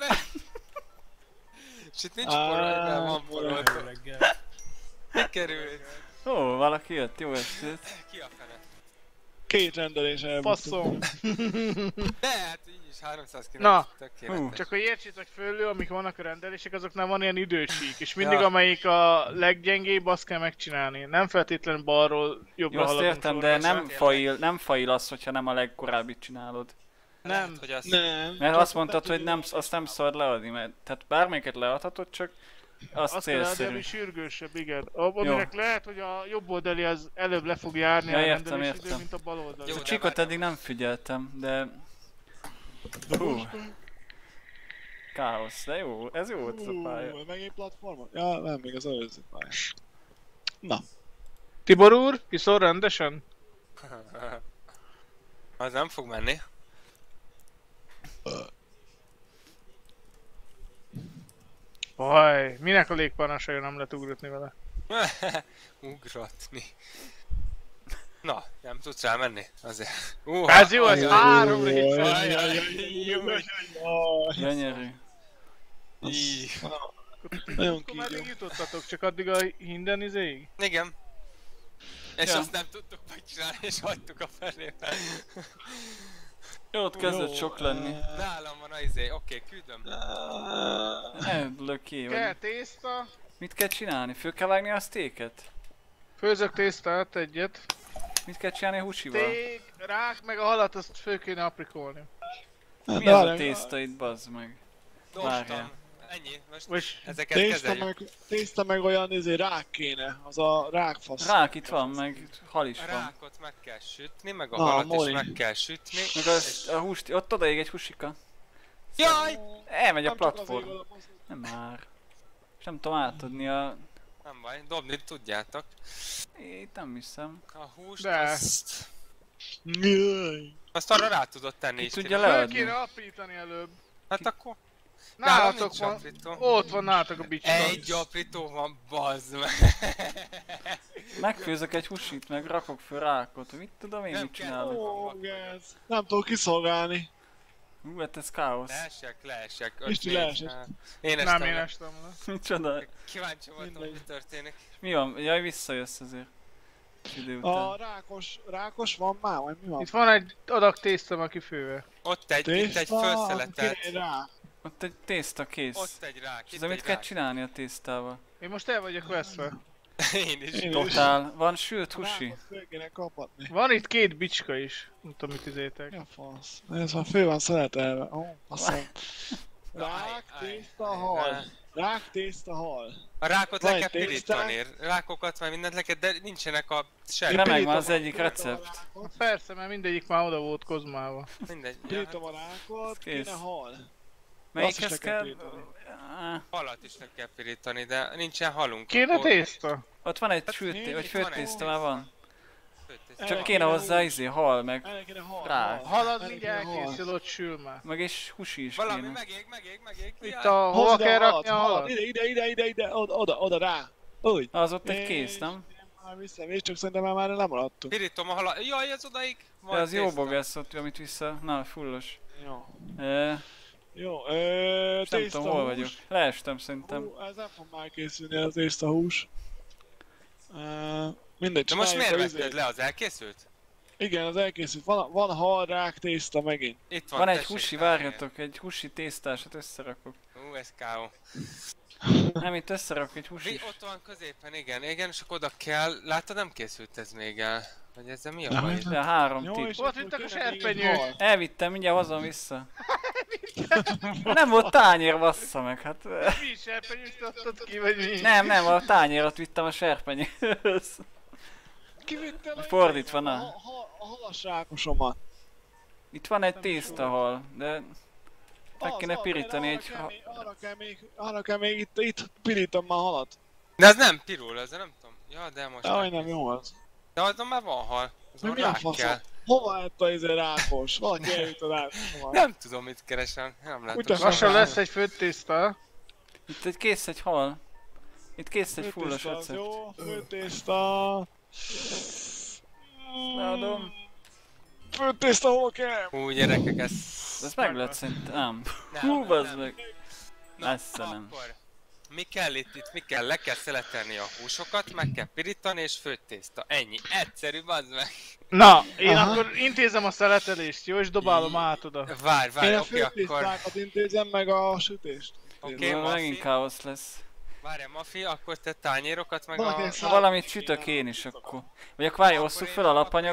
A: És itt nincs
C: Á,
A: porolva, van porolva.
E: reggel.
A: Kikerült.
B: Ó, valaki jött, jó estét.
A: Ki a fene?
C: 2 rendelés elbuktuk.
D: Faszom.
A: De hát így is 390.
D: Na.
A: Tökéletes.
D: Csak hogy értsétek fölül, amik vannak a rendelések, azoknál van ilyen idősík, és mindig
B: Ja.
D: amelyik a leggyengébb, azt kell megcsinálni. Nem feltétlenül balról jobbra
B: Jó, azt
D: haladunk
B: értem,
D: sorra,
B: de
D: csak-
B: nem fail az, hogyha nem a legkorábbit csinálod.
A: Lehet,
D: Nem.
A: hogy azt...
C: Nem.
B: Mert
C: csak
B: azt mondtad,
C: be
B: hogy
C: tudjuk-
B: azt nem szabad leadni, mert tehát bármelyiket leadhatod, csak az
D: Azt kell adni,
B: célszerű.
D: ami sürgősebb, igen. Aminek lehet, hogy a jobb oldali az előbb le fog járni
B: Ja,
D: a
B: értem,
D: rendelés idő,
B: értem.
D: mint a bal oldali.
A: Jó,
B: A
A: de
B: csíkot
A: várj.
B: eddig nem figyeltem, de
C: De
B: Hú.
C: most
B: káosz, de jó, ez jó volt ez a pálya.
C: megint platformon? Ja, nem, még az előző pálya. Na,
D: Tibor úr, iszol rendesen?
A: Az nem fog menni.
D: Vaj, minek a légpanasai nem lehet ugrotni vele?
A: Ugratni. Na, nem tudsz elmenni? Azért.
D: Ez jó, ez
A: ajaj.
D: 3 rész.
B: Gyönyörű.
A: Í.
C: Nagyon
D: Akkor meddig
C: kígyó.
D: jutottatok? Csak addig a hinden izéig?
A: Igen. És
B: Ja.
A: azt nem tudtuk megcsinálni, és hagytuk a felébe.
B: Jó, ott kezdett sok lenni.
A: Nálam van a izé, oké, küldöm.
B: Ne lök ki,
D: Kell
B: vagy
D: tészta,
B: mit kell csinálni? Föl kell vágni a sztéket?
D: főzök tésztát egyet.
B: Mit kell csinálni a húsival?
D: Steak, rák, meg a halat azt föl kéne aprikolni.
B: Mi az a tészta itt, bazd meg? Várjál.
A: Dobtam. Ennyi, most
D: Vagy
A: ezeket kezeljük.
C: Tészta meg olyan rák kéne, az a rákfasz.
B: Rák itt van, meg hal is
A: A
B: van.
A: rákot meg kell sütni, meg a
C: Ah,
A: halat
C: Moli.
A: is meg kell sütni.
B: Meg a húst, ott odaég egy húsika.
A: Jaj!
B: Elmegy a
C: Nem csak
B: platform.
C: azért van a mozdul.
B: Nem már. És nem tudom átadni a
A: Nem baj, dobni tudjátok.
B: Itt nem hiszem.
A: A húst
D: De.
C: Jaj.
A: azt arra rá tudod tenni
B: Ki
A: is.
B: tudja
A: tényleg.
D: Föl
B: leadni.
D: kéne aprítani előbb.
A: Hát akkor nálam
D: Nálatok
A: nincs
D: van.
A: aprító.
D: Ott van nálatok a bicska.
A: Egy aprító van, bazd meg.
B: Megfőzök egy húsit, meg rakok föl rákot. Mit tudom én,
A: Nem
B: mit
A: kell.
B: csinálok?
C: Ó, gáz. Nem tudok kiszolgálni.
B: Hú, hát ez káosz.
A: Leesek.
C: Isti
A: 5-4.
C: leesett.
A: Én
D: Nem
A: estem
D: én
A: le.
D: estem le.
B: Micsoda?
A: Kíváncsi voltam,
C: Mindegy.
A: mi történik.
B: Mi van? Jaj, visszajössz azért. Idő után.
C: A rákos van már, vagy mi van?
D: Itt van egy adag tésztem, aki fővel.
A: Ott egy, itt egy felszeletelt.
C: Király rá.
B: Ott egy tészta kész.
A: Ott egy rák,
B: És
A: itt
B: ez mit
A: egy
B: kell
A: rák.
B: csinálni a tésztával?
D: Én most el vagyok veszve.
A: Én is.
C: Én is.
B: Totál. Van sült husi?
C: Rákot föl kéne kapatni.
D: Van itt 2 bicska is. Nem tudom, mit izétek.
C: Mi a fasz? Ez már fő van szeletelve. Ó, faszom. Rák,
A: Aj,
C: tészta,
A: aj,
C: hal.
A: aj.
C: Rák, tészta, hal.
A: A rákot
C: Van
A: le kell
C: egy tésztánk.
A: pirítani, rákokat már mindent le kell, de nincsenek a
B: Remeg
A: serpenyők.
B: már az egyik recept.
D: Persze, mert mindegyik már oda volt kozmálva.
A: Mindegy. Ja,
C: Pirítom a rákot,
B: Kész.
C: kéne hal.
B: Melyikhez
C: le kell
B: kell?
C: pirítani.
A: halat is le kell pirítani, de nincsen halunk.
D: Kéne
A: akkor
D: tészta?
B: Ott van egy
A: Hát
B: sült,
A: mindig
B: vagy
A: van
B: főtt
A: egy
B: tészta már van.
A: főtészta.
B: Csak
C: El
B: kéne
C: kéne
B: hozzá
C: hús.
B: izé, hal, meg,
C: Erre kéne hal.
B: Rák.
D: Halad
C: Erre
D: mindjárt
C: kéne hal.
D: elkészül, ott sül már.
B: meg és husi is
A: Valami
B: kéne.
A: megég.
D: Itt
A: Jaj.
D: a... Hova
C: Hozd
D: kell
C: el
D: rakni a
C: halat.
D: halat?
C: Ide, oda, rá. Úgy.
B: Az ott egy
C: És-
B: kész, nem?
C: Már vissza, és csak szerintem már lemaradtunk.
A: Pirítom a halat. Jaj, ez odaig.
B: De
A: Van
B: az jó
A: tészta.
B: bogesz ott, amit vissza. Na, fullos.
C: Jó. Jó,
B: Nem
C: tészta
B: tudom, hol
C: hús.
B: vagyok. Leestem szerintem.
C: Hú, ez nem fog már készülni az tészta hús. Mindegy,
A: De most
C: csináljuk
A: miért
C: a
A: vetted
C: izét.
A: le? Az elkészült?
C: Igen, az elkészült. Van hal, rák, tészta megint.
A: Itt van,
B: Van egy
A: tessék,
B: husi,
A: tányér.
B: várjatok, egy husi tésztásat összerakok.
A: Ez K.O.
B: Nem, itt összerakok egy husi.
A: Ott van középen, igen, és akkor oda kell. Látod, nem készült ez még el. Vagy ezzel mi a
C: Nem,
A: baj?
C: nem.
B: De 3
C: Jó,
B: tipp.
C: és
D: Ott
C: akkor
D: vittek a
C: kéne még egy
D: serpenyők.
C: hal.
B: Elvittem, mindjárt hozom vissza. Nem volt tányér, bassza meg, hát...
D: Mi is serpenyőt adtad ki, vagy mi?
B: Nem, a tányérat vittem a serpenyőhöz.
C: Kivitte a
B: Fordítva, na.
C: A halas rákosomat.
B: Itt van egy tésztahal, de... Meg
C: Az,
B: kéne
C: az,
B: pirítani
C: erre
B: egy...
C: arra kell még itt pirítom már halat.
A: De ez nem pirul, ez nem tudom. Ja, de most
C: Jaj, nem
A: elkészült.
C: jó az.
A: De azon már van hal. Azon
C: Mi a
A: rák
C: fasz?
A: kell.
C: Hova lett a izé rákos? Valaki eljut a rákosomat.
A: Nem tudom, mit keresem. Nem látok
C: Utas-
A: semmit.
D: Lassan lesz egy főtt tészta.
B: Itt egy kész egy hal. Itt kész egy fullos
C: Főtészta az
B: recept.
C: jó, főtészta.
B: Leadom.
C: Főtészta hol kell?
A: Hú, gyerekek, ez...
B: Ez meg lett szerintem. Nem.
A: Nem,
B: Hú,
A: nem,
B: bazd
A: nem.
B: meg.
A: Na,
B: Messze nem.
A: akkor mi kell itt, mi kell? Le kell szeletelni a húsokat, meg kell pirítani és főtt tészta. Ennyi. Egyszerű, bazd meg.
D: Na, én
C: Aha.
D: akkor intézem a szeletelést, jó? És dobálom át oda.
A: Várj,
C: Én a
A: oké, akkor...
C: főtésztákat intézem meg a sütést.
A: Oké,
B: Megint
A: Mafi.
B: káosz lesz.
A: Várj, Mafi, akkor te tányérokat meg
C: Valaki
A: a...
C: egy
B: Ha valamit sütök én is akkor. Vagy akkor várj, osszuk fel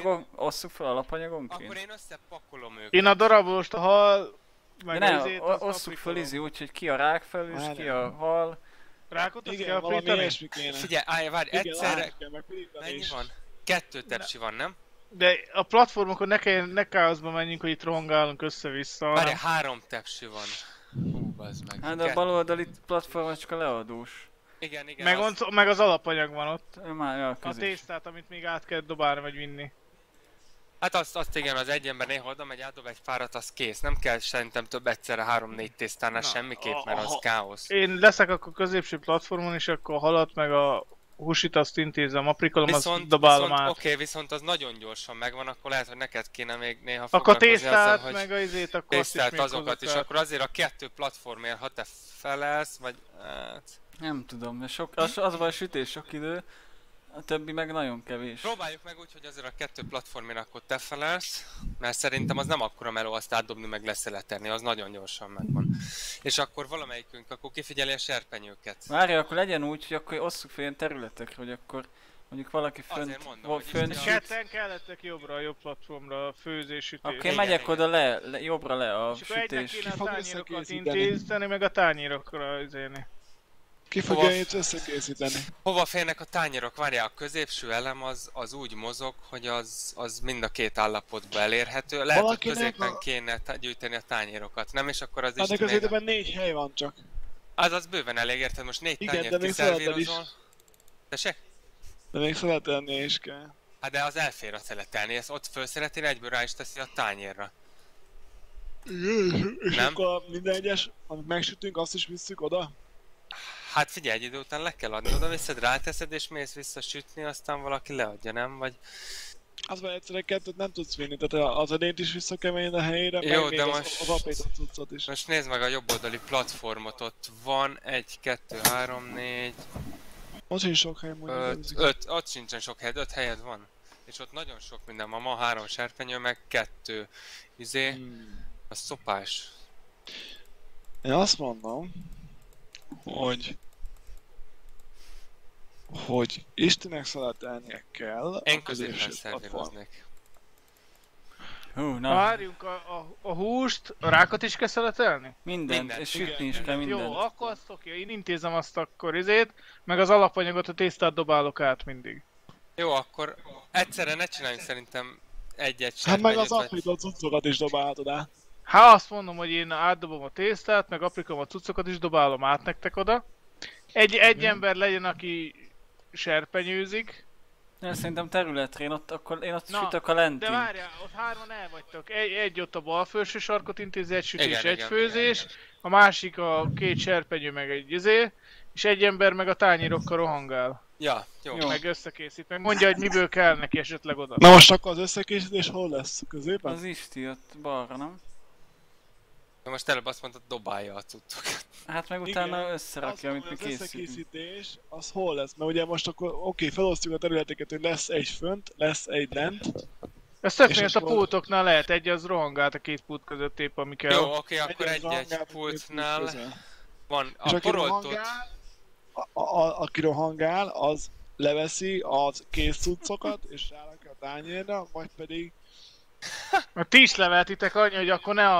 B: alapanyagonként?
A: Akkor én összepakolom őket.
D: Én a darabost, a hal...
B: De
D: Meg
B: ne,
D: az izét, azt
B: osszuk fel
D: aplikolom.
B: izi úgy, hogy ki a rákfelül és ki a hal.
D: Rákot azt kell
C: Igen, valami
D: aprítani?
C: ilyesmi kéne.
A: Figyelj, állj, várj,
C: Igen,
A: egyszerre...
C: át kell megpirítani
A: Mennyi
C: is.
A: van? 2 tepsi van, nem?
D: De a platformokon ne káoszba menjünk, hogy itt rohangálunk össze-vissza.
A: Várj,
D: hanem-
A: 3 tepsi van. Hú, bazd meg.
B: Hát de a baloldali platform csak a leadós.
A: Igen,
D: Meg az alapanyag van ott.
B: Ő már a
D: A
B: közés.
D: tésztát, amit még át kell dobálni vagy vinni.
A: Hát azt igen, az egy ember néha oda megy, átdob egy fárat, az kész. Nem kell szerintem több egyszerre 3-4 tésztánál
D: Na,
A: semmiképp, mert az káosz.
D: Én leszek akkor középső platformon, és akkor a halat meg a húsit azt intézem, aprikolom, azt dobálom át.
A: Oké, viszont az nagyon gyorsan megvan, akkor lehet, hogy neked kéne még néha
D: Akkor
A: foglalkozni
D: tésztát,
A: azzal, hogy
D: meg a izét, akkor azt is
A: tésztát
D: még
A: azokat is,
D: hozzá.
A: akkor azért a 2 platformért, ha te felelsz, vagy... Hát...
B: Nem tudom, de sok, az van a sütés sok idő. A többi meg nagyon kevés.
A: Próbáljuk meg úgy, hogy azért a 2 platformért akkor te felelsz, mert szerintem az nem akkora meló azt átdobni meg leszeletelni, az nagyon gyorsan megvan. És akkor valamelyikünk akkor kifigyeli a serpenyőket.
B: Várja, akkor legyen úgy, hogy akkor osszuk fel ilyen területekre, hogy akkor mondjuk valaki
A: Azért
B: fönt,
A: mondom, hogy
B: fönt
A: is-
B: süt.
D: Ketten kellettek jobbra, a jobb platformra, a főzésütés.
B: Akkor én
A: Igen,
B: megyek
A: igen.
B: oda jobbra le a
D: És akkor egynek
B: sütés.
D: kéne a
C: Ki fog
D: tányérokat
C: összekészíteni?
D: intézteni, meg a tányérokra izélni.
C: Ki fogja
A: Hova-
C: itt összekészíteni?
A: Hova férnek a tányérok? Várjál, a középső elem az úgy mozog, hogy az mind a 2 állapotba elérhető. Lehet,
C: Valakinek
A: hogy középen
C: a-
A: kéne gyűjteni a tányérokat, nem? És akkor az
C: Hát
A: is
C: középen 4 hely van csak.
A: Az bőven elég, érted? Most 4
C: Igen,
A: tányért
C: de még szeleted is.
A: kiszervírozol. Tessék?
C: De még szeletelni is kell.
A: Hát de az elfér a szeletelni, ezt ott felszeletél, egyből rá is teszi a tányérra.
C: És
A: Nem?
C: akkor minden egyes, amit megsütünk, azt is visszük oda?
A: Hát figyelj, egy idő után le kell adni, oda viszed, ráteszed és mész vissza sütni, aztán valaki leadja, nem? Vagy...
C: Az van egyszerűen kettőt nem tudsz vinni, tehát az edényt is vissza kell menni a helyére,
A: Jó,
C: meg még
A: de
C: az,
A: most-
C: az apétot cuccot is.
A: Most nézd meg a jobb oldali platformot, ott van 1, 2, 3, 4,
C: Ott sincs sok hely mondjuk.
A: 5, ott sincsen sok helyed, 5 helyed van. És ott nagyon sok minden van, ma 3 serpenyő, meg 2 az szopás.
C: Én azt mondom, hogy Istinek szeletelnie kell
A: Én
C: a
A: középen
C: középső platform.
A: szervíroznék.
B: Hú, na.
D: Várjunk, a húst, a rákot is kell szeletelni?
B: Mindent,
A: Mindent,
B: és sütni
C: igen,
B: is kell mindent.
D: Jó, akkor azt oké, én intézem azt akkor meg az alapanyagot, a tésztát dobálok át mindig.
A: Jó, akkor egyszerre ne csináljunk szerintem egy-egy
C: Hát meg az
A: serpenyőt, vagy...
C: apétot cuccokat is dobálhatod át.
D: Hát azt mondom, hogy én átdobom a tésztát, meg aprikom a cuccokat is dobálom át nektek oda. Egy ember legyen, aki serpenyőzik.
B: Ja, szerintem területre, én ott
D: Na,
B: sütök a lentin.
D: De várjál, ott 3 el vagytok. Egy ott a bal felső sarkot intézi, egy sütés,
A: Igen,
D: egy
A: igen,
D: főzés.
A: igen.
D: A másik a 2 serpenyő, meg egy és egy ember meg a tányérokkal rohangál.
A: Ja, jó.
B: Jó.
D: Meg összekészít, meg mondja, hogy miből kell neki esetleg oda.
C: Na most akkor az összekészítés hol lesz? Középen?
B: Az Isti ott balra, nem?
A: De most előbb azt mondtad, dobálja a cuccokat.
B: Hát meg
C: Igen.
B: utána
C: Azt
B: összerakja, amit mi
C: mondom, hogy az
B: készítünk.
C: összekészítés, az hol lesz? Mert ugye most akkor oké, felosztjuk a területeket, hogy lesz egy fönt, lesz egy lent.
D: Ez tök
C: És
D: miért a
C: akkor-
D: pultoknál lehet, egy az rohangált a 2 pult között épp, ami kell.
A: Jó, oké, akkor
C: az
A: egy-egy
C: rohangál,
A: pultnál
C: közel.
A: van
C: És
A: a
C: aki
A: poroltot.
C: rohangál, aki rohangál, az leveszi az kész cuccokat, és rárakja a tányérra, vagy pedig...
D: Mert ti is leveltitek annyi, hogy akkor ne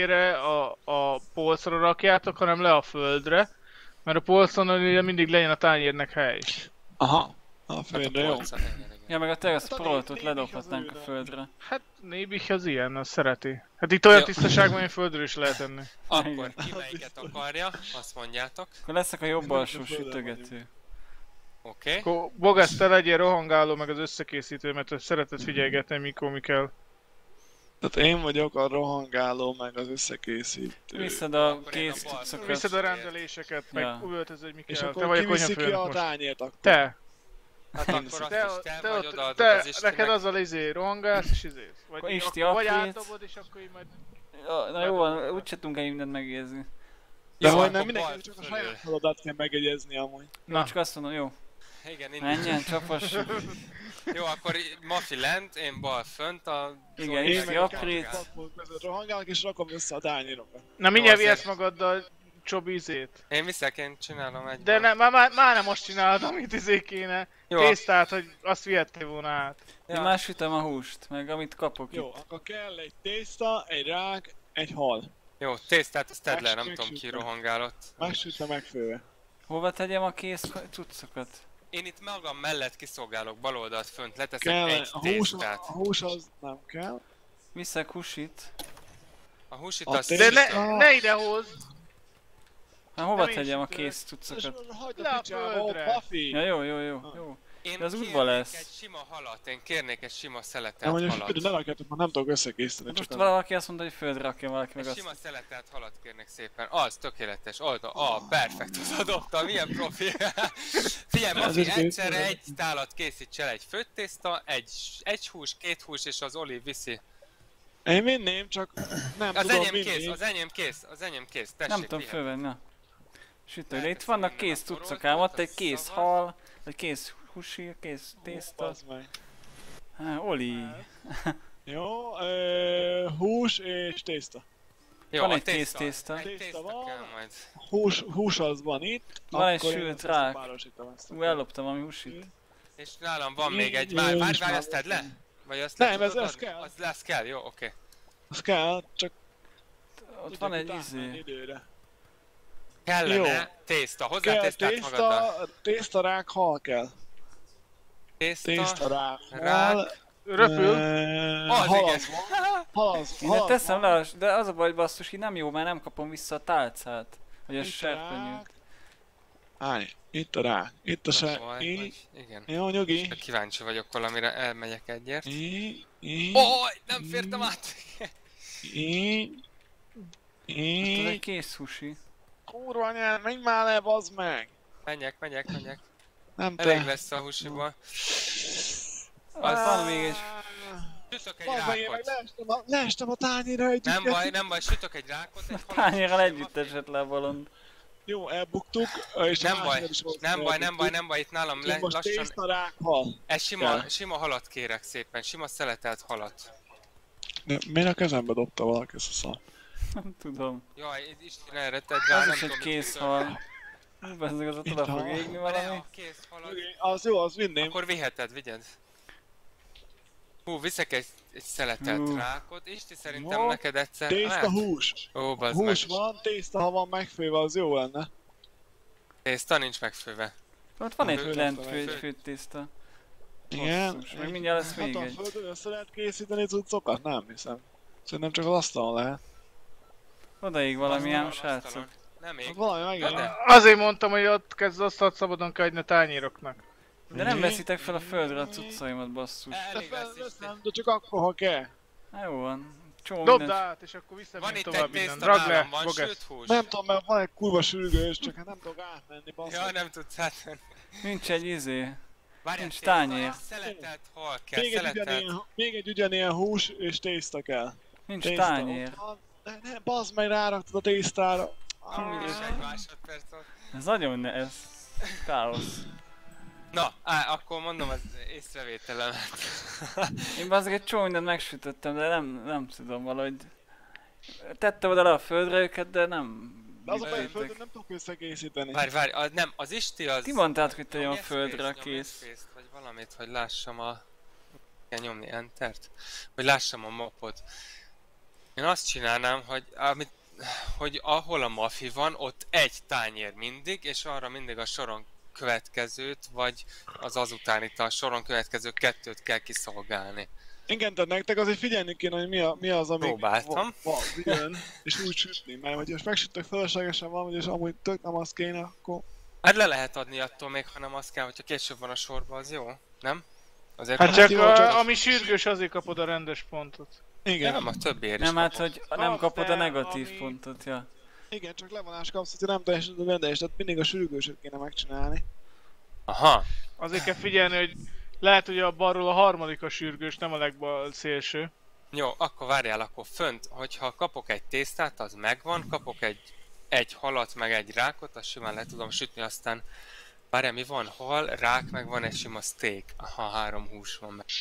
D: a polcra rakjátok, hanem le a földre. Mert a polcon ugye mindig legyen a tányérnek hely.
C: Aha. A
A: Hát a
C: földre, jó.
A: polcon, igen, igen.
B: Ja, meg a terasz
C: Hát a
B: proltot
C: nébi
B: ledobhatnánk a
C: az
B: földre.
D: Hát Nébih az ilyen, az szereti. Hát itt olyan
A: Ja.
D: tisztaságban, hogy földről is lehet enni.
A: Akkor ki melyiket akarja, azt mondjátok.
B: Akkor leszek a jobb
C: Mindig a
B: alsó
C: földön
B: sütögető.
A: Oké.
D: Akkor Bogász, te legyél rohangáló, meg az összekészítő, mert te szereted figyelgetni, mikor mi kell.
C: Tehát én vagyok a rohangáló, meg az összekészítő.
B: Viszed a
A: Akkor én a
B: kész
A: bal
B: cuccokat.
D: Viszed a rendeléseket, meg
B: Ja.
D: üvöltöz, hogy mi
C: És
D: kell. Te
C: akkor
D: vagy a
C: ki viszi ki
D: konyhafőnök
C: a
D: most.
C: tányért akkor?
D: Te!
A: Hát akkor azt
D: Te,
A: is te
D: te,
A: vagy odaadod
D: te
A: az Istinek.
D: neked azzal rongálsz és izész.
B: Akkor
D: Vagy,
B: Isti
D: vagy
B: aprít.
D: átdobod, és akkor így majd...
B: Ja, na jó, van, úgy se tudunk el mindent megjegyezni.
C: De
A: Jó,
C: hogy
A: akkor
C: nem mindenki
A: bal
C: csak a
A: fölül.
C: saját feladat kell megegyezni amúgy.
B: Na. Csak azt mondom, jó,
A: Igen, én
B: menjen, csapassuk.
A: Jó, akkor Mafi lent, én bal fönt, a...
B: Igen,
A: Zoli
B: Isti
A: meg
C: meg
B: aprít.
A: rohangál.
C: Platform között rohangálok és rakom össze a tányérokat.
D: Na mindjárt
A: Jó,
D: vihetsz
A: azért-
D: magaddal Csobi izét.
A: Én viszek, én csinálom egy.
D: De ne, már nem most csinálod, amit izé kéne.
A: Jó,
D: Tésztát, hogy azt vihettél volna át.
B: Én már sütöm a húst, meg amit kapok
C: Jó,
B: itt.
C: akkor kell egy tészta, egy rák, egy hal.
A: jó, tésztát azt tedd le, nem
C: Megsütöm.
A: tudom ki rohangálott.
C: Megsütve, megfőve.
B: Hova tegyem a kész cuccokat?
A: Én itt magam mellett kiszolgálok bal oldalt fönt, leteszek
C: Kell,
A: egy
C: a
A: tésztát.
C: hús az nem kell.
B: Viszek húsit.
A: A húsit
C: A
A: azt
D: De
A: sütöm.
D: ne ide hozz!
B: Hát hova
D: Nem is
B: tegyem a
D: sütök.
B: kész
C: És
B: cuccokat?
C: hagyd
D: Le
C: a
D: a
C: picsába,
D: földre.
C: ó, Pafi!
B: Ja, jó.
A: Én
B: de az útba
A: kérnék
B: lesz.
A: egy sima halat, én kérnék egy sima
C: Nem
A: szeletelt
C: mondjuk,
A: halat.
C: hogy ne rakjátok, mert nem tudok összekészíteni.
B: Most
C: Csak
B: valaki azt mondta, hogy földre rakja valaki meg
A: Egy
B: azt.
A: sima szeletelt halat kérnék szépen. Az, tökéletes. Oldal. Perfekt, az adopta, milyen profi. Figyelj,
C: Ez
A: Mafi,
C: is
A: egyszerre
C: kész.
A: egy tálat készíts el, egy főtt tészta, egy hús, 2 hús és az Oli viszi.
C: Én vinném, csak nem
A: Az
C: tudom
A: enyém
C: vinni.
A: kész, az enyém kész, az enyém kész. Tessék,
B: Nem tudom
A: vihet.
B: fölvenni, na. Sütő, de itt
A: Elteszem
B: vannak
A: innen
B: kész
A: a poroltot,
B: cuccokám, ott
A: a
B: egy kész
A: szavat.
B: hal, egy kész húsi, kész tészta.
C: Bazd meg.
B: Oli.
C: Jó, hús és tészta.
A: Jó,
B: Van
A: a
B: egy kész tészta.
A: Egy
C: Tészta
A: tészta
C: van.
A: kell majd.
C: Hús az van itt.
B: Van egy
C: akkor én
B: sült
C: ezt
B: rák.
C: párosítom ezt.
B: Ú, elloptam valami húsit.
A: És nálam van még egy,
C: Jó,
A: várj,
C: is már
A: azt tedd le?
C: vettem.
A: Vagy azt
C: Nem,
A: le
C: ez
A: tudod adni?
C: kell.
A: Az lesz kell, jó, oké.
C: Az kell, csak
B: Ott van egy izé.
C: időre.
A: Kellene tészta, hozzá
C: Kell
A: tésztát magaddal.
C: tészta, rák, hal kell.
A: Tészta,
C: Tészta, rák,
A: rák.
C: hal.
D: Röpül.
A: Az
C: Hal
A: igen.
C: az van. Hal az
B: Én teszem le, de az a baj, basszus, hogy nem jó, mert nem kapom vissza a tálcát. Vagy a
C: Itt
B: serpenyőt.
C: rák. Állj, itt a rá, itt a se,
A: Baj,
C: így.
A: hogy igen.
C: Jó, nyugi.
A: Csak kíváncsi vagyok valamire, elmegyek egyért.
C: Így.
A: Nem fértem át!
C: Így.
B: Hát ez egy
C: Így.
B: kész sushi.
C: Kurva anyád, menj már le, bazd meg!
A: Menjek.
C: Nem
A: Elég
C: te.
A: lesz a húsiból.
B: Van még egy...
A: Sütök egy
C: Bazd meg, én meg
A: rákot.
C: leestem a tányérra együtt.
A: Nem baj, sütök egy rákot, egy halat.
B: Tányérral együtt esett le a bolond.
C: Jó, elbuktuk, és a
A: Nem baj,
C: másikat is valószínűleg
A: nem baj, itt nálam
C: elbuktuk. Most
A: lassan...
C: tészta rákhal.
A: Ez
C: kell.
A: sima halat kérek szépen, sima szeletelt halat.
C: Miért a kezembe dobta valaki ezt a szar?
B: Nem tudom.
A: Jaj, Isten erre tedd rá,
B: Az
A: nem
B: is
A: tudom,
B: egy
A: mit
B: kész
A: ütök.
B: hal. Bezzeg az ott
C: Itt
B: oda fog
C: van.
B: égni
A: Ne,
B: valami.
A: a kész halat.
C: Az jó, az vinném.
A: Akkor viheted, vigyed. Viszek egy szeletelt rákot. Isti szerintem
C: Jó.
A: neked egyszer...
C: Tészta hús.
A: Ó, bazd meg.
C: Hús van, tészta ha van megfőve, az jó lenne.
A: Tészta nincs megfőve.
B: Ott van egy
C: Főleg
B: lent
C: tudom,
B: fő, egy
C: fő.
B: főtt tészta.
C: Igen.
B: Basszus, meg mindjárt lesz még
C: Hát a
B: egy.
C: földön össze lehet készíteni cuccokat? Nem hiszem. Szerintem csak az asztalon lehet.
B: Odaig valami ám
A: Asztalon,
B: srácok.
A: Nem
C: Hát
A: még.
C: valami
A: Na
C: megint.
A: de.
D: Azért mondtam, hogy ott kezd asztalt szabadon kell hagyni a tányéroknak.
B: De nem veszitek fel a földre a cuccaimat, basszus.
A: Elég lesz Isti.
C: Veszem, de csak akkor, ha kell.
B: Hát jó van. Csomó
D: Dobd
B: mindent.
D: át, és akkor
A: Van
D: visszavinném
A: itt egy
D: tovább innen.
A: tészta
D: Ragd le,
A: nálam, van
D: Bogesz.
A: sült hús.
C: Nem tudom, mert van egy kurva sürgős, csak hát nem tudok átmenni, bassz.
A: Ja, nem tudsz átmenni.
B: Nincs egy izé.
A: Várjál,
B: Nincs
A: tészta,
B: tányér.
A: Szeletelt hal kell,
C: Még egy,
A: szeletelt.
C: még egy ugyanilyen hús és tészta kell.
B: Nincs
C: Tészta
B: tányér.
C: ott van. Ne, bazd meg, ráraktad a tésztára.
A: És egy másodperc volt.
B: Ez nagyon ez káosz.
A: Na, akkor mondom az észrevételemet.
B: Én bazdmeg egy csomó mindent megsütöttem, de nem tudom valahogy... Tettem oda le a földre őket, de nem...
C: De az a baj,
B: működtek.
C: földön nem tudok összekészíteni.
A: Várj, nem, az Isti az...
B: Ti mondtátok, hogy tegyem a
A: Nyomj
B: földre a
A: space-t, nyomj
B: kész.
A: space-t, vagy valamit, hogy lássam a... Kell nyomni Entert? Hogy lássam a mapot. Én azt csinálnám, hogy ahol a mafi van, ott egy tányér mindig, és arra mindig a soron következőt, vagy az azutánit a soron következő kettőt kell kiszolgálni.
C: Igen, tehát nektek azért figyelni kéne, hogy mi az, ami
A: Próbáltam.
C: jön, és úgy sütni, mert hogy most megsütök feleslegesen van, és amúgy tök nem az kéne, akkor...
A: Hát le lehet adni attól még, ha nem az kell, hogyha később van a sorban, az jó, nem? Azért
D: Hát
A: nem-
D: csak
C: jó, csak-
D: ami sürgős, azért kapod a rendes pontot.
A: De
C: Igen,
A: nem a többiért is
B: Nem, hát
A: kapok.
B: hogy nem
C: Kapsz,
B: kapod
C: de
B: a negatív
C: ami-
B: pontot, ja.
C: igen, csak levonás kapsz, hogyha nem teljesíted a rendelést, tehát mindig a sürgősöt kéne megcsinálni.
A: Aha,
D: Azért kell figyelni, hogy lehet, hogy a balról a harmadik a sürgős, nem a legbal szélső.
A: jó, akkor várjál, akkor fönt, hogyha kapok egy tésztát, az megvan, kapok egy halat, meg egy rákot, azt simán le tudom sütni, aztán várjál, mi van? Hal, rák, meg van egy sima steak. Aha, 3 hús van meg.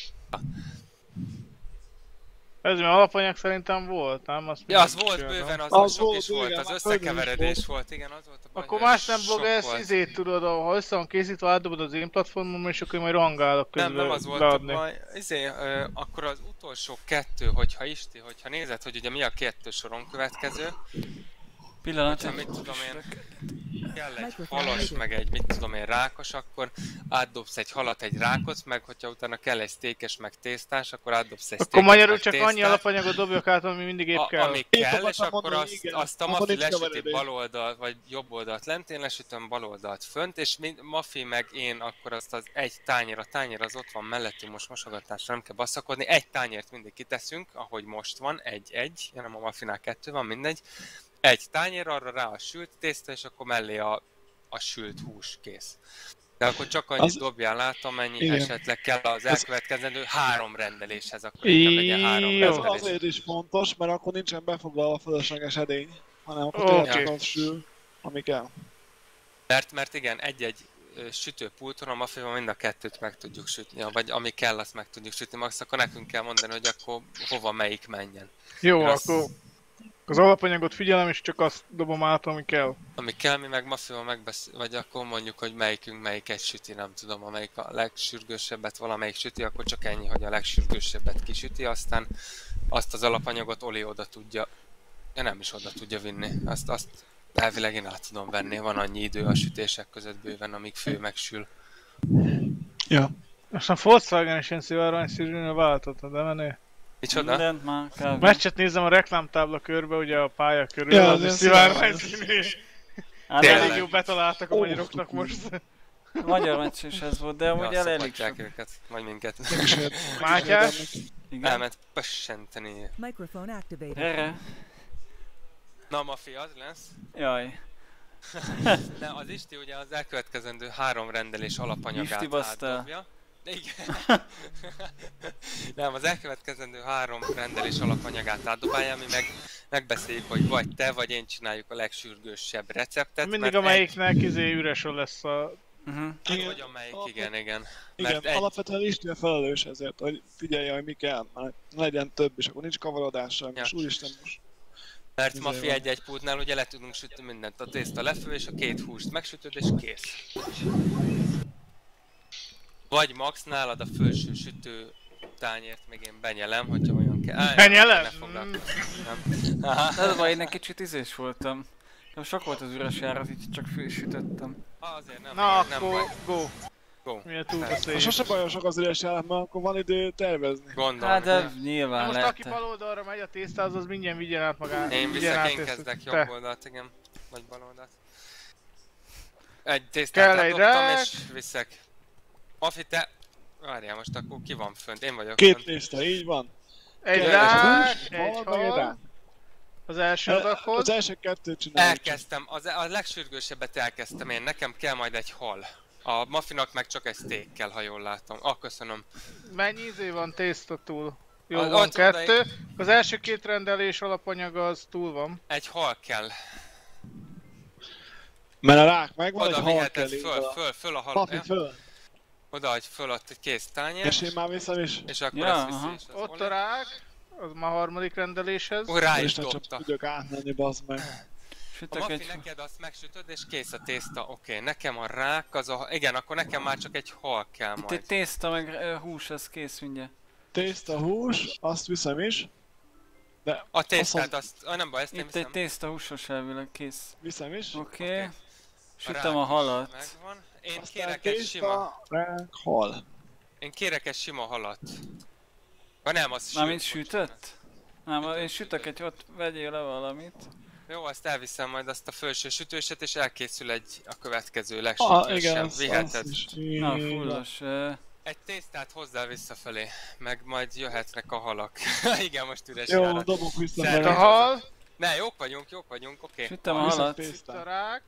D: Ez mi alapanyag szerintem volt, nem? Azt
A: Ja, az
D: mindig
A: volt
D: csináltam.
A: bőven, az,
C: Az
A: sok
C: volt
A: is volt,
C: bőven,
A: az
C: már földön is
A: összekeveredés volt, igen, az volt a baj,
D: Akkor
A: hogy
D: más nem
A: sok
D: Bogesz,
A: volt.
D: izét tudod, ha össze van készítve, átdobod az én platformom, és akkor majd rangálok közben
A: Nem az volt
D: leadni.
A: a baj. Akkor az utolsó kettő, hogyha nézed, hogy ugye mi a kettő soron következő,
B: Pillanat.
A: hogyha mit tudom én, kell egy halas, meg egy mit tudom én rákos, akkor átdobsz egy halat, egy rákot, meg hogyha utána kell egy sztékes, meg tésztás, akkor átdobsz egy
D: Akkor
A: sztékes,
D: magyarul
A: meg
D: csak
A: tésztát.
D: annyi alapanyagot dobjak át, ami mindig épp kell.
A: Ami
C: Én
A: kell, és
C: akartam
A: akkor
C: mondani, igen.
A: azt a
C: Akkor
A: mafi
C: nincs
A: lesüti
C: keveredés.
A: bal oldalt, vagy jobb oldalt lent, én lesütöm bal oldalt fönt, és mafi meg én akkor azt az egy tányér, a tányér az ott van mellettünk, most mosogatásra nem kell basszakodni, egy tányért mindig kiteszünk, ahogy most van, egy, nem a mafinál 2 van, mindegy. Egy tányér, arra rá a sült tészta, és akkor mellé a sült hús, kész. De akkor csak annyit dobjál át, amennyi
C: Igen.
A: esetleg kell az elkövetkezendő 3 rendeléshez, akkor inkább legyen 3
D: Jó.
C: Ez
A: rendelés.
C: azért is fontos, mert akkor nincsen befoglalva a fölösleges edény, hanem akkor
D: Oké.
C: tényleg csak az sül, ami kell.
A: Mert igen, egy-egy sütőpulton a mafival mind a kettőt meg tudjuk sütni, vagy ami kell, azt meg tudjuk sütni, max akkor nekünk kell mondani, hogy akkor hova melyik menjen.
D: Jó,
A: Én azt-
D: akkor az alapanyagot figyelem, és csak azt dobom át, ami kell.
A: Ami kell, mi meg mafival vagy akkor mondjuk, hogy melyikünk melyiket süti, nem tudom, amelyik a legsürgősebbet valamelyik süti, akkor csak ennyi, hogy a legsürgősebbet kisüti, aztán azt az alapanyagot Oli oda tudja, ja nem is oda tudja vinni, azt elvileg én át tudom venni, van annyi idő a sütések között bőven, amíg fő megsül.
C: Ja.
D: Aztán Volkswagen is ilyen szivárványszínűre váltotta, de menő.
A: Micsoda?
B: Mindent már kell.
D: Meccset nézem a reklámtábla körbe, ugye a pálya körül,
C: Ja,
D: az is
C: az
D: szivárványszínű.
B: Hát
A: Tényleg.
D: Elég jó betaláltak a magyaroknak most.
B: a magyar meccs is ez volt, de amúgy elég
A: szopatják
B: sok.
A: őket, vagy minket.
D: Mátyás?
B: Igen.
A: Elment pössenteni.
E: Microphone activated.
B: Erre?
A: Na, Mafi, az lesz.
B: Jaj.
A: De az Isti ugye az elkövetkezendő 3 rendelés alapanyagát
B: Isti basztál.
A: átdobja. De igen. Nem, az elkövetkezendő 3 rendelés alapanyagát átdobálja, mi meg megbeszéljük, hogy vagy te, vagy én csináljuk a legsürgősebb receptet.
D: Mindig
A: mert
D: amelyiknek üresen lesz a...
A: Egy, vagy amelyik, igen.
C: Igen,
A: Mert egy,
C: alapvetően Isten felelős ezért, hogy figyelje, hogy mi kell, mert legyen több, és akkor nincs kavarodása,
A: Ja.
C: és úristen most.
A: mert
C: Ezért
A: Mafi
C: van.
A: egy pultnál ugye le tudunk sütni mindent. A tészta lefő, és a 2 húst megsütöd, és kész. Vagy Max nálad a felső sütő tányért még én benyelem, hogyha olyan kell.
D: Benyelem?
A: Ne foglalkozz. Nem. Aha.
B: De az baj, én egy kicsit izés voltam. Nem sok volt az üres járat, így csak sütöttem.
A: Azért nem,
D: Na,
A: nem
D: akkor
A: baj.
D: go.
A: Go.
D: Milyen túl
C: Ha
D: beszéljük.
C: sose bajosok az üres járat, mert akkor van idő tervezni.
A: Gondolom.
B: Hát de
D: Na
B: nyilván
D: most
B: lehet.
D: aki bal oldalra megy a tésztához, az mindjárt vigyen át magát.
A: Én
D: vigyen
A: viszek,
D: át
A: én
D: tésztát.
A: kezdek
D: Te.
A: jobb oldalt, igen. Vagy bal oldalt. Egy
D: Kell
A: tésztát
D: egy
A: ledobtam,
D: rák.
A: és viszek. Mafi, te... Várjál most, akkor ki van fönt? Én vagyok
C: 2
A: fönt.
C: tészta, így van.
D: Egy
A: Kell
D: rák,
C: egy
D: egy
C: hús, meg egy
D: hal.
C: rák.
D: Az első adaghoz.
C: Az első 2 csináljuk.
A: Elkezdtem, a legsürgősebbet elkezdtem én, nekem kell majd egy hal. A Mafinak meg csak egy steak kell, ha jól látom. Köszönöm.
D: Mennyi izé van tészta túl? Jó,
A: Az-
D: van
A: ott
D: 2. Az első 2 rendelés alapanyag az túl van.
A: Egy hal kell.
C: Mert a rák megvan,
A: Oda
C: egy hal
A: viheted
C: kell
A: föl a hal.
C: Papi föl.
A: Odaadj föl ott egy kész tányér.
C: És én már viszem is.
A: És akkor
B: Ja,
A: ezt viszi
B: aha.
A: is. az
D: Ott
A: olaj.
D: a rák. Az már harmadik rendeléshez.
A: Rá is
C: Isten csak
A: dobta.
C: tudok átmenni, bazd meg.
A: A
B: Sütök
A: Mafi
B: egy...
A: neked azt megsütöd és kész a tészta, oké. Nekem a rák az a... Igen, akkor nekem már csak egy hal kell
B: Itt egy
A: majd.
B: tészta meg hús, ez kész mindjárt.
C: Tészta, hús, azt viszem is.
A: A tésztát azt... Nem baj, ezt én
B: Itt egy
A: viszem.
B: tészta húsos elvileg kész.
C: Viszem is.
B: Oké. Sütöm
A: rák
B: a
A: is
B: halat.
A: Megvan. Én
C: Aztán
A: kérek egy sima...
C: rák, hal.
A: Én kérek egy sima halat. Nem, az
B: Mármint
A: sült,
B: sütött? Nem, én sütök egy, ott vegyél le valamit.
A: Jó, azt elviszem majd azt a felső sütőset, és elkészül egy a következő
C: Igen,
A: legsütősebb.
C: az
A: Viheted.
C: is.
B: Na, fullos.
A: Egy tésztát hozzá visszafelé, meg majd jöhetnek a halak. Igen, most üres
C: Jó,
A: járat.
C: dobok vissza
A: Szerint-
D: Itt a
C: vele.
D: hal.
A: Ne, jók vagyunk, oké.
B: Sütöm a
C: Viszont
B: halat.
C: tésztát.
D: Itt a rák.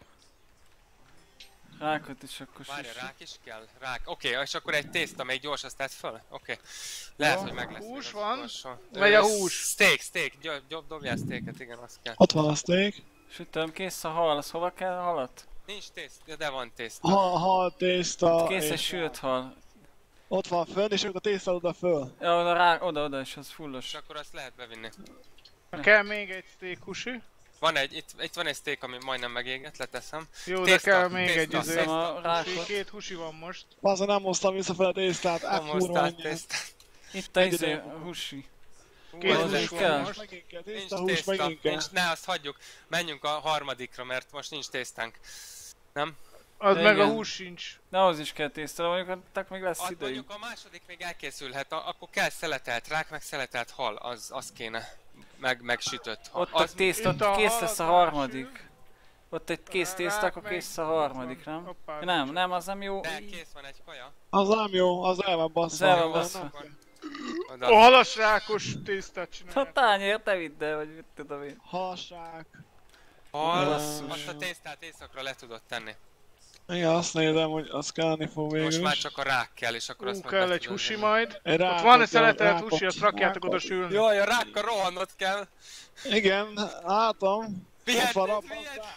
B: Rákot is akkor
A: Várja,
B: süssük.
A: rák is kell? Rák. Oké, és akkor egy tészta még gyors, azt tett föl? Oké. Lehet,
D: Jó,
A: hogy meg lesz.
D: hús
A: még
D: van.
A: az utolsó.
D: Megy a
A: Ö,
D: hús.
A: Steak, dobjál steaket, igen, azt kell.
C: Ott van a steak.
B: Sütöm, kész a hal, az hova kell a halat?
A: Nincs tészta, de van tészta.
C: Hal, tészta.
B: Kész egy
C: és
B: sült hal.
C: ott van fönn, és akkor a tészta oda föl.
B: Ja, oda, rá, oda, és az
A: És
B: fullos.
A: akkor azt lehet bevinni.
D: Kell még egy steak husi.
A: Van itt van egy steak, ami majdnem megégett, leteszem.
D: Jó, de
A: Tészta,
D: kell még
A: tészta,
D: egy izé.
B: Hiszem a rákot.
D: 2 husi van most.
C: Bazzá nem hoztam visszafele a tésztát,
A: Nem
C: kurva
A: hoztál
C: anyját.
A: tésztát.
B: Itt a
C: Egy
B: izé,
C: ide.
B: a húsi.
D: Két
B: az
D: hús
B: még
D: van
B: kell.
D: most.
C: Megint kell,
A: Nincs
C: tészta, hús,
A: tészta,
C: megint kell.
A: ne, azt hagyjuk. Menjünk a harmadikra, mert most nincs tésztánk. Nem?
D: Az
B: De
D: meg a
B: igen.
D: hús sincs.
B: De ahhoz is kell tészta, de mondjuk tak még lesz idejük.
A: Mondjuk a második még elkészülhet, akkor kell szeletelt rák, meg szeletelt hal, az kéne. Meg sütött hal.
B: Ott
A: Az,
B: a tészta,
D: Itt a
B: kész
D: hal,
B: lesz a
D: az
B: harmadik. Ott egy kész tészta,
D: Rák
B: akkor
D: meg
B: kész a
D: ott
B: harmadik,
D: van.
B: nem?
D: Hoppá,
B: Nem, az nem jó.
A: de kész van egy kaja.
C: Az nem jó, az el van basszva.
B: Az el van
A: Jó,
B: basszva.
A: akkor
D: A
A: oda.
D: halas rákos tésztát
B: A
D: csinálják.
B: tányér, te vidd el, vagy mit tudom én.
C: Halsák.
A: Hal,
B: Basszus.
A: azt a tésztát éjszakra le tudod tenni.
C: Igen, azt nézem, hogy az kelleni fog végül
A: Most már
C: is.
A: csak a rák kell, és akkor azt
D: Ú,
A: meg
D: kell
A: be
D: egy
A: tudod
D: husi
A: vinni.
D: majd.
C: Egy
D: Ott
C: rákot,
D: van egy szeletelt
C: rákot,
D: husi, azt rakjátok
C: rákot.
D: oda sülni.
A: Jaj, a rákkal rohannod kell.
C: Igen, látom.
A: Viheted,
C: Ott van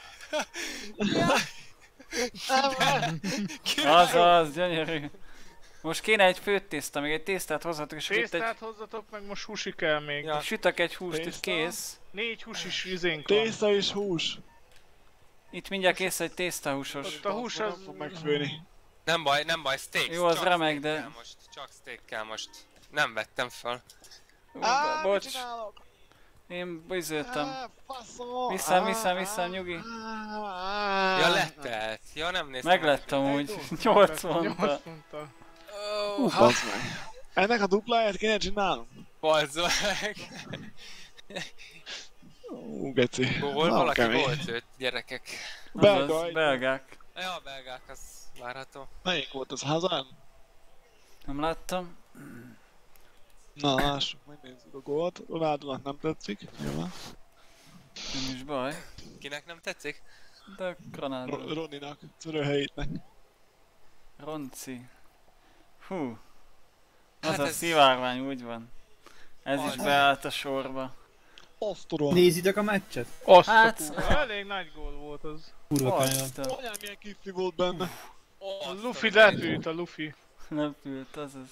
B: Az, gyönyörű. Most kéne egy főtt tészta, még egy tésztát hozhatok, és akkor itt
D: Tésztát hozzatok, meg most husi kell még.
A: Ja.
B: sütök egy húst, itt
C: Tészta.
B: kész.
D: 4 husis izénk van.
C: Tészta és hús.
B: Itt mindjárt kész egy tésztahúsos.
D: Ott a hús az...
C: Nem fog megfőni.
A: Nem baj, steak.
B: Jó, az
A: csak
B: remek,
A: steak
B: de-
A: kell most, csak steak kell most. Nem vettem fel.
B: Ú,
C: Á, mit
B: bocs,
C: csinálok?
B: én bizöltem.
C: Á, faszom.
B: Vissza, nyugi.
A: Ja, letelt. Ja, nem néztem.
B: Meglett amúgy. 8 mondta.
D: 8 mondta.
C: Bazd meg. Ennek a dupláját kéne csinálnunk?
A: Balzolek.
C: Geci.
A: Hol
C: Na,
A: valaki
C: kemény.
A: volt őt, gyerekek.
C: Belga,
B: Azaz, belgák.
A: Ja, a belgák, az várható.
C: Melyik volt az? Hazán?
B: Nem láttam.
C: Na, lássuk, megnézzük a gólt. Ronaldónak nem tetszik. Nyilván.
B: Nem is baj.
A: Kinek nem tetszik?
B: De Ronaldo.
C: Roninak, Cörőhelyitnek.
B: Ronci. Hú. Az
A: Hát
B: a
A: ez-
B: szivárvány, úgy van. Ez is
A: Az.
B: beállt a sorba.
C: Azt tudom.
E: Nézitek a meccset?
D: Azt
B: Hát-
D: a kurva, elég nagy gól volt az.
E: Kurva kányom.
B: Azt a
C: Anyám, milyen kifli volt benne.
D: A Luffy lepült, a Luffy.
B: lepült, azaz.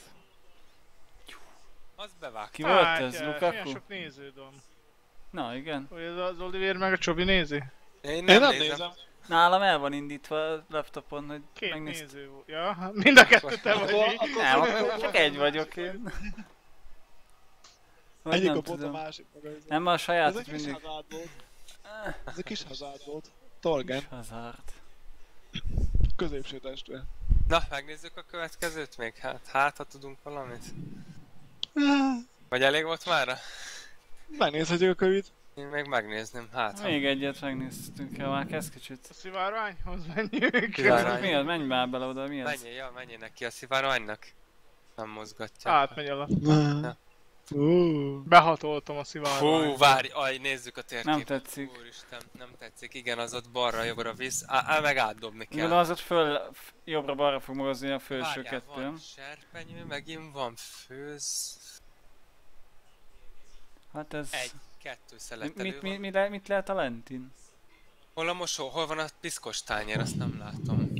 A: Az bevág.
B: Ki volt ez?
D: Milyen
B: Lukaku?
D: sok néződ van.
B: Na igen.
D: Hogy ez az Oliver meg a Csobi nézi?
A: Én
C: Én
A: nem
C: nem
A: nézem.
C: nézem.
B: Nálam el van indítva a laptopon, hogy
D: Két
B: megnézd.
D: néző volt. Ja, mind a kettő te vagy.
B: Nem, akkor csak egy vagyok én. Vagy
C: Egyik
B: nem
C: a pont, a
B: tudom.
C: másik meg az.
B: Nem, a
C: Ez
B: sajátot
C: egy kis
B: mindig.
C: hazád volt. Ez egy kis hazád volt. Torgen,
B: Hazard.
C: középső testvér.
A: Na, megnézzük a következőt még? Hát ha tudunk valamit. Vagy elég volt mára?
C: Megnézhetjük a kövit.
A: Én még megnézném, hát ha.
B: Még egyet megnéztünk el, már kezd kicsit.
D: A szivárványhoz menjünk.
A: Szivárvány.
B: Mi az? Menj már bele oda, mi az?
A: Menjél neki a szivárványnak. Nem mozgatja.
D: Átmegy alatt.
C: Uh.
D: Behatoltam a szivárványt.
A: Hú, várj, aj, nézzük a térképet.
B: Nem tetszik.
A: Úristen, nem tetszik. Igen, az ott balra-jobbra visz. Meg átdobni kell.
B: Gondolom az ott föl, jobbra-balra fog mozogni a felső
A: Várjál,
B: kettő.
A: van serpenyő, megint van főz...
B: Hát ez...
A: Kettő szeletelő
B: Mit lehet a lentin?
A: Hol a mosó? Hol van a piszkos tányér? Azt nem látom.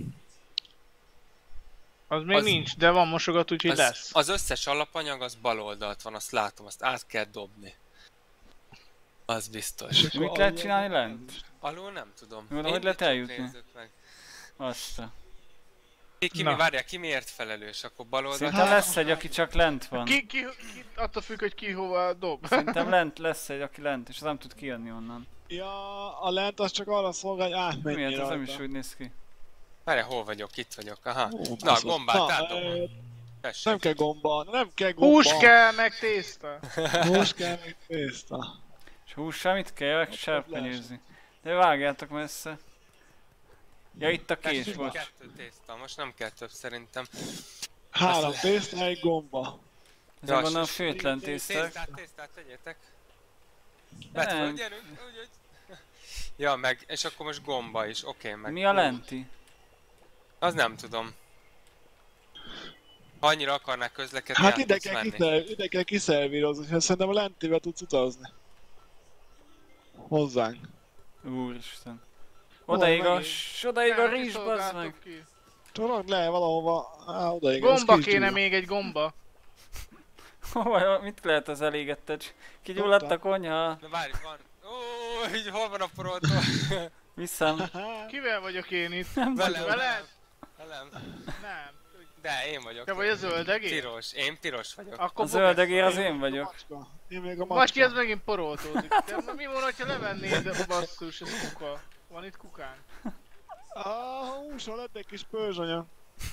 D: Az még
A: Az-
D: nincs, de van mosogat, úgyhogy lesz.
A: Az összes alapanyag az bal oldalt van, azt látom, azt át kell dobni. Az biztos.
B: Mit lehet csinálni lent?
A: Alul nem tudom.
B: Hogy lehet
A: Indítsuk,
B: eljutni?
A: nézzük meg.
B: Azt a...
A: Ki várjál, ki miért felelős? Akkor bal oldalt?
B: Szerintem lesz egy, aki csak lent van.
D: Ki, attól függ, hogy ki hova dob.
B: Szerintem lent lesz egy, aki lent, és az nem tud kijönni onnan.
C: Ja, a lent az csak arra szolgál, hogy átmenjél
B: Miért? Ez nem
C: rajta.
B: is úgy néz ki.
A: Várjál, hol vagyok? Itt vagyok, aha.
C: Ó,
A: Na,
C: basszus.
A: gombát
C: Na,
A: átdobom. Tessék.
C: Nem kell gomba, nem kell gomba.
D: Hús kell, meg tészta.
C: Hús kell, meg tészta.
B: És hússal mit kell? Serpenyőzni. De vágjátok messze. Ja, itt a kés,
A: Tessék,
B: bocs.
A: 2 tészta, most nem kell több szerintem.
C: 3 tészta, egy gomba.
B: Ezzel gondolom főtlen tésztek.
A: Tésztát tegyétek.
B: Nem.
A: Vedd fel, gyerünk, úgy. Ja, meg, és akkor most gomba is, oké, meg.
B: Mi a lenti?
A: Az nem tudom. Ha annyira akarnák közlekedni,
C: Hát
A: át
C: ide
A: tudsz
C: kell,
A: menni.
C: ide kell kiszervírozni, és szerintem a lentivel tudsz utazni. Hozzánk.
B: Úristen. Odaig a, odaig a rizs, bazd meg.
D: Ki.
C: Csorogd le valahova, odaig.
D: Gomba kéne még egy gomba.
B: Hova, mit lehet az elégetted? Kigyulladt a konyha.
A: Na várj, van. Ó, így hol van a poroltó?
B: Visszám.
D: Kivel vagyok én itt?
A: Velem.
D: Veled?
A: Velem.
D: Nem.
A: De én vagyok.
D: Te vagy a zöldegé?
A: Piros, én piros vagyok.
D: Akkor
B: A zöldegér az én vagyok.
C: Macska. Én még a
D: Macski, ez
C: macska.
D: megint poroltózik. De mi van, ha levennéd a basszus, ez kuka? Van itt kukánk?
C: Húson lett egy kis pörzsanya.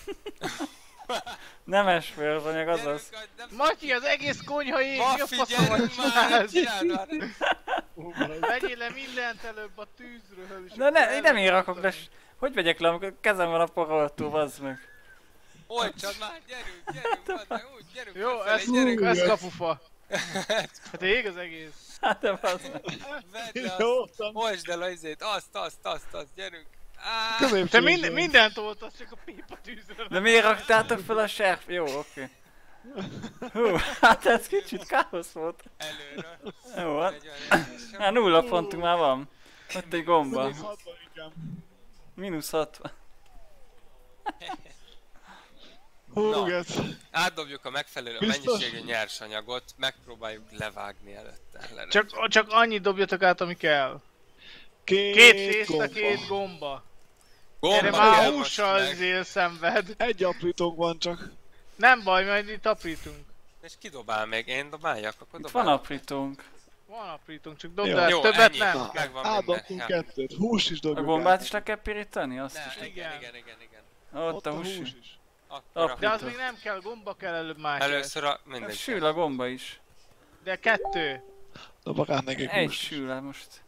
B: Nemes förzanyag, azaz.
A: Gyerünk, nem-
D: Matyi, az egész konyha ég, mi a
A: Maffi,
D: faszomat
A: gyerünk már, mit
D: csinálsz?
A: csinálod már?
D: Vegyél le mindent előbb a tűzről. és
B: De
D: akkor
B: ne, én nem én rakok le.
D: elmegyünk.
B: Hogy vegyek le, amikor kezem van a poroltó, bazd meg.
A: Olcsad már, gyerünk, bazd meg, úgy, gyerünk.
D: Jó,
A: befelé,
D: ez,
A: gyerünk.
D: ez kapufa. Hát ég az egész.
B: Hát de bazd meg.
A: Vedd le
C: Jó,
A: azt, olcsd el a izét, azt, gyerünk. Á,
C: középső.
D: Te mindent oltasz, csak a pipa tűzről.
B: De miért raktátok fel a serp? Jó, oké. Hú, hát ez kicsit káosz volt.
A: előre.
B: Jó, hát.
A: 40.
B: Hát 0 pontunk már van. Ott egy gomba.
C: Mínusz 60 inkább.
B: Mínusz 60.
C: Hú,
A: Na.
C: gec.
A: Átdobjuk a megfelelő
C: Biztos?
A: mennyiségű nyersanyagot, megpróbáljuk levágni előtte.
D: Csak annyit dobjatok át, ami kell.
C: Két
D: Tészta,
C: gomba.
D: két gomba.
A: Gomba
D: Erre már
A: kell most
D: hússal
A: meg.
D: zél szenved.
C: Egy aprítónk van csak.
D: Nem baj, majd itt aprítunk.
A: És ki dobál még? Én dobáljak, akkor
B: Itt
A: dobál.
B: van aprítónk.
D: Van aprítunk, csak dobd
C: Jó.
D: el,
A: Jó,
D: többet
A: ennyi.
D: nem.
A: Na. Megvan
C: Átdobtunk
A: minden, ja.
C: kettőt. Hús is
B: A
C: dobjuk
B: gombát
C: át.
B: is le kell pirítani? Azt is.
A: Ne,
D: Igen.
A: igen.
B: Ott a hús.
C: hús is.
A: Akkor
B: Aprít.
D: De az még nem kell, gomba kell előbb másik.
A: először a... mindegy.
B: Sül a gomba is.
D: De kettő.
C: Dobok át nekik
B: Egy
C: húst.
B: sül most.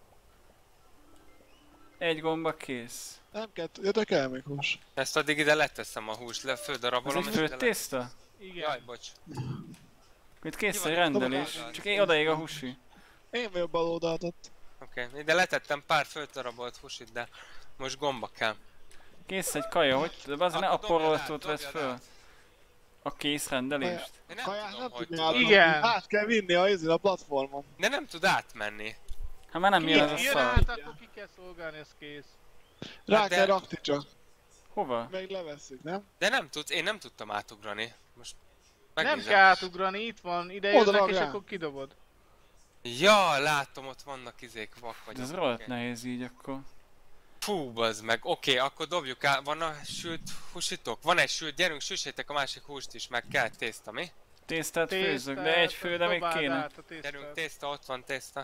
B: Egy gomba kész.
C: Nem kell, jöttök el még hús.
A: Ezt addig ide leteszem a húst,
B: Ez
A: földarabolom.
B: egy főtt tészta?
D: Igen.
A: Jaj, bocs.
B: Itt kész
A: Ki
B: egy
A: van itt?
B: rendelés.
A: Dobod
B: Csak
A: át.
B: én odaig a husi.
C: Én vagyok bal oldalt ott.
A: Oké, ide letettem pár földarabolt húsit, de most gomba kell.
B: Kész egy kaja, hogy? De azért ne a
A: Akkor dobjad
B: poroltót
A: át,
B: vesz
A: dobjad
B: föl.
A: át.
B: A kész rendelést.
A: Én nem
C: Kaját
A: tudom,
C: nem
A: hogy
C: tudni
A: tudom.
D: Igen.
C: Át kell vinni a platformon.
A: De nem tud átmenni.
B: Hát már nem jön ez a
D: Jön
B: szar.
D: át, akkor ki kell szolgálni, ez kész.
C: Rá
A: Hát de-
C: kell rakni csak.
B: Hova?
C: Meg leveszik, nem?
A: De nem tudsz, én nem tudtam átugrani. Most
D: Nem
A: megnézem.
D: kell átugrani, itt van, ide
C: Oda
D: jönnek és
C: rá.
D: akkor kidobod.
A: Ja, látom, ott vannak izék, vak
B: De
A: vagyok.
B: ez rohadt
A: Oké.
B: nehéz így akkor.
A: Fú, bazd meg. Oké, akkor dobjuk át. Van a sült húsitok? Van egy sült, gyerünk, süssétek a másik húst is, meg kell tészta, mi?
B: Tésztát főzök, de
D: Tésztát,
B: egy fő, de még
D: dobáld
B: kéne.
D: át a tésztát.
A: Gyerünk, tészta, ott van tészta.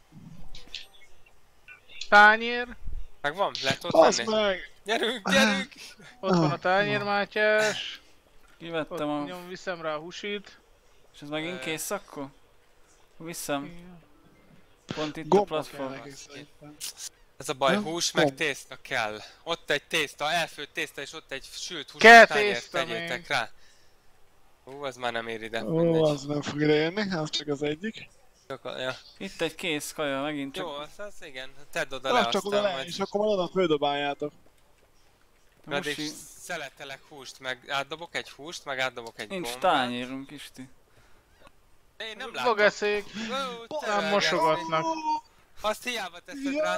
D: Tányér,
A: Meg van? Lehet ott
C: Az
A: venni?
C: meg!
A: Gyerünk, gyerünk!
D: ott van a tányér, Mátyás.
B: Kivettem
D: Ott
B: a...
D: viszem rá a husit.
B: És ez megint kész akkor? Viszem. Pont itt a
C: Gomba
B: platform.
C: kell neki szerintem.
A: Ez a baj,
C: Nem?
A: hús meg
C: Nem.
A: tészta kell. Ott egy tészta, elfőtt tészta és ott egy sült hús.
D: Kell
A: tányért
D: tészta
A: tegyétek
D: még.
A: rá. Hú, az már nem ér ide.
C: Ó,
A: Mindegy.
C: az nem fog ide jönni, az csak az egyik.
A: Ja.
B: Itt egy kész kaja, megint
A: Jó,
B: csak...
A: az igen. Tedd oda le
C: Rak csak oda le,
A: majd.
C: és akkor majd oda földobáljátok.
A: Addig
B: Musi...
A: szeletelek húst, meg átdobok egy húst, meg átdobok egy
B: Nincs
A: gombát.
B: tányérunk, Isti.
A: Én nem látom.
D: Fogeszék,
A: Ó, te
D: nem
A: vergetni.
D: mosogatnak.
A: Azt hiába teszed rá.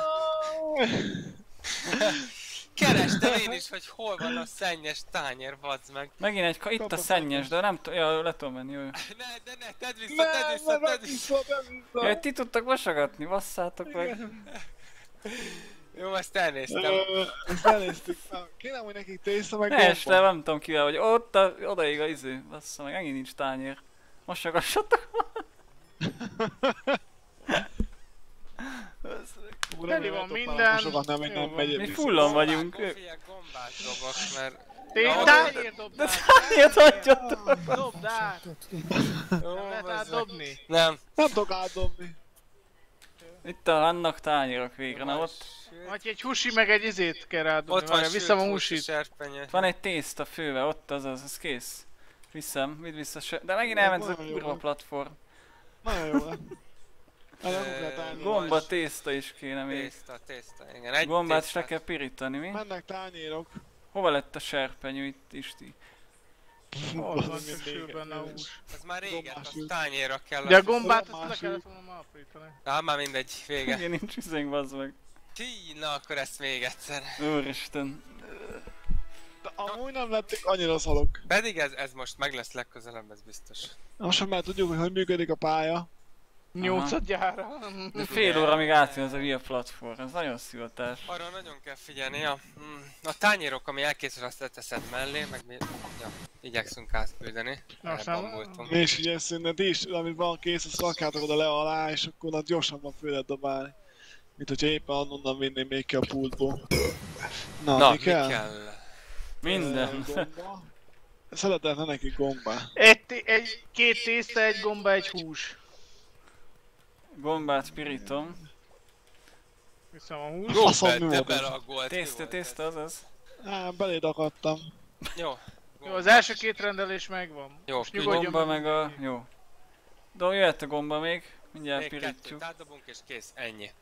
C: Jaj!
A: Kerestem én is, hogy hol van a szennyes tányér, vadzd meg.
B: Megint egy itt a
C: Kapok
B: szennyes, de nem tudom, ja, le tudom menni, jó.
A: Ne, de ne, tedd vissza, tedd
C: Nem,
A: vissza,
C: nem,
A: tedd vissza.
C: vissza.
B: Ja, ti tudtak mosogatni, basszátok meg.
A: Jó, ezt elnéztem.
C: Ezt elnéztük. Na, kéne, hogy nekik tészta meg
B: Ne
C: gomba.
B: est le, nem tudom kivel, hogy ott a, odaig a izé, bassza meg, megint nincs tányér. Mosogassatok.
C: Ú,
D: Teli
C: remélem,
D: van
C: hogy
D: minden.
C: mosogatnám, hogy
D: Jó
C: nem
D: van.
C: megy
B: Mi
C: vissza.
B: fullon vagyunk.
A: Figyelj, gombát dobok, mert...
D: Tányér dobd
B: De
D: át!
B: tányért hagyjatok!
D: Dobd át!
A: Jó,
D: Nem lehet
A: bazd meg.
D: átdobni?
A: Nem.
C: Nem tudok átdobni.
B: Itt vannak tányérok végre, na ott.
D: Vagy egy husi meg egy izét kell rádobni.
A: Ott van
D: Várjál, viszem a
A: sült hús
D: husit.
A: serpenyő.
B: Van egy tészta főve, ott az kész. Viszem, vidd vissza se... De megint elment ez a
C: Nagyon jó
B: kurva
C: van.
B: platform.
C: Nagyon jó le. Nem kell tányér.
B: Gomba tészta is kéne még.
A: Tészta, igen. Egy
B: Gombát is le
A: tésztát.
B: kell pirítani, mi?
C: Mennek tányérok.
B: Hova lett a serpenyő itt, Isti?
D: Ott van, csak sül benne a hús.
A: Ez már régen,
C: Gombás
A: az
C: sült.
A: tányérra kell.
D: De a gombát azt le
C: Romás
D: kellett volna ma aprítani.
A: Már mindegy, vége.
B: Igen, nincs üzénk, bazd meg.
A: Tí, na akkor ezt még egyszer.
B: Úristen.
C: De amúgy nem lették annyira szalok.
A: Pedig ez most meg lesz legközelebb, ez biztos.
C: Most már már tudjuk, hogy működik a pálya.
D: 8-gyára.
B: De fél óra még átjön ez a via platform, ez nagyon szivatás.
A: Arra nagyon kell figyelni, ja. A tányérok, ami elkészül, azt leteszed mellé, meg mi... Ja, igyekszünk átküldeni.
D: Most
A: Erre
D: nem.
A: bambultunk.
C: Mi is igyekszünk, de ti is, amit van kész, azt rakjátok oda le alá, és akkor ott gyorsabban föl lehet dobálni. Mint hogyha éppen onnan vinném még ki a pultból.
A: Na,
C: mi kell?
B: Minden.
C: Gomba. Szeretetlen neki gomba.
D: Két tészta, egy gomba, egy hús.
B: Gombát pirítom.
D: Viszem a hús.
A: Jó,
C: Faszom, mi
A: te
C: volt ez?
A: belagolt.
B: Tészta,
A: mi
B: tészta,
A: volt
B: azaz.
C: Beléd akadtam.
A: ez? Jó.
D: Jó, az első két rendelés megvan.
A: Jó,
D: Most
A: küldj.
D: nyugodjon
B: Gomba
D: meg
B: meg a...
D: mindenki.
B: Jó. De jöhet a gomba még. Mindjárt
A: Még kettőt
B: pirítjuk.
A: átdobunk és kész, ennyi.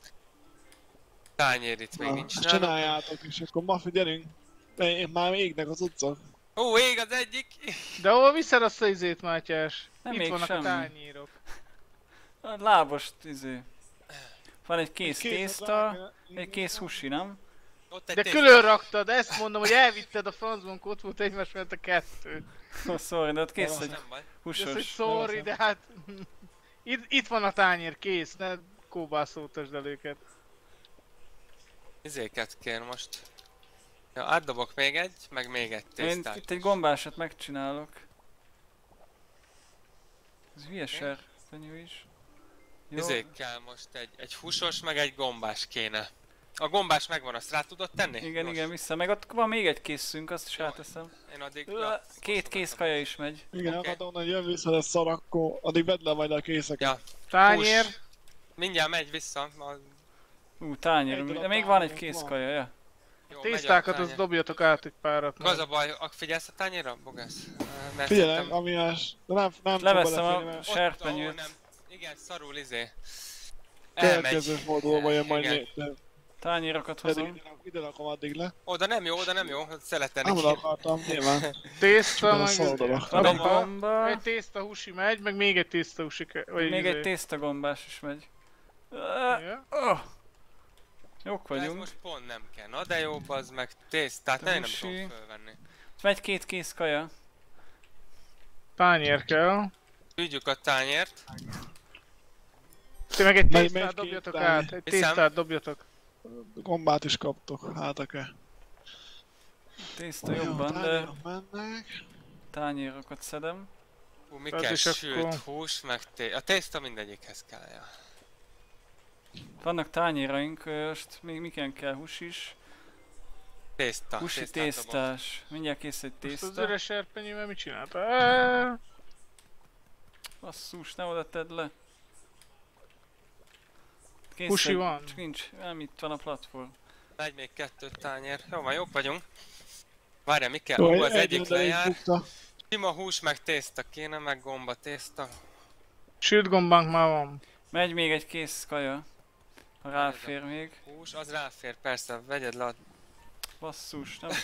A: Tányér itt még
C: Na,
A: nincs.
C: ezt csináljátok, és akkor ma figyelünk. Én már égnek az utcok.
A: Ó, ég az egyik!
D: De hol viszed azt a izét, Mátyás?
B: Nem
D: Itt
B: még
D: vannak
B: semmi.
D: a tányérok.
B: A lábos izé. Van egy kész
C: Kész,
B: tészta,
C: drága.
B: egy kész husi, nem?
A: Ott egy
D: De
A: tészta.
D: külön raktad, ezt mondom, hogy elvitted a francban, ott volt egymás mellett a kettő.
B: Oh, sorry, de ott kész
A: Az
B: egy
A: nem baj.
D: De ez, hogy
B: husos.
D: sorry, de hát... Itt van a tányér, kész, ne kóbászoltasd el őket.
A: Izéket kér most. Ja, átdobok még egy, meg még egy
B: Én
A: tésztát.
B: itt egy gombásat megcsinálok. Ez hülye serpenyő is. Jó.
A: Izék kell most egy húsos, meg egy gombás kéne. A gombás megvan, azt rá tudod tenni?
B: Igen,
A: Gyors.
B: igen, vissza. Meg ott van még egy készünk, azt is ráteszem.
A: Én addig...
B: Két kész kaja is megy.
C: Igen,
A: Oké.
C: akartam mondani, hogy jön vissza, lesz szar, akkor addig vedd le majd a készeket.
A: Ja.
D: Tányér,
A: Mindjárt megy vissza.
B: Tányérunk, de még van egy kézkaja, ja.
A: Jó, megy a
D: Tésztákat
A: tányér.
D: azt dobjatok át egy párat.
A: Az a baj, figyelsz a tányérra, Bogász? Mert
C: Figyelek,
A: szerintem-
C: amiás. De nem fog
B: Leveszem
C: beleférni,
B: a
C: mert
B: serpenyőt.
A: ahol nem. Igen, szarul
C: következő fordulóban jön majd
A: Igen.
C: még.
B: Tányérokat hozom.
C: Ide rakom addig le.
A: Oda nem jó, szeleten
C: Nem
A: neki.
C: oda akartam, nyilván.
D: Tészta,
C: Ebben a
D: meg...
C: szaldalak.
B: Van egy
D: Gomba.
B: gomba.
D: Egy tészta húsi megy, meg még egy tészta húsi vagy
B: Még egy
D: izé.
B: tésztagombás is megy.
D: Ja.
B: Oh. Jók
A: De ez
B: vagyunk.
A: most pont nem kell. Na de jobb az meg tésztát, nem
B: Sushi.
A: tudom fölvenni.
B: Megy 2 kézkaja.
D: Tányér kell.
A: Ügyük a tányért.
D: Ti meg egy
C: Megy
D: tésztát
C: két
D: dobjatok
C: tányér.
D: át. Egy
A: Hiszem.
D: tésztát dobjatok.
C: Gombát is kaptok, hát oké.
B: Tészta jobban, de
C: mennek.
B: tányérokat szedem.
A: Hú, mi
D: Ez
A: kell?
D: is
A: Sült
D: akkor-
A: hús, meg a tészta mindegyikhez kell. Ja.
B: Vannak tányéraink, most még miken kell hús is.
A: Tészta.
B: Húsi
A: tésztát dobok.
B: tésztás. Mindjárt kész egy
D: Most az
B: tészta.
D: üres serpenyővel mit csinálta?
B: Basszus, ne oda tedd le. Kész
D: Húsi
B: egy-
D: van?
B: Csak nincs, nem itt van a platform.
A: Megy még 2 tányér. Jó van, jók vagyunk. Várjál, mi kell?
C: Jó,
A: Ó, az
C: egy
A: egyik
C: oda így
A: lejár.
C: bukta.
A: Sima hús, meg tészta kéne, meg gomba tészta.
D: Sült gombánk már van.
B: Megy még egy kész kaja. Ha ráfér még.
A: Hús, az ráfér, persze, vegyed le a...
B: Basszus, nem.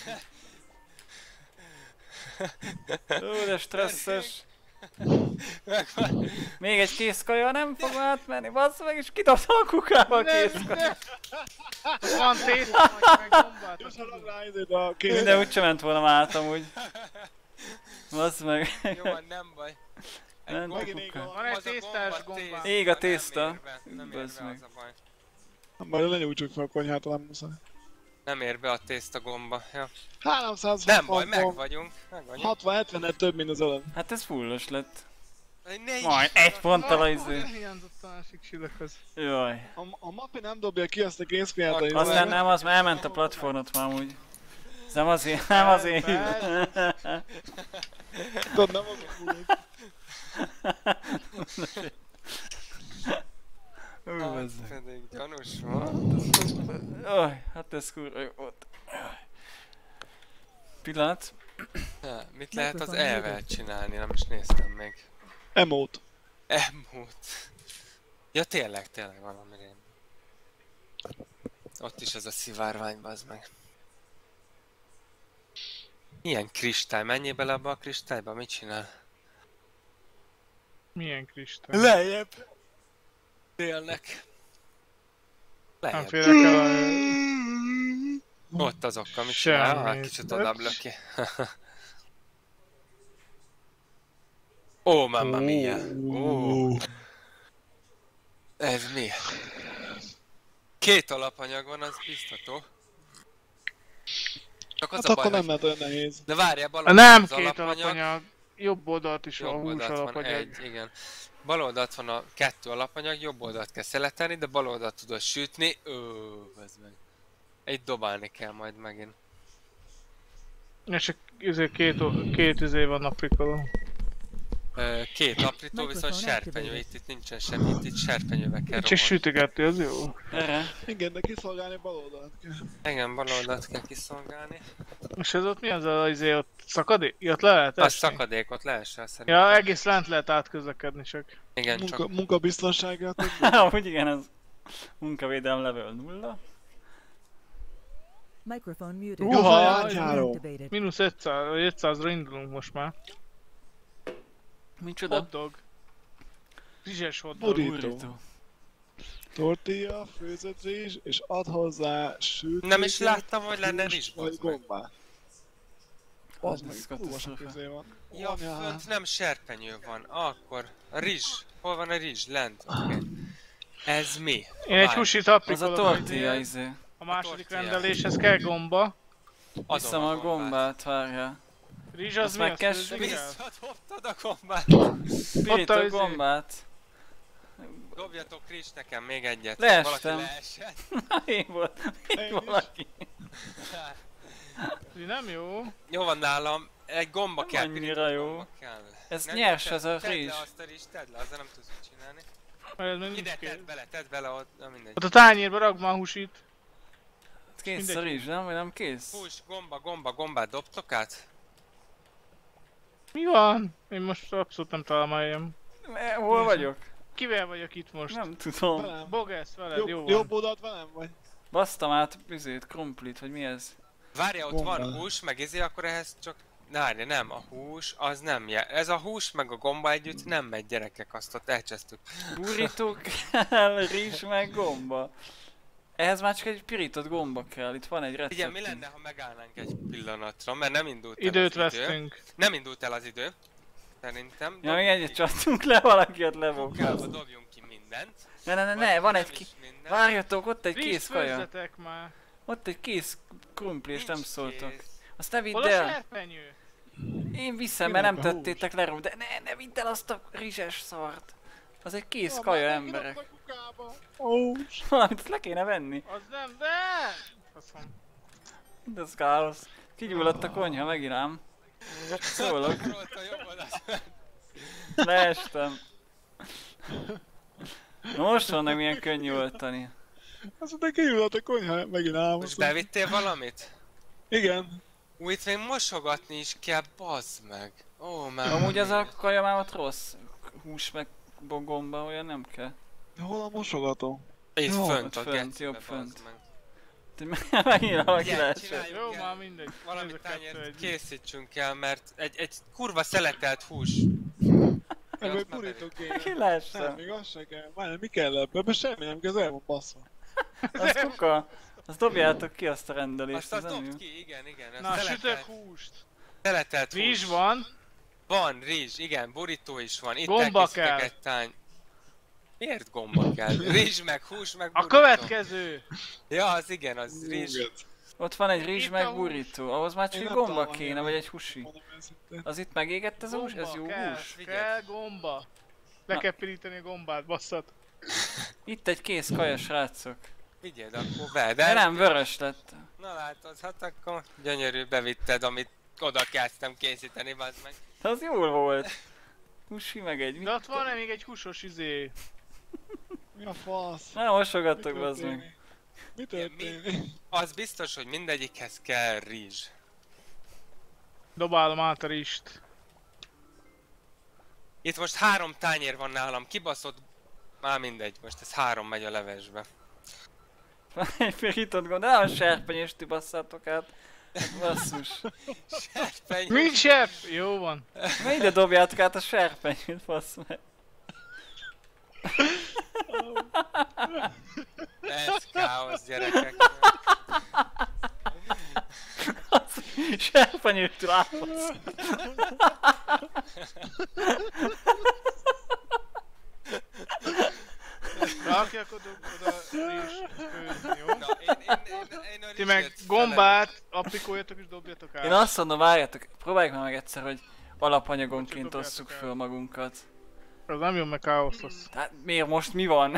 B: Ó, de stresszes.
A: Megvan.
B: Még egy kész kaja, nem fog átmenni, bassz meg, és kidobtam a kukába a kész kaja.
D: Ott van tészta, meg gombát.
C: Most halad rá izét a kéz.
B: Minden úgyse ment volna már át amúgy. Bassz meg.
A: Jó van, nem baj. Egy
B: Nem
A: gomba-
C: Megint
B: kuka.
D: Van egy
A: az a
D: tésztás
A: gomba
D: gombánk.
B: Ég a tészta.
A: Nem ér be, nem ér
B: Bazd
A: be,
B: meg.
A: az a baj.
C: Majd lenyújtsuk fel a konyhát, nem muszáj.
A: Nem ér be a tészta gomba. Ja.
C: 360
A: Nem baj, meg
C: pont,
A: vagyunk. Meg vagyunk.
C: 60-70-et több, mint az előbb.
B: Hát ez fullos lett.
A: Ne
B: Majd egy ponttal a izé.
D: Hiányzott a másik sülökhöz.
B: Jaj.
C: A Mapi nem dobja ki azt a kézkonyhát a
A: Aztán
B: Aztán nem, az már elment a platformot már amúgy. Ez nem azért, nem azért.
C: Tudod, nem az a fullos.
A: Az pedig gyanús van.
B: Jaj, hát ez kurva jó volt. Jaj. Pillanat.
A: Ja, mit lehet az E-vel csinálni? Nem is néztem még.
C: Emote.
A: Emote. Ja tényleg valami rém. Ott is az a szivárvány, bazd meg. Milyen kristály? Menjél bele abba a kristályba, mit csinál?
D: Milyen kristály?
A: Lejjebb! Télnek.
D: Nem
A: Lejjebb.
D: férek el a...
A: Ott az okkal, mit
D: Semmi.
A: csinál? Ah, kicsit odabb löki. Ó, mamma mia! Ó. Ez mi? 2 alapanyag van, az biztató. Csak az
C: Hát
A: a
C: akkor
A: baj,
C: nem
A: hogy...
C: lehet olyan nehéz.
A: De várjál, bal oldalt
D: Nem
A: az
D: két alapanyag. Jobb oldalt is van,
A: jobb
D: hús
A: oldalt van
D: alapanyag.
A: egy, igen. Bal oldalt van a 2 alapanyag, jobb oldalt kell szeletelni, de bal oldalt tudod sütni. Ez meg. Egy dobálni kell majd megint.
D: És csak két izé van aprikoló.
A: 2 aprító, viszont serpenyő, itt nincsen semmi, itt serpenyővel kell
D: Csak
A: rohanni.
D: sütögetni, az jó.
B: Erre.
C: Igen, de kiszolgálni bal oldalt kell.
A: Igen, bal oldalt kell kiszolgálni.
D: És ez ott mi az az izé ott szakadék? Ott le lehet
A: A
D: esni?
A: szakadékot leessel szerintem.
D: Ja, egész lent lehet átközlekedni csak.
A: Igen, csak
C: Munkabiztonságát.
B: Amúgy igen, az munkavédelem level 0.
E: Microphone muted.
D: Uha,
C: járó.
E: Activated.
D: Mínusz 500-ra indulunk most már.
B: Micsoda?
D: Hotdog. Rizses hotdog.
C: Burrito. Tortilla, főzött rizs, és ad hozzá sütőket.
A: nem is láttam, hogy lenne
C: húst
A: rizs,
C: vagy
A: bazd meg.
C: gombát.
B: Az
C: Az meg,
B: ez
C: kurva sok
B: katasztrófa.
C: izé van.
A: Ja,
C: Anyám.
A: fönt nem serpenyő van. Akkor a rizs. Hol van a rizs? Lent. Okay. Ez mi?
D: Én egy
A: Várj,
D: húsit
B: Az a
D: aprikolok.
B: tortilla izé.
D: A második
A: tortilla.
D: rendeléshez kell gomba.
A: adom
B: Viszem a gombát, várjál.
D: Rizs
B: Azt
D: az mi?
B: meg
D: Azt
B: kell
D: főzni kell?
A: Visszadobtad a gombát.
B: Pirít
D: a
B: a
D: izé.
B: gombát.
A: Dobjatok rizs nekem még egyet.
B: Leestem.
A: Valaki leesett.
B: Én volt.
C: Én
B: Én
C: is.
B: valaki.
D: Ez nem jó.
A: Jó van nálam. Egy gomba
B: Nem
A: kell.
B: annyira
A: pirított
B: jó.
A: gomba kell.
B: Ez
A: Nem,
B: nyers
A: tedd-
B: ez a
A: tedd
B: rizs.
A: le azt a rizs, tedd le, azzal nem tudsz mit csinálni.
D: Mert ez még nincs
A: Ide
D: kész.
A: tedd bele ott, na mindegy.
D: Ott a tányérba rakd már a húsit.
B: Kész a rizs, nem? Vagy nem kész?
A: Hús, gombát dobtok át?
D: Mi van? Én most abszolút nem találom a helyem.
B: Hol vagyok?
D: Kivel vagyok itt most?
B: Nem tudom.
C: Velem.
D: Bogesz, veled, jó van.
C: Jobb oldalt velem vagy?
B: Basztam át krumplit, vagy mi ez?
A: Várja, ott
C: Gomba.
A: van hús, meg akkor ehhez csak... Várja, nem, a hús, az nem ez a hús meg a gomba együtt nem megy, gyerekek, azt ott elcsesztük.
B: Burrito kell, rizs meg gomba. Ehhez már csak egy pirított gomba kell, itt van egy recept.
A: Igen, mi lenne, ha megállnánk egy pillanatra, mert nem indult el
D: Időt
A: az idő.
D: vesztünk.
A: Nem indult el az idő. Szerintem.
B: Ja, még egyet csattunk le, valaki ott
A: Kukába
B: lebókázott.
A: dobjunk ki mindent.
B: Ne, van
A: nem
B: egy
A: is minden.
B: Várjatok, ott egy
D: Rizs
B: kész kaja.
D: főzzetek már.
B: Ott egy kész krumpli, és nem
A: Nincs
B: szóltok.
A: kész.
B: Azt ne vidd
D: Hol a
B: el!
D: serpenyő?
B: Én viszem, mert nem
C: Kinek a
B: tettétek le róla, de ne vidd el azt a rizses szart! Az egy kész
C: Ah,
B: kaja,
C: már
B: emberek.
C: megkidobd a kukába. Ó,
B: Valamit azt le kéne venni.
D: Az nem, de! Faszom.
B: De ez káosz. Kigyulladt a konyha, megint ám. Szólok.
A: Rólt a jobb oldalt.
B: Leestem. Na most van milyen könnyű oltani.
C: azt mondta, kigyulladt a konyha, megint
A: Most
C: álmodtam.
A: bevittél valamit?
C: Igen.
A: Úgy itt még mosogatni is kell, bazd meg. Ó, már.
B: Amúgy az a kaja már ott rossz. Hús meg gomba, olyan nem kell.
C: De hol a mosogató?
A: Itt
C: Jó,
A: fönt
B: ott
A: a
B: fönt,
A: gecibe,
B: jobb
A: bazd
B: fönt.
A: meg.
B: Megint valaki
A: Figyelj,
B: leesett.
A: csináljuk
D: Jó,
A: el.
D: már mindegy.
A: Valami
D: Ez a kettő
A: tányért
D: egy.
A: készítsünk el, mert egy kurva szeletelt hús.
C: Ebből
A: azt már
C: burrito kéne.
B: Ki
C: Nem,
B: leestem?
C: még az se kell. Várj, mi kell ebből? Ebben semmi nem kell, ez el van basszva.
B: Az kuka. Azt dobjátok ki azt a rendelést,
A: Azt
B: ez nem jó.
A: dobd ki, igen. az
D: Na, sütök
A: szeletelt-
D: húst.
A: Szeletelt
D: Rizs
A: hús.
D: van.
A: Van, rizs, igen, burrito is van. Itt
D: Gomba
A: elkészítek
D: kell.
A: egy tány. Miért gomba kell? Rizs meg hús meg
D: A
A: burrito.
D: következő.
A: Ja, az igen, az rizs.
B: Ott van egy rizs
D: Itt
B: meg
D: a hús.
B: burrito, ahhoz már csak
C: Én
B: egy
C: nem
B: gomba
C: találom
B: kéne,
C: ilyen.
B: vagy egy husi.
C: Mondom őszintén.
B: Az itt megégett ez a hús? Ez jó
D: kell,
B: hús?
D: kell gomba. Le
B: Na.
D: kell pirítani a gombát, basszat.
B: Itt egy kész kaja, srácok.
A: Vigyél, akkor be,
B: De nem, vörös lett.
A: Na látod, hát akkor gyönyörű, bevitted, amit oda kezdtem készíteni, bazd meg.
B: De az jól volt. Husi meg egy.
D: De ott van-e még egy húsos izé?
C: Mi a fasz?
B: Na, mosogattok,
C: Mi
B: bazd
C: történik?
B: meg.
C: Mi történik?
A: Az biztos, hogy mindegyikhez kell rizs.
D: Dobálom át a rist.
A: Itt most 3 tányér van nálam, kibaszott... Már mindegy, most ez 3 megy a levesbe.
B: Van egy pirított gomba, de nem serpenyést ti basszátok át. Basszus.
A: Serpenyő.
D: Mint sebb! Jó van.
B: Na ide dobjátok át a serpenyőt, bassz meg.
A: Ez káosz, gyerekek.
B: Az serpenyőtől állsz.
D: Valaki akkor dob oda rist főzni, jó?
A: Na, én a
D: Ti meg
A: rizset
D: gombát applikoljatok és dobjatok át.
B: Én azt mondom, várjátok, próbáljuk már meg egyszer, hogy alapanyagonként
D: Dobjátok
B: osszuk
D: el.
B: föl magunkat.
D: Az nem jön meg káosz lesz.
B: Hát miért most mi van?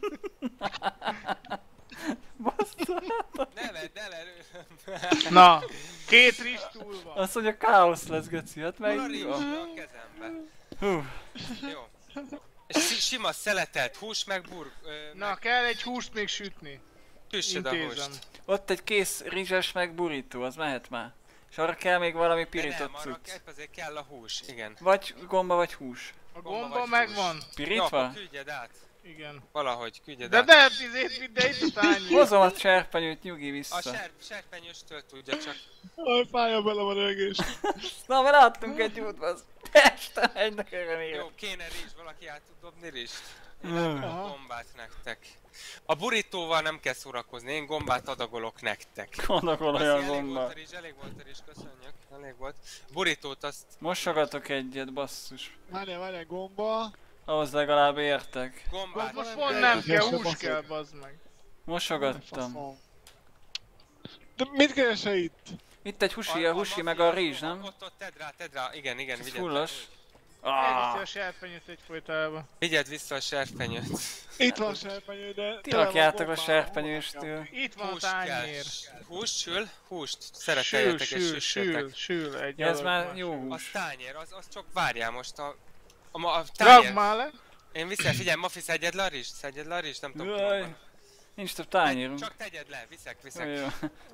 B: Bassza.
A: Ne vedd el erő.
D: Na, 2 rist túl van.
B: Azt mondja, káosz lesz, Göci, hát meg
A: Hol a
B: mi
A: rizs?
B: van?
A: A kezembe.
B: Hú,
A: Jó. Sima szeletelt hús, meg
D: Na, kell egy húst még sütni.
A: süssed a
D: Intézem.
A: húst.
B: ott egy kész rizses meg burrito, az mehet már. És arra kell még valami
A: De
B: pirított
A: nem, arra
B: cucc.
A: azért kell a hús, igen.
B: Vagy gomba, vagy hús.
D: A
A: Gomba
D: gomba
A: vagy
D: megvan.
A: Jó, akkor
B: Pirítva?
A: küldjed át.
D: Igen.
A: Valahogy küldjed
D: De
A: át.
D: de, izét vidd, de itt a tányér.
B: Hozom a serpenyőt, nyugi
A: A
B: vissza.
A: serpenyőstől tudja csak.
C: Aj, fájja belem a rögés.
B: Na, mert adtunk egy út, az. Este egy nekem
A: Jó, kéne rizs, valaki át tud dobni rizst? Én
B: Aha.
A: adok gombát nektek. A burritóval nem kell szórakozni, én gombát adagolok nektek.
B: Gondolom
A: Baszi,
B: olyan
A: elég
B: gomba.
A: volt a rizs, köszönjük. Elég volt. Burritót azt
B: Mosogatok egyet, basszus.
C: Várjál, gomba.
B: Ahhoz legalább értek.
A: gombát.
D: Most
C: nem
D: pont
C: kell,
D: nem
C: hogy
D: kell,
C: ezt
D: hús
C: baszod.
D: kell, bazd meg.
B: Mosogattam.
C: Faszom. De mit keresel itt?
B: Itt egy husi, a husi meg a rizs, nem?
A: Ott, tedd rá, igen,
B: Ez
A: vigyed.
B: fullos.
D: Elviszi
B: Ah,
D: a serpenyőt egyfolytában.
A: Vigyed vissza a serpenyőt.
C: Itt van serpenyő, de...
B: ti
C: tele van
B: rakjátok a
C: gombával,
B: serpenyőstől.
D: Itt van a
A: Hús kell.
D: tányér.
A: Hús sül, húst
D: Sül,
A: szereteljetek és
D: sül,
A: süssetek.
D: sül, egy
B: Ez
D: adag
B: már
D: van.
B: jó
A: Az
B: hús.
A: tányér, az csak várjál most a
D: Ragd
A: tányér.
D: már le.
A: Én viszek, figyelj, Mafi, szedjed le a rizst, nem tudom.
B: Jaj,
A: hol van.
B: nincs több tányérunk.
A: Csak tegyed le, viszek.
B: Jó.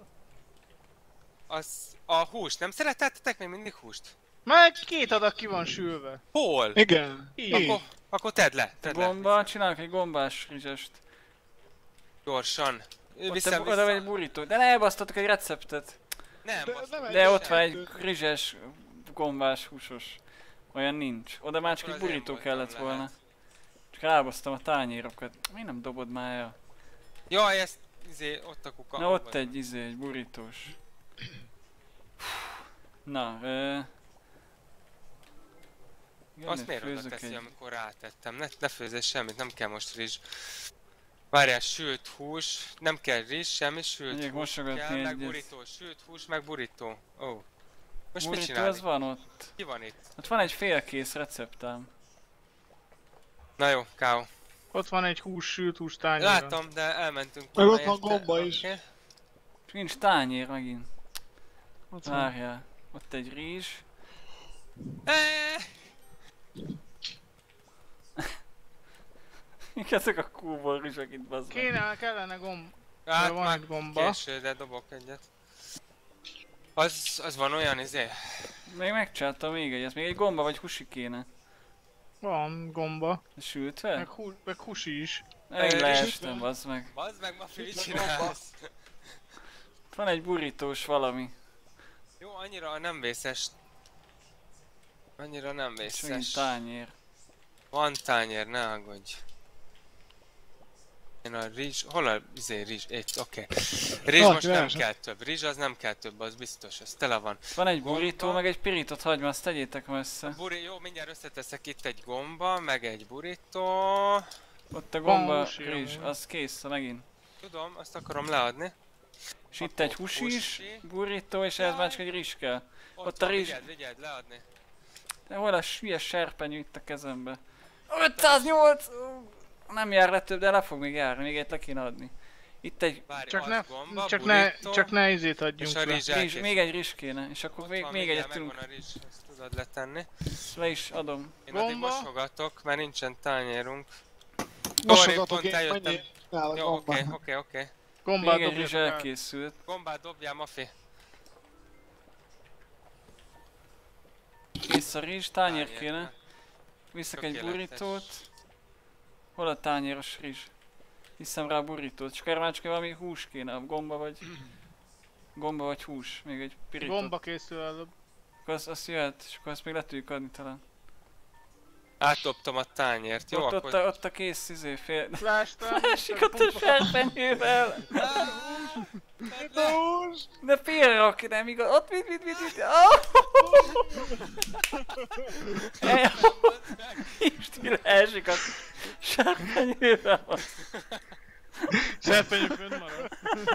A: Az a húst, nem szeretettetek még mindig húst?
D: Meg 2 adag ki van sülve.
A: Hol?
C: Igen.
D: Így.
A: Akkor tedd le.
B: Gomba, csinálok egy gombás rizsest.
A: Gyorsan.
B: Oda vagy egy burrito. De ne elbasztottuk egy receptet.
A: Nem,
B: De ott van egy rizses, gombás, húsos. Olyan nincs. Oda már csak
A: Akkor
B: egy
A: az én
B: burrito
A: voltam
B: kellett
A: lehet.
B: volna. Csak elbasztam a tányérokat. Miért nem dobod már el?
A: Jaj, ezt ott a kuka.
B: Na ott egy burritós. Na,
A: Azt miért oda teszi, amikor rátettem? Ne főzzél semmit, nem kell most rizs. Várjál, sült hús, nem kell rizs, semmi sült
B: Megyek
A: hús
B: mosogatni
A: kell, meg
B: egyet.
A: burrito, sült hús, meg burrito. Ó. Most mit
B: Burrito
A: csinálni?
B: az van ott.
A: Ki van itt?
B: Ott van egy félkész receptám.
A: Na jó, káó.
D: Ott van egy sült hús tányér.
A: Látom, de elmentünk.
C: Meg
A: volna
C: ott van
A: érte.
C: gomba is.
A: Oké.
B: Csak nincs tányér megint.
C: Ott van.
B: Várjál. Ott egy rizs. Mik ezek a kúból rizsek itt, bazd meg?
D: Kellene gomba.
A: Hát
D: van
A: már
D: egy gomba.
A: késő, de dobok egyet. Az van olyan
B: Még megcsináltam még egy, ez még egy gomba vagy husi kéne.
D: Van gomba.
B: Sültve?
D: Meg husi is.
B: Elég leestem, bazd meg.
A: Bazd meg, Mafi, mit csinálsz?
B: Ott van egy burritós valami.
A: Jó, annyira nem vészes. Annyira nem
B: És megint
A: vészes.
B: tányér.
A: Van tányér, ne aggódj. Én a rizs, hol a rizs? Itt, oké. Rizs most nem kell több, rizs az nem kell több, az biztos, ez tele van.
B: Van egy
A: Gomba.
B: burrito, meg egy pirított hagyma, azt tegyétek ma össze.
A: Jó, mindjárt összeteszek itt egy gomba, meg egy burrito.
B: Ott a gomba
D: husi,
B: rizs,
D: amúgy.
B: az kész megint.
A: Tudom, azt akarom leadni.
B: És itt egy husi is, burrito, és ehhez már csak egy rizs kell. Ott a
A: van,
B: rizs.
A: Vigyeld, leadni.
B: De hol a hülye serpenyő itt a kezembe? 508! Nem jár le több, de le fog még járni, még egyet le kéne adni. Itt egy
A: Várj,
D: Csak
A: az
D: ne,
A: gomba,
D: csak
A: burrito,
D: ne izét
A: és
D: adjunk
A: a
D: le.
A: rizs
B: rizs,
A: elkészült.
B: még egy rizs kéne, és akkor
A: Ott
B: még
A: van,
B: egyet
A: mindjárt
B: tudunk.
A: megvan a rizs, ezt tudod letenni.
B: Ezt le is adom.
A: Én addig
D: Gomba.
A: mosogatok, mert nincsen tányérunk.
C: Mosogatok
A: pont
C: én,
A: eljöttem.
C: mennyi? Nálad
A: Jó,
C: gomba.
A: oké.
D: Gombát
B: Még egy rizs
D: dobjatok el.
B: elkészült.
A: Gombát dobjál, Mafi.
B: Kész a rizs, tányér
A: Tányér,
B: kéne. Viszek egy
A: Tökéletes.
B: burritót. Hol a tányéros rizs? Hiszem rá a burritót, csak erre már csak valami hús kéne, a gomba vagy hús, még egy pirított.
D: Gomba készül előbb.
B: Akkor az jöhet, és akkor azt még le tudjuk adni talán.
A: Átdobtam a tányért, jó?
B: Ott a kész fél...
D: Lástam.
B: Másik ott a serpenyővel! De félrak, nem igaz? Ott mit? Isti leesik a serpenyővel.
D: Serpenyő fönn marad.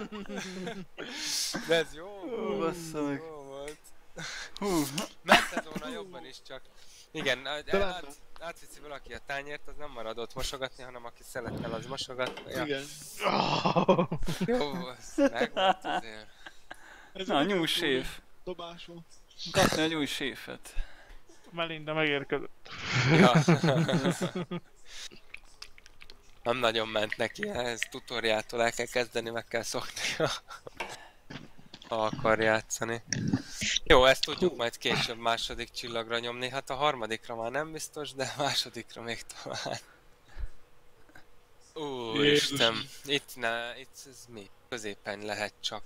A: De ez jó
B: Ó, bassza meg.
A: jó volt.
B: Hú,
A: Mehetett volna jobban is csak. Igen,
C: látom.
A: átviszi valaki a tányért, az nem marad ott mosogatni, hanem aki szeretne, az mosogat. Ja.
C: Igen.
A: Jó, az megvolt azért.
C: Ez
B: na,
C: egy
B: nyúj
C: új
B: séf.
C: Dobás volt.
B: Kapni a nyúj séfet.
D: Melinda megérkezett.
A: Ja. Nem nagyon ment neki, ez tutoriától el kell kezdeni, meg kell szokni, ha akar játszani. Jó, ezt tudjuk majd később második csillagra nyomni, hát a harmadikra már nem biztos, de a másodikra még talán. Úristen, itt ez mi? Középen lehet csak,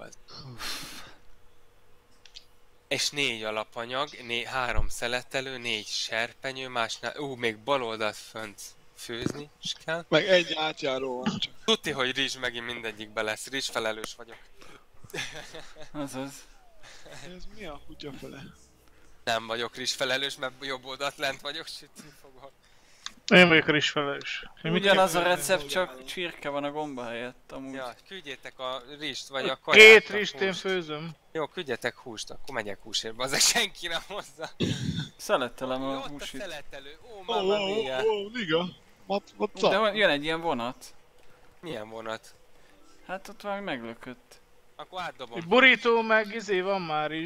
A: És 4 alapanyag, 3 szeletelő, 4 serpenyő, másnál, még bal oldalt fönt főzni is kell.
C: Meg egy átjáró van csak.
A: Tudti, hogy rizs megint mindegyikbe lesz, rizs felelős vagyok.
B: Azaz.
C: Ez mi a kutya fele?
A: Nem vagyok rizs felelős, mert jobb oldalt lent vagyok, sütni fogok.
D: Én vagyok a rizs felelős.
B: Ugyanaz a
C: kell
B: recept,
C: főzni,
B: csak
C: hogy
B: csirke van a gomba helyett amúgy.
A: Ja, küldjétek a rizst, vagy a kaját.
D: 2 rizst én főzöm.
A: Jó, küldjetek húst, akkor megyek húsért, bazzeg senki nem hozza.
B: Szeletelem
A: Jó,
B: a
A: ott a
B: húsit.
A: szeletelő,
C: Ó,
A: mamma mia.
C: liga.
B: De jön egy ilyen vonat.
A: Milyen vonat?
B: Hát ott valami meglökött.
A: Akkor átdobom.
D: Egy burrito meg van már is.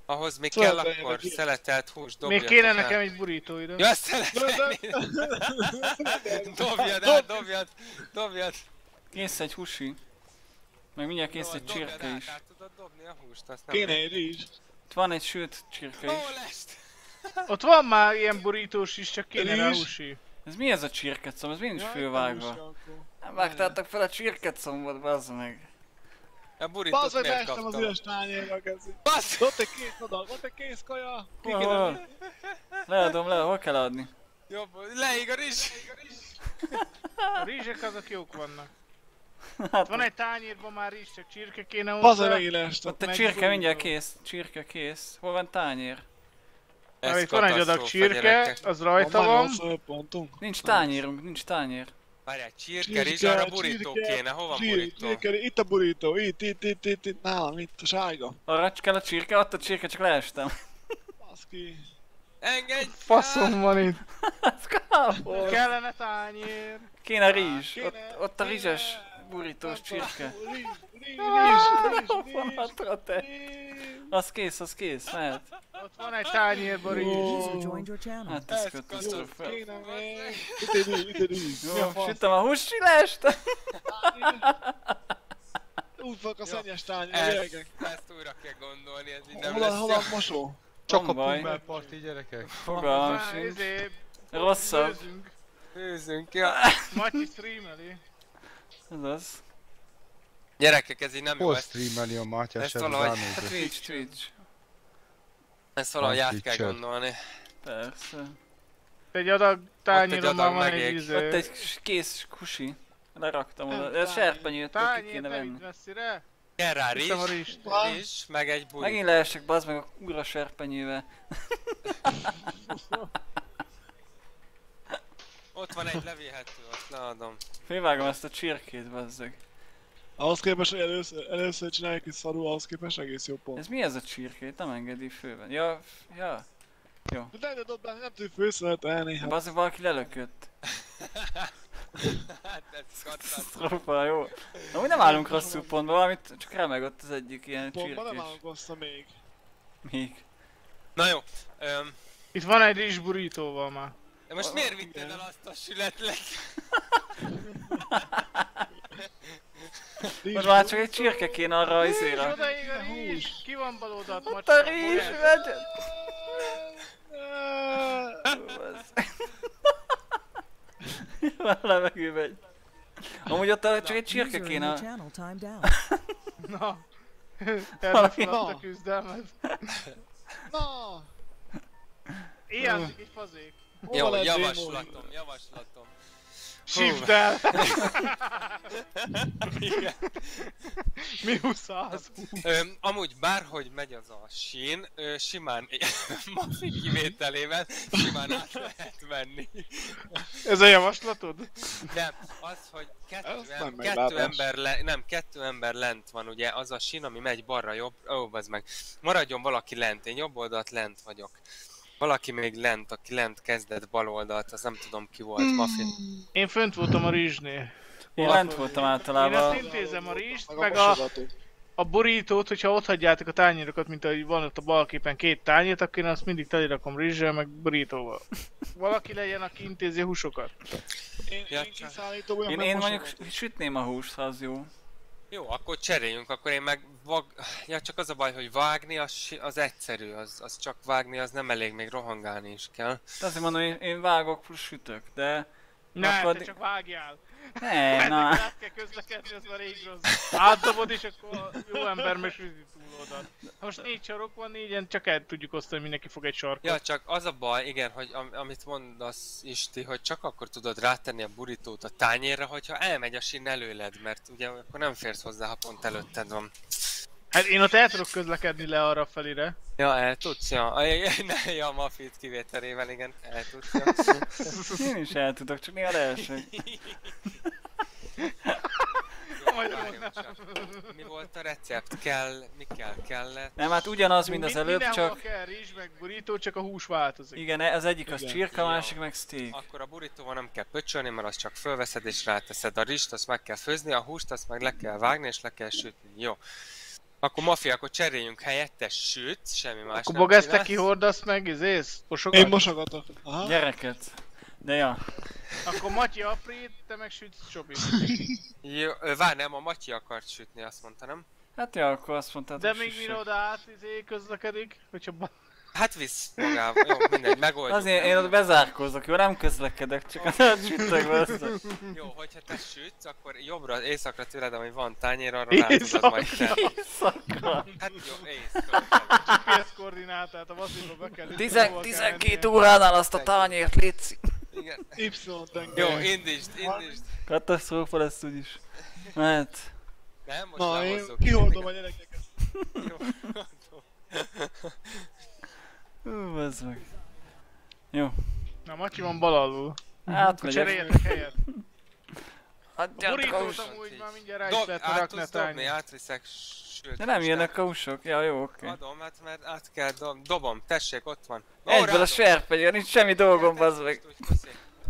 A: Ahhoz még
C: Szóval
A: kell
C: legyen
A: akkor
C: egy-
A: szeletelt hús,
D: Még
A: dobjatok
D: kéne
A: el.
D: nekem egy burító ide.
A: Ja, szeletelni! Dobjad el, dobjad!
B: Kész egy husi. Meg mindjárt kész egy
A: Dobjad
B: csirke
A: át,
B: is.
A: át tudod dobni a húst, azt nem
C: Kéne egy rizs.
B: Itt van egy sült csirke is.
A: Ó, lest!
D: Ott van már ilyen burítós is, csak kéne rá
C: Rizs?
D: húsi.
B: Ez mi ez a csirkecomb? Ez mind is
C: Jaj,
B: fővágva.
C: húsja akkor.
B: Nem vágtátok fel a csirkecombot, bazd meg.
A: A burítót
C: Bazd meg,
A: miért
C: beestem az
A: kaptam?
C: üres tányérba, kezdi.
A: Bassz!
C: Ott egy kész oda, ott egy kész kaja. Ki
B: Hol,
C: kéne-
B: hol? Leadom le, hol kell adni?
A: Jobb, leég a rizs!
D: A rizsek azok jók vannak.
B: Hát
D: Van egy tányérban már rizs, csak csirke kéne
C: Bazd
D: hozzá.
C: meg, megint leestem.
B: ott egy
D: meg
B: csirke
D: burító.
B: mindjárt kész. Csirke kész. Hol van tányér?
D: Már
A: Ez
D: itt van egy adag
A: katasztrófa,
D: csirke,
A: gyerekek.
D: az rajta
C: Van már
D: van.
C: 85 pontunk.
B: Nincs tányérunk, nincs tányér.
A: Várjál, csirke, rizs, arra burító kéne, hova burító?
C: Csirke, itt a burító, itt, nálam, itt a sárga.
B: Arra kell a csirke, ott a csirke, csak leestem.
C: Baszki.
A: Engedj!
D: Faszom van itt.
B: Ez kápol.
D: Kellene tányér.
B: Kéne rizs.
C: Kéne,
B: Ott a rizses burítós csirke.
C: Rizs.
B: Fanatra te. Az kész, mehet.
D: Ott van egy tányérban rizs.
E: User joined your channel.
B: Hát ez
A: Ez
B: katasztrófa.
C: Kéne meg. Itt egy rizs. Mi a
B: Jó,
C: fasz?
B: sütöm a húst, leestem.
C: Úgy fogok a szennyes tányér,
A: Ezt,
C: gyerekek.
A: ezt újra kell gondolni, ez így nem
C: Hol a
A: lesz jó.
C: mosó?
B: Csak a baj.
F: Pummelparti gyerekek.
B: Fogalmam
D: Már
B: sincs.
D: Rosszabb.
B: Rosszabb.
A: Főzünk, ja.
D: Matyi streameli.
B: Ez az.
A: Gyerekek, ez így nem jó,
F: Hol
A: ezt,
F: streameli a Mátyás
A: ezt valahogy-
B: Hát Twitch.
A: ezt valahogy át kell
F: Twitch-et.
A: gondolni.
B: Persze.
D: Egy adag tányéron
A: adag
D: már van
A: megég.
D: egy
B: Ott
D: izé.
B: egy kész kusi. Leraktam oda.
C: Nem,
B: Ez serpenyőt ki
D: Tányér,
B: kéne
D: ne vidd
B: venni.
D: messzire.
A: Kell rá
D: Viszem a
A: rizs,
D: rizst.
A: rizs, meg egy burító.
B: Megint leesek, bazd meg a ura serpenyővel.
A: Ott van egy levélhető, azt leadom.
B: Félvágom ezt a csirkét, bazzeg.
C: Ahhoz képest, hogy először csináljuk egy szarul, ahhoz képest egész jó pont.
B: Ez mi ez a csirkét? Nem engedi főben. Ja. Jó.
C: De dob le, nem tudjuk főszönetelni. Hát.
B: Bazzeg valaki lelökött.
A: Hát ez katasztrófa.
B: Katasztrófa, jó. Amúgy nem állunk rosszul pontban, valamit csak remegott az egyik ilyen
C: Pontban nem
B: csirkés.
C: állunk vissza még.
B: Még.
A: Na jó,
D: Itt van egy rizs burítóval már.
A: de most miért vitted el azt a sületlet?
B: Most már csak egy csirke kéne arra a
D: És
B: izére.
D: odaég a rizs! Ki van bal oldalt,
B: Ott a rizs, megy! Már levegő megy. Amúgy ott csak egy csirke
E: User in
B: kéne.
E: your channel timed out.
D: Na. Erre feladt a küzdelmet.
C: Na!
D: Ilyen egy fazék.
A: Jó,
C: Hova lett
A: javaslatom.
D: Shift el! Minusz 100.
A: Amúgy bárhogy megy az a sín, simán, Mafi kivételével, simán át lehet venni.
D: Ez a javaslatod?
A: Nem, az, hogy
C: Ez nem
A: kettő
C: meglátás.
A: ember, kettő ember lent van, ugye, az a sín, ami megy balra, jobb, bazd meg. Maradjon valaki lent, én jobb oldalt lent vagyok. Valaki még lent, aki lent kezdett bal oldalt, az nem tudom ki volt, Mafi.
D: Én fönt voltam a rizsnél.
B: Én lent voltam
D: Én
B: általában.
D: ezt intézem a rizst,
C: Meg
D: meg
C: a
D: a,
C: mosogatót.
D: a burítót, hogyha ott hagyjátok a tányérokat, mint ahogy van ott a bal képen 2 tányért, akkor én azt mindig telirakom rizssel, meg burítóval. Valaki legyen, aki intézi a húsokat.
A: Ja,
C: Én kiszállítom, olyan
B: Én
C: meg
B: mondjuk
C: mosogatom.
B: sütném a húst, ha az jó.
A: Jó, akkor cseréljünk, akkor én meg ja, csak az a baj, hogy vágni az egyszerű, az csak vágni, az nem elég, még rohangálni is kell.
B: De azért mondom, én vágok plusz sütök, de...
D: Ne,
B: Akkor-
D: te csak vágjál.
B: Ne, na.
D: Át kell közlekedni, az már rég rossz. Átdobod és akkor jó ember mesüzi túloldalt. Most 4 sarok van, 4-en csak el tudjuk osztani, mindenki fog egy sarkot.
A: Ja, csak az a baj, igen, hogy amit mondasz Isti, hogy csak akkor tudod rátenni a burítót a tányérra, hogyha elmegy a sín előled, mert ugye akkor nem férsz hozzá, ha pont előtted van.
D: Hát én ott el tudok közlekedni le arra felére.
A: Ja, el tudsz, ja. Ja, a Mafit kivételével, igen, el tudsz, ja.
B: Én is el tudok, csak néha leesek.
D: Majd
A: Várjunk
D: mondom.
A: csak. Mi volt a recept? Mi kellett?
B: Nem, hát ugyanaz, mint az előbb,
D: Mindenhol
B: csak...
D: kell rizs, meg burító, csak a hús változik.
B: Igen, az egyik az
C: Igen.
B: csirka, a másik meg steak.
A: Akkor a burítóval nem kell pöcsölni, mert azt csak fölveszed és ráteszed a rizst, azt meg kell főzni, a húst azt meg le kell vágni és le kell sütni. Jó. Akkor Mafia, akkor cseréljünk helyette, sőt, semmi más
D: Akkor
A: nem
D: Bogesz, te
A: csinálsz.
D: kihordasz meg, izész?
C: Én
D: Mosogat?
C: mosogatok. Aha.
B: Gyereket. De ja.
D: Akkor Matyi aprít, te meg sütsz Csobit.
A: Jó, várj, nem, a Matyi akart sütni, azt mondta, nem?
B: Hát ja, akkor azt mondtad,
D: De
B: hogy
D: még
B: süssek.
D: mire oda át közlekedik, hogyha
A: Hát visz magával, jó, mindegy, megoldjuk.
B: Azért én ott bezárkózok, jó? Nem közlekedek, csak a süttek vissza.
A: Jó, hogyha te sütsz, akkor jobbra, északra tőled, ami van tányér, arra rá tudod majd te.
B: Éjszaka.
A: Hát jó, északra.
D: GPS koordinátát a Vasilba be kell
B: 12 óránál azt a tányért létszik.
A: Igen.
C: Y-tenger.
A: Jó, indítsd.
B: Katasztrófa lesz úgyis. Mehet.
A: Nem, most
C: Na, én
A: lehozzuk.
C: kihordom a gyerekeket.
A: Jó.
B: Bazd meg. Jó.
D: Na, Matyi van bal alul. Akkor
B: Átmegyek.
D: cseréljetek helyet. A
B: Adjátok a
D: borítót
B: húsot.
D: amúgy már mindjárt rá is lehetne
A: Át
D: rakni a
A: tudsz dobni,
D: tányért.
A: átviszek, sőt.
B: De nem
A: most
B: jönnek a húsok. Ja, jó, oké.
A: Adom, hát mert át kell dobom, tessék, ott van. Ó,
B: Egyből a
A: rádom.
B: serpenyőr, nincs semmi dolgom, bazd meg.
A: Köszi.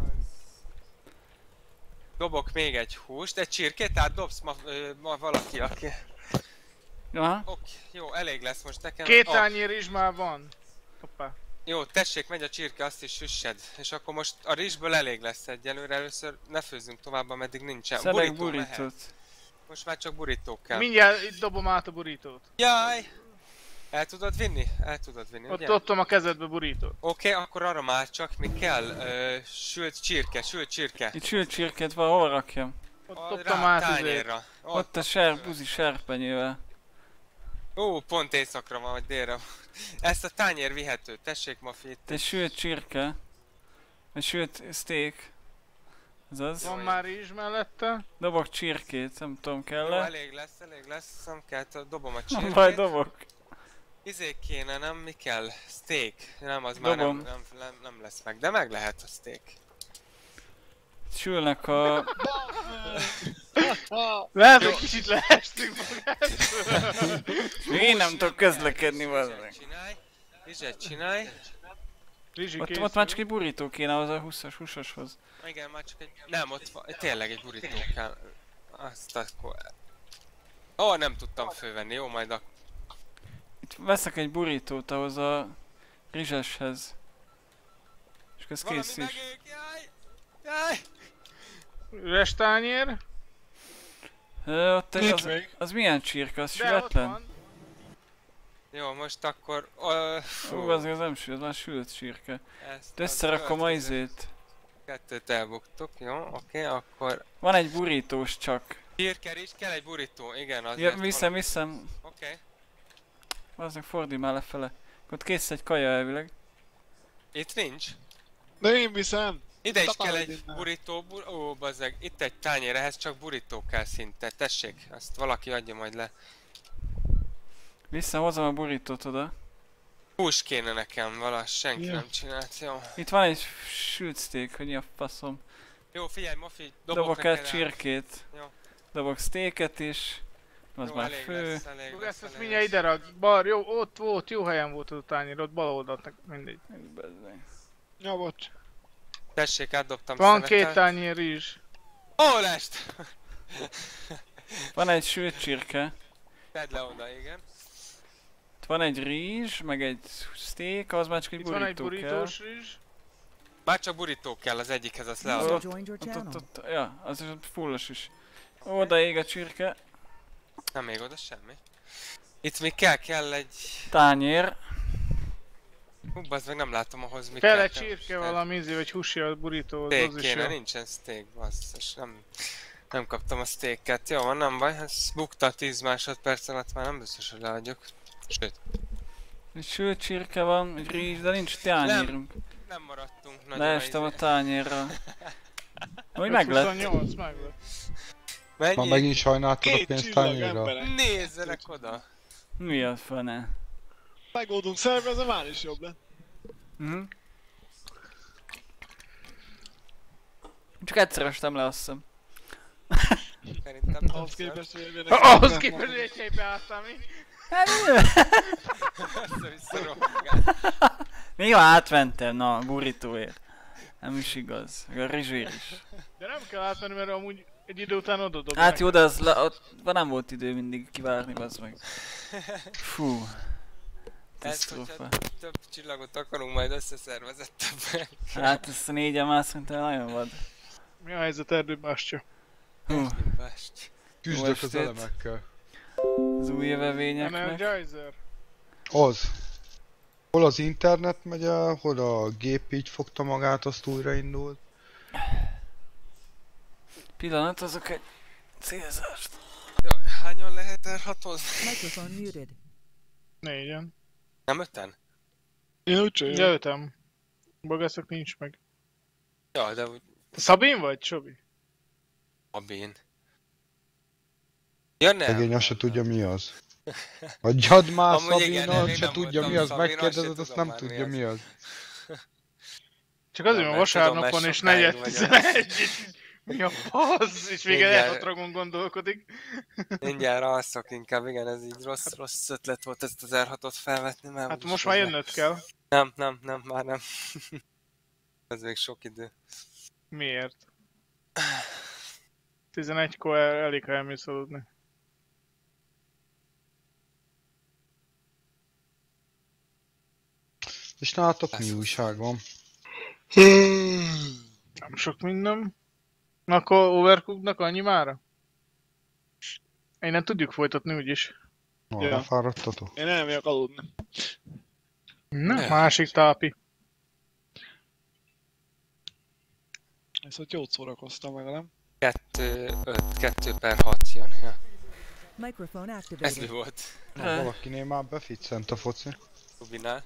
A: Dobok még egy húst, egy csirkét átdobsz ma valaki, aki...
B: Aha.
A: Oké, jó, elég lesz most nekem.
D: Két
A: Ó,
D: tányér is már van. Hoppá.
A: jó, tessék, megy a csirke, azt is süssed. És akkor most a rizsből elég lesz egyelőre, először ne főzzünk tovább, ameddig nincsen.
B: Szedek
A: Burrito mehet.
B: burítót.
A: Most már csak burítók kell.
D: Mindjárt itt dobom át a burítót.
A: Jaj! El tudod vinni? El tudod vinni, ugye?
D: Ott adtam a kezedbe burítót.
A: Oké, akkor arra már csak mi kell? Sült csirke.
B: Itt sült csirkét van, hol rakjam?
D: Ott dobtam át izét.
A: tányérra.
B: Ott a buzi serpenyővel.
A: Ó, pont északra van, vagy délre. Ezt a tányér vihető, tessék Mafi.
B: Itt egy sült csirke. Egy sült steak. Ez az.
D: Van már rizs mellette.
B: Dobok csirkét, nem tudom,
A: Jó,
B: kell-e?
A: elég lesz, nem kell, dobom a
B: Nem
A: csirkét.
B: baj, dobok.
A: Izé kéne, nem? Mi kell? Steak. Nem, az már
B: Dobom.
A: nem lesz meg, de meg lehet a steak.
B: Sülnek a...
D: Lehet, hogy kicsit leestünk magát.
B: Még én nem tudok közlekedni, bazd meg.
A: Rizset csinálj.
D: Rizsi
B: Ott már csak egy burrito kéne az a 20-as húsoshoz.
A: Igen, már csak egy... Nem, ott van, tényleg egy burrito kell. Azt akkor... Ó, nem tudtam fölvenni, jó, majd a...
B: Itt veszek egy burritót ahhoz a rizseshez. És ez
A: Valami
B: kész is.
A: megég, jaj! Jaj!
D: Üres tányér.
B: Ott
C: Nincs
B: az,
C: még.
B: az milyen csirke? Az
D: De ott
B: sületlen?
D: van.
A: Jó, most akkor...
B: Fú, az nem sült, az már sült csirke.
A: ezt
B: De összerakom a
A: következő
B: izét.
A: Kettőt elbuktuk, jó, oké, akkor...
B: Van egy burrítós csak.
A: Csirker is, kell egy burrito, igen, az
B: Ja,
A: lett
B: viszem.
A: Oké.
B: Aznak fordulj már lefele. Ott kész egy kaja elvileg.
A: Itt nincs.
C: De én viszem.
A: Ide is
C: Tapálod
A: kell egy
C: innen.
A: burrito, ó, bazzeg, itt egy tányér, ehhez csak burrito kell szinte, tessék, azt valaki adja majd le.
B: Hozom a burritót oda.
A: Hús kéne nekem, senki
C: Ja.
A: nem csinált, jó.
B: Itt van egy sült steak, hogy mi a faszom.
A: Jó, figyelj, Mofi,
B: Dobok
A: neked
B: el csirkét.
A: Jó.
B: Dobok steaket is. Az
A: Jó,
B: már
A: elég
B: fő.
A: lesz, elég
D: Fog
A: lesz,
D: ezt
A: elég
D: mindjárt
A: lesz.
D: ide rak. Bar, jó, ott volt, jó helyen volt az a tányér, ott bal oldalt, mindegy.
C: Ja, bocs.
A: Tessék, átdobtam
D: Van
A: szemetet.
D: két tányér rizs.
A: Ó, lest!
B: Van egy sült csirke.
A: Tedd le oda, igen.
B: Itt van egy rizs, meg egy steak, az már csak egy
D: Itt van egy
B: burrito kell.
D: burítós rizs.
A: Már csak burrito kell az egyikhez, azt
E: User
A: leadom.
E: joined your
B: Ott,
E: channel.
B: ja, az is ott fullos is. Oda ég a csirke.
A: Nem még oda semmi. Itt még kell egy...
B: Tányér.
A: Hú, bazd meg nem látom ahhoz mi
D: Kell
A: kell.
D: egy csirke valami ízé, vagy húsi a burító,
A: Steak
D: az is
A: kéne,
D: jó.
A: nincsen steak, basszus, nem kaptam a steaket. Jó, van, nem baj, ez bukta 10 másodperc alatt, már nem biztos, hogy leadjuk. Sőt,
B: Egy sült csirke van, egy rizs, de nincs tányérunk.
A: nem maradtunk nagyon
B: Leestem a
A: izé.
B: tányérra. Úgy meg lett.
D: 28, meg lett.
F: Már
A: Mennyi?
F: megint sajnáltad a
C: Két
F: pénzt
C: csillag
F: tányérra?
C: emberek.
A: Nézzenek oda!
B: Mi a fene?
C: Megoldunk szervezve, már is jobb lett.
B: Csak egyszer estem le, azt hiszem.
A: Szerintem
C: Ahhoz képest, hogy jönnek
D: Ahhoz
C: szembe.
D: képest, hogy egy helybe álltam mi.
A: össze-vissza.
B: Még jó, átmentem, na, burritóért. Nem is igaz. Meg a rizsért is.
D: De nem kell átmenni, mert amúgy Egy idő után oda dobják.
B: Hát jó, de az ott nem volt idő mindig kivárni, bazd meg. Fú.
A: Ezt, hogyha
B: Katasztrófa.
A: több csillagot akarunk majd összeszervezettebben.
B: Hát ezt a négyen már szerintem nagyon vad.
D: Mi a helyzet erdőbástya?
B: Hú,
F: Küzdök az
B: estét.
F: elemekkel.
B: az új jövevényeknek.
D: Energizer?
F: Az. Hol az internet megy el, hol a gép így fogta magát, azt újraindult.
B: Pillanat, azok egy célzást.
A: Jaj, hányan lehet R6-ozni?
E: Microphone muted.
D: 4-en.
A: Nem 5-en?
C: Én úgy csinálom.
D: Ja, 5-en. Bogászok nincs meg.
A: Jaj, de úgy
D: Te Szabin vagy, Csobi?
A: Abin. Ja nem.
F: Szegény azt se tudja mi az. Adjad már
A: Amúgy igen,
F: Szabinot,
A: még
F: se
A: nem
F: tudja
A: voltam
F: mi az,
A: Szabin, azt se
F: megkérdezed, azt
A: tudom
F: nem
A: már, mi
F: tudja
A: az.
F: mi az.
D: Csak azért,
A: Nem,
D: mert
A: mert tudom,
D: vasárnap van
A: mert
D: és
A: sokáig
D: 4:11 és mi a fasz? És még
A: Mindjárt.
D: egy Dragon gondolkodik.
A: Mindjárt alszok inkább, igen, ez így rossz ötlet volt ezt az R6-ot felvetni, mert
D: Hát
A: úgyis
D: most már
A: hozzá-
D: jönnöd kell.
A: Nem, már nem. Ez még sok idő.
D: Miért? 11-kor elég, ha elmész aludni.
F: És nálatok mi újság van?
D: Nem sok minden. Na akkor Overcooknak annyi mára? Innen tudjuk folytatni úgyis.
F: No,
C: Ja.
F: lefáradtatok?
C: Én nem megyek aludni.
D: Na,
A: Ne.
D: másik tápi.
C: Ezt jót szórakoztam meg, nem?
A: 2/6 jön. Ja.
E: Microphone
A: Ez mi
E: activated.
A: volt?
F: Na, valakinél már beficcent a foci.
A: Rubinál.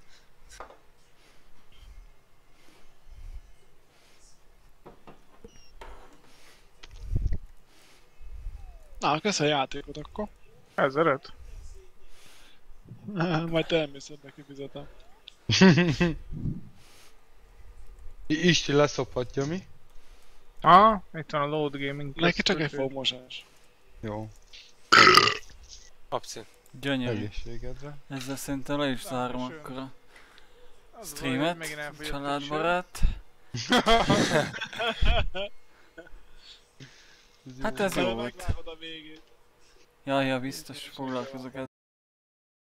C: Na, kezd a játékot akkor.
D: 1000-et?
C: Majd te elmész, ebbe kifizetem.
F: Isti leszophatja mi?
D: Ah, itt van a load gaming.
C: Neki csak egy
D: úgyhogy-
C: fogmosás.
F: Jó.
A: Abszint.
B: Gyönyörű.
F: Egészségedre.
B: Ezzel szerintem le is zárom
D: Köszönöm.
B: akkor a
D: Az a baj, hogy
B: streamet.
D: megint elfogyott a
B: Családbarát. Hát ez jó volt.
C: Megvágod a végét.
B: Ja, biztos foglalkozok